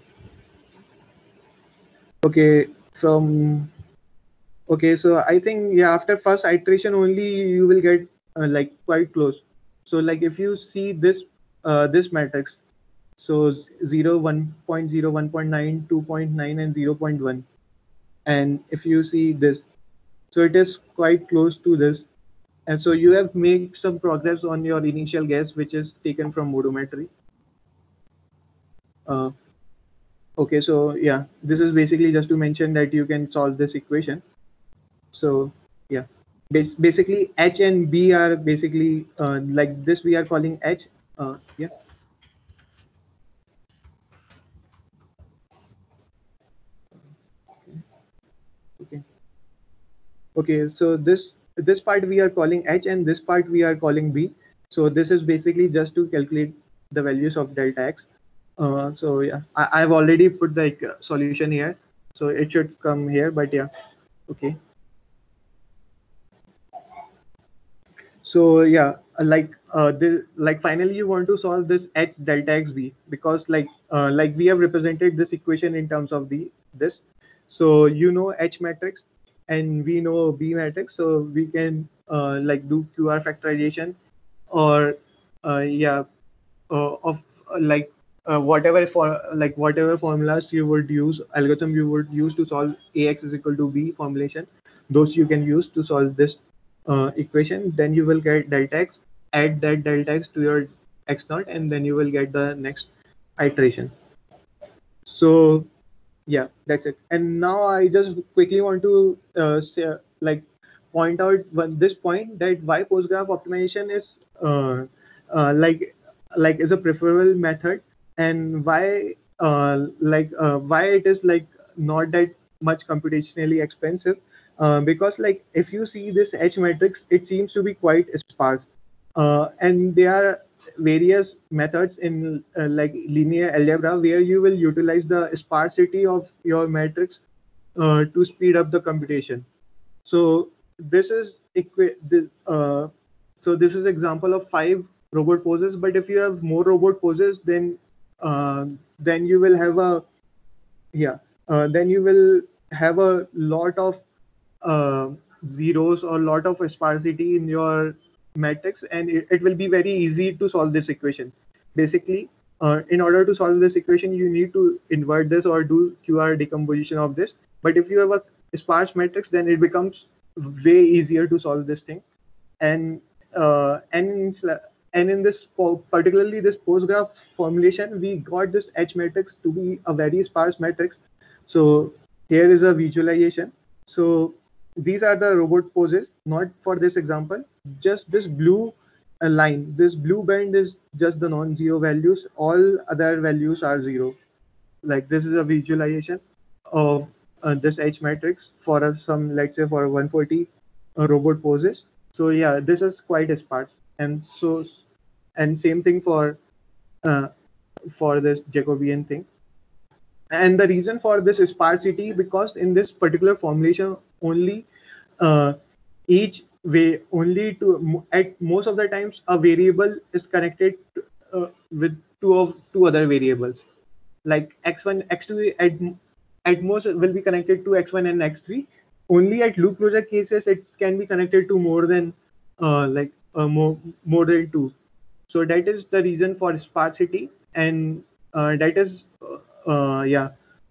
Okay. From Okay, so I think yeah, after first iteration only you will get uh, like quite close. So like if you see this uh, this matrix, so zero, one point zero, one point nine, two point nine, and zero point one, and if you see this, so it is quite close to this, and so you have made some progress on your initial guess, which is taken from odometry. Uh, okay, so yeah, this is basically just to mention that you can solve this equation. So yeah, Bas- basically H and B are basically uh, like this we are calling H. Uh, yeah. Okay. Okay. So this this part we are calling H, and this part we are calling B. So this is basically just to calculate the values of delta X. Uh, so yeah, I, I've already put the like, solution here, so it should come here. But yeah, okay. So yeah, uh, like uh, the like finally you want to solve this h delta x b, because like uh, like we have represented this equation in terms of the this. So you know h matrix and we know b matrix, so we can uh, like do Q R factorization, or uh, yeah uh, of uh, like uh, whatever for like whatever formulas you would use, algorithm you would use to solve ax is equal to b formulation, those you can use to solve this uh, equation. Then you will get delta x, add that delta x to your x naught, and then you will get the next iteration. So yeah, that's it. And now I just quickly want to uh, say, like point out one, this point, that why postgraph optimization is uh, uh, like like is a preferable method, and why uh, like uh, why it is like not that much computationally expensive, uh, because like if you see this H matrix, it seems to be quite sparse, uh, and there are various methods in uh, like linear algebra where you will utilize the sparsity of your matrix uh, to speed up the computation. So this is equi- this, uh, so this is example of five robot poses. But if you have more robot poses, then uh, then you will have a yeah uh, then you will have a lot of uh, zeros or lot of sparsity in your matrix, and it, it will be very easy to solve this equation. Basically, uh, in order to solve this equation, you need to invert this or do Q R decomposition of this. But if you have a sparse matrix, then it becomes way easier to solve this thing. And uh, and and in this particularly this postgraph formulation, we got this H matrix to be a very sparse matrix. So here is a visualization. So these are the robot poses, not for this example, just this blue uh, line, this blue band is just the non-zero values, all other values are zero. Like this is a visualization of uh, this H matrix for uh, some, let's say for one forty uh, robot poses. So yeah, this is quite sparse. And so and same thing for uh, for this Jacobian thing. And the reason for this sparsity, because in this particular formulation only uh, each way only to at most of the times a variable is connected uh, with two of two other variables, like x one x two at at most will be connected to x one and x three. Only at loop closure cases it can be connected to more than uh, like uh, more more than two. So that is the reason for sparsity. And uh, that is uh, uh, yeah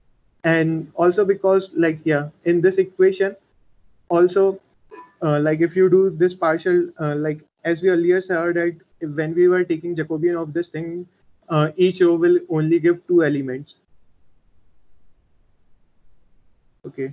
and also because like yeah in this equation also uh, like if you do this partial uh, like as we earlier said that when we were taking Jacobian of this thing, uh, each row will only give two elements. Okay,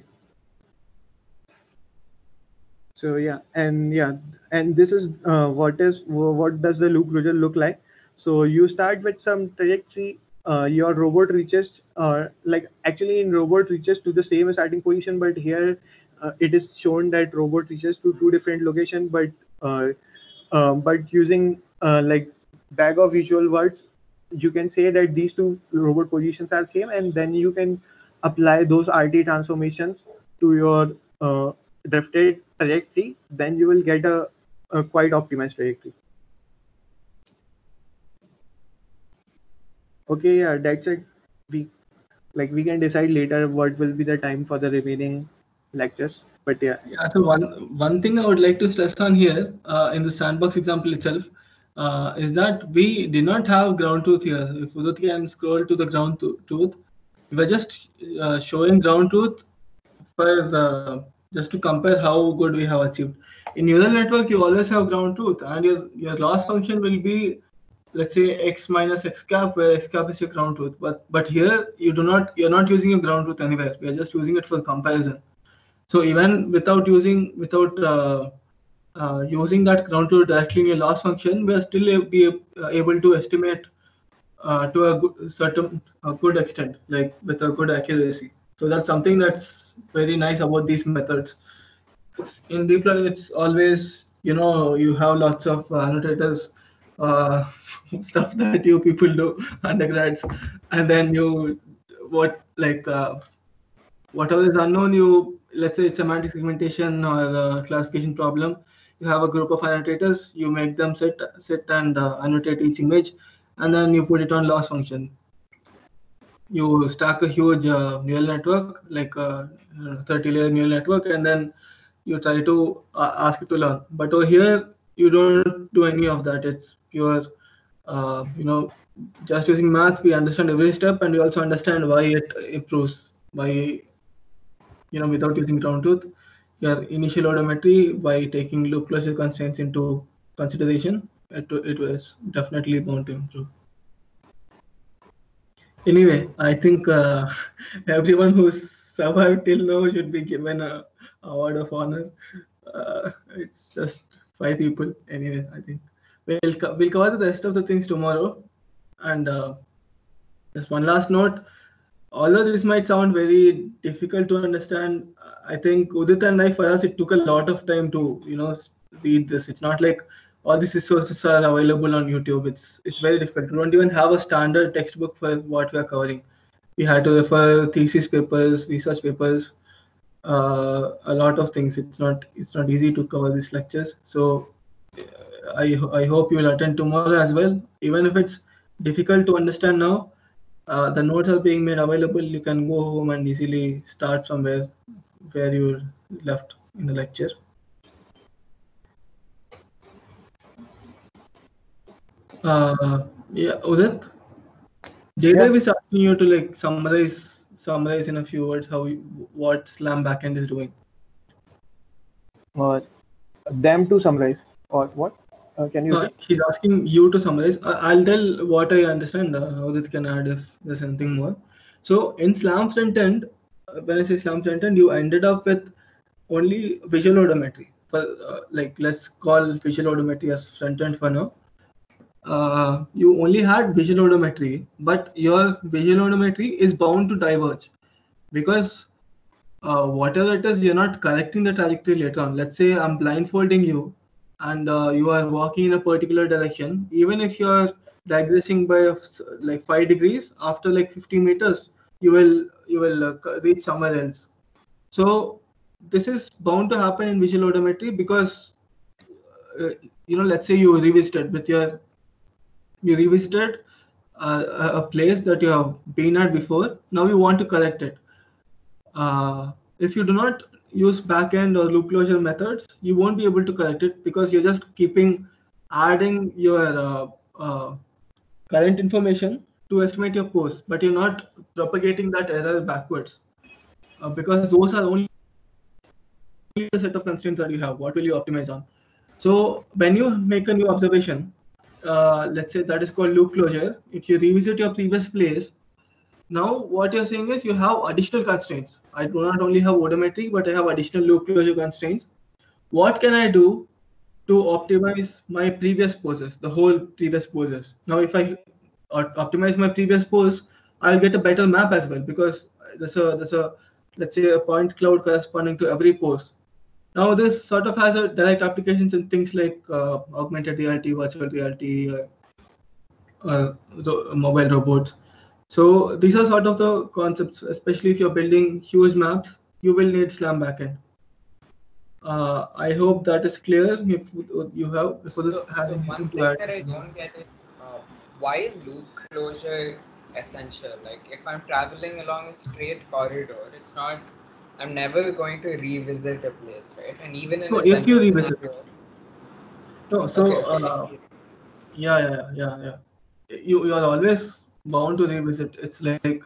so yeah and yeah and this is uh, what is what does the loop closure look like. So you start with some trajectory, uh, your robot reaches uh, like actually in robot reaches to the same starting position, but here uh, it is shown that robot reaches to two different locations, but uh, uh, but using uh, like bag of visual words, you can say that these two robot positions are same, and then you can apply those R T transformations to your uh, drifted trajectory. Then you will get a, a quite optimized trajectory. Okay, yeah, that's it. We like we can decide later what will be the time for the remaining lectures. But yeah, Yeah, so one one thing I would like to stress on here uh, in the sandbox example itself uh, is that we did not have ground truth here. If Udit can scroll to the ground tu- truth, we were just uh, showing ground truth for uh, just to compare how good we have achieved. In neural network, you always have ground truth, and your your loss function will be, let's say, x minus x cap, where x cap is your ground truth. But but here you do not you're not using your ground truth anywhere. We are just using it for comparison. So even without using without uh, uh, using that ground truth directly in your loss function, we are still a- be uh, able to estimate uh, to a good, certain a good extent, like with a good accuracy. So that's something that's very nice about these methods. In deep learning, it's always, you know, you have lots of uh, annotators, uh, stuff that you people do undergrads, and then you what like uh, whatever is unknown, you let's say it's semantic segmentation or a classification problem, you have a group of annotators, you make them sit sit and uh, annotate each image, and then you put it on loss function. You stack a huge uh, neural network, like a thirty layer neural network, and then you try to uh, ask it to learn. But over here, you don't do any of that. It's pure, uh, you know, just using math, we understand every step, and we also understand why it improves. By, you know, without using ground truth, your initial odometry, by taking loop closure constraints into consideration, it, it was definitely bound to improve. Anyway, I think uh, everyone who's survived till now should be given a award of honor. Uh, it's just five people. Anyway, I think we'll co- we'll cover the rest of the things tomorrow. And uh, just one last note. Although this might sound very difficult to understand, I think Udit and I, for us, it took a lot of time to, you know, s- read this. It's not like all these resources are available on YouTube. It's it's very difficult. We don't even have a standard textbook for what we are covering. We had to refer thesis papers, research papers, uh, a lot of things. It's not it's not easy to cover these lectures. So uh, I ho- I hope you will attend tomorrow as well. Even if it's difficult to understand now, uh, the notes are being made available. You can go home and easily start from where where you left in the lecture. Uh, yeah, Udit, Jaydev is asking you to like summarize summarize in a few words how you, what Slam backend is doing. Uh, them to summarize or what? Uh, can you No, repeat? he's asking you to summarize. I- I'll tell what I understand. Uh, Udit can add if there's anything more. So in Slam front end, uh, when I say Slam front end, you ended up with only visual odometry. For uh, like, let's call visual odometry as front end for now. Uh, you only had visual odometry, but your visual odometry is bound to diverge because uh, whatever it is, you're not correcting the trajectory later on. Let's say I'm blindfolding you and uh, you are walking in a particular direction. Even if you're digressing by a f- like five degrees, after like fifty meters, you will you will uh, co- reach somewhere else. So this is bound to happen in visual odometry because uh, you know, let's say you revisited with your you revisited uh, a a place that you have been at before. Now you want to correct it. Uh, if you do not use backend or loop closure methods, you won't be able to correct it because you're just keeping adding your uh, uh, current information to estimate your post, but you're not propagating that error backwards uh, because those are only a set of constraints that you have. What will you optimize on? So when you make a new observation, uh, let's say that is called loop closure. If you revisit your previous place, now what you're saying is you have additional constraints. I do not only have odometry, but I have additional loop closure constraints. What can I do to optimize my previous poses, the whole previous poses? Now, if I op- optimize my previous pose, I'll get a better map as well because there's a there's a let's say a point cloud corresponding to every pose. Now, this sort of has a direct applications in things like uh, augmented reality, virtual reality, uh, uh, ro- mobile robots. So these are sort of the concepts, especially if you're building huge maps, you will need Slam backend. Uh, I hope that is clear. If you have, if this So, has so one anything to thing add. that I don't get is uh, why is loop closure essential? Like if I'm traveling along a straight corridor, it's not. I'm never going to revisit a place, right? And even in No, a if you general revisit. scenario, No, okay, so okay, if uh, you, yeah, yeah, yeah, yeah. You you are always bound to revisit. It's like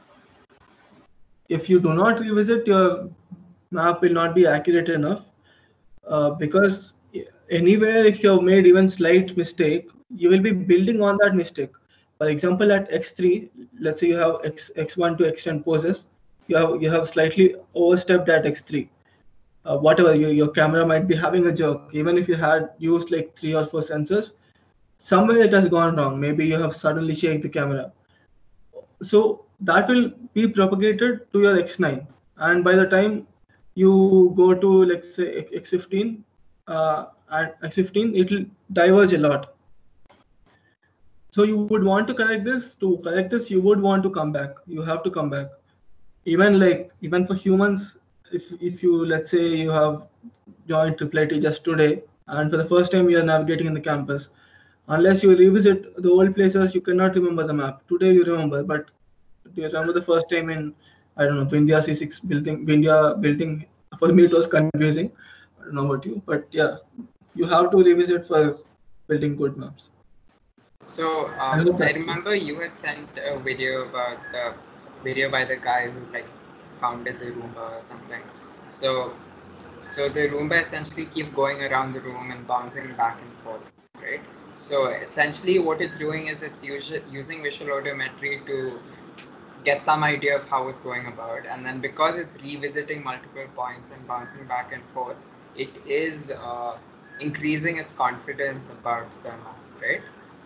if you do not revisit, your map will not be accurate enough. Uh, because anywhere if you have made even slight mistake, you will be building on that mistake. For example, at x three, let's say you have x x1 to x ten poses, you have you have slightly overstepped at x three. Uh, whatever your, your camera might be having a jerk, even if you had used like three or four sensors, somewhere it has gone wrong. Maybe you have suddenly shaked the camera, so that will be propagated to your x nine, and by the time you go to let's say x fifteen, uh, at x fifteen it will diverge a lot. So you would want to correct this. To correct this, you would want to come back. You have to come back. Even like even for humans, if if you let's say you have joined triple I T just today, and for the first time you are navigating in the campus. Unless you revisit the old places, you cannot remember the map. Today you remember, but do you remember the first time in, I don't know, Vindhya C six building, Vindhya building? For me, it was confusing. I don't know about you, but yeah, you have to revisit for building good maps. So I um, hope I that's clear. remember you had sent a video about the video by the guy who like founded the Roomba or something. So so the Roomba essentially keeps going around the room and bouncing back and forth, right? So essentially what it's doing is it's usu- using visual odometry to get some idea of how it's going about, and then because it's revisiting multiple points and bouncing back and forth, it is uh, increasing its confidence about the map, right?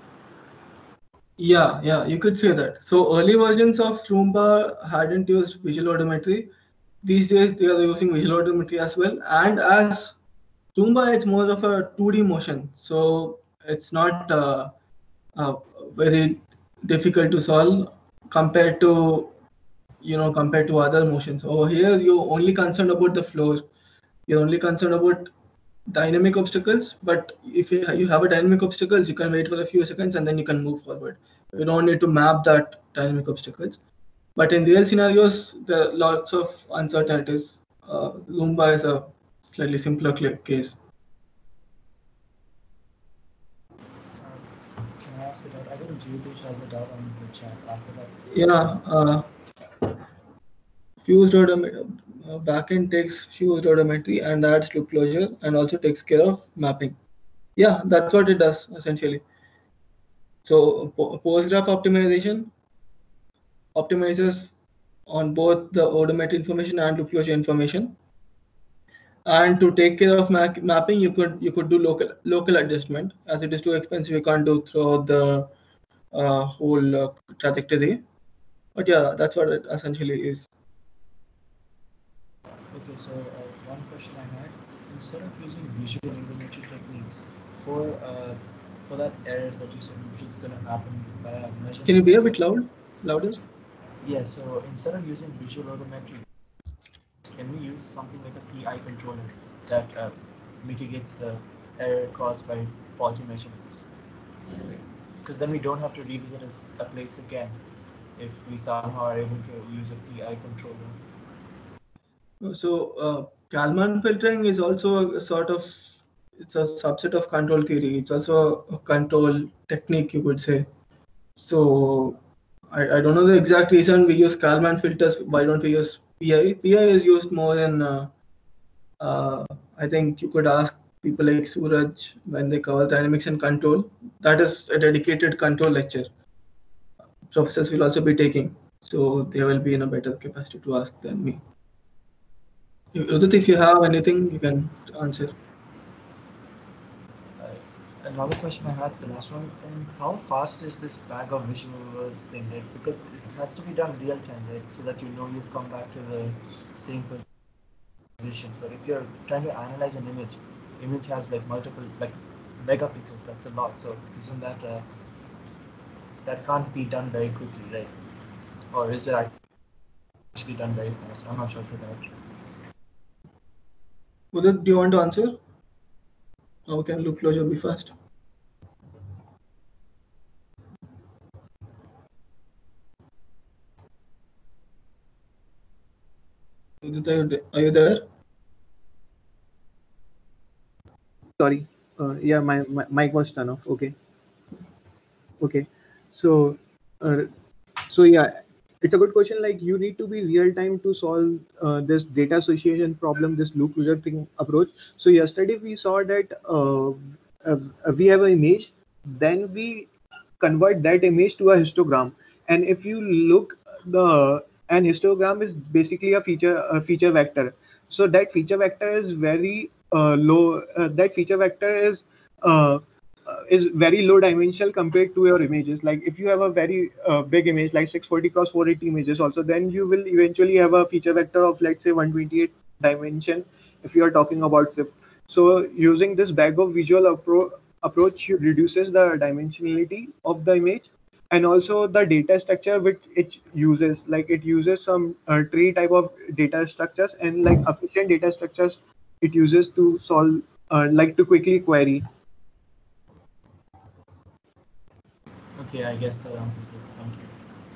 Yeah, yeah, you could say that. So early versions of Roomba hadn't used visual odometry. These days they are using visual odometry as well. And as Roomba, it's more of a two D motion, so it's not uh, uh, very difficult to solve compared to you know compared to other motions. Over here, you're only concerned about the floor. You're only concerned about dynamic obstacles. But if you you have a dynamic obstacles, you can wait for a few seconds and then you can move forward. You don't need to map that dynamic obstacles. But in real scenarios, there are lots of uncertainties. Uh, Loomba is a slightly simpler cl- case. Um, can I ask a doubt? I think Jyotish has a doubt on the chat after that. Yeah, uh, fused odometry uh, backend takes fused odometry and adds loop closure and also takes care of mapping. Yeah, that's what it does essentially. So po- Postgraph optimization optimizes on both the odometry information and loop closure information. And to take care of ma- mapping, you could you could do local local adjustment. As it is too expensive, you can't do throughout the uh, whole uh, trajectory. But yeah, that's what it essentially is. Okay, so uh, one question I had, instead of using visual odometry techniques for uh, for that error that you said which is going to happen by a Can you measurement be a cycle. bit loud, louder? Yeah, so instead of using visual odometry, can we use something like a P I controller that uh, mitigates the error caused by faulty measurements? Because then we don't have to revisit a, s- a place again if we somehow are able to use a P I controller. So uh, Kalman filtering is also a sort of it's a subset of control theory. It's also a control technique, you could say. So I, I don't know the exact reason we use Kalman filters. Why don't we use P I? P I is used more in uh, uh, I think you could ask people like Suraj when they cover dynamics and control. That is a dedicated control lecture. Professors will also be taking, so they will be in a better capacity to ask than me. Udit, if you have anything, you can answer. Uh, Another question I had, the last one, and how fast is this bag of visual words thing, right? Because it has to be done real time, right? So that you know you've come back to the same position. But if you're trying to analyze an image, image has like multiple like megapixels. That's a lot. So isn't that uh, that can't be done very quickly, right? Or is it actually done very fast? I'm not sure it's that. Udit, do you want to answer? How can loop closure be fast? Udit, are you, are you there? Sorry. Uh, yeah, my, my mic was turned off. Okay. Okay. So, uh, so yeah, it's a good question. Like you need to be real time to solve uh, this data association problem, this loop closure thing approach. So yesterday we saw that uh, uh, we have an image, then we convert that image to a histogram. And if you look the an histogram is basically a feature a feature vector. So that feature vector is very uh, low. Uh, that feature vector is uh, uh, is very low dimensional compared to your images. Like if you have a very uh, big image like six forty cross four eighty images also, then you will eventually have a feature vector of let's say one twenty-eight dimension if you are talking about Swift. So using this bag of visual appro- approach reduces the dimensionality of the image, and also the data structure which it uses, like it uses some uh, tree type of data structures and like efficient data structures it uses to solve uh, like to quickly query. Okay, I guess that answers it. Thank you.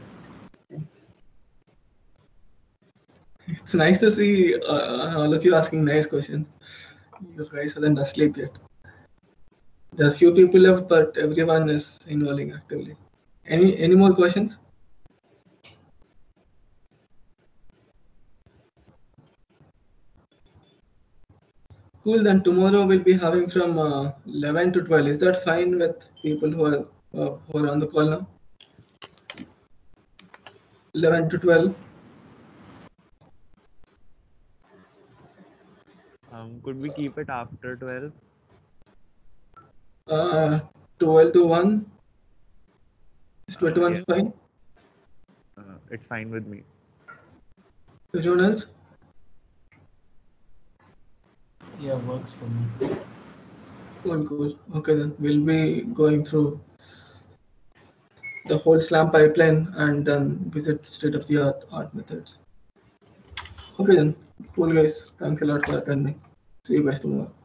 It's nice to see uh, all of you asking nice questions. You guys haven't asleep yet. There's few people left, but everyone is involving actively. Any any more questions? Cool. Then tomorrow we'll be having from uh, eleven to twelve. Is that fine with people who are uh, who are on the call now? eleven to twelve. Um, could we keep it after twelve? Uh, twelve to one. Is twenty-one Uh, yeah. fine? Uh, it's fine with me. Everyone else? Yeah, works for me. Cool, cool. Okay, then we'll be going through the whole SLAM pipeline and then visit state-of-the-art art methods. Okay, then. Cool, guys. Thanks a lot for attending. See you guys tomorrow.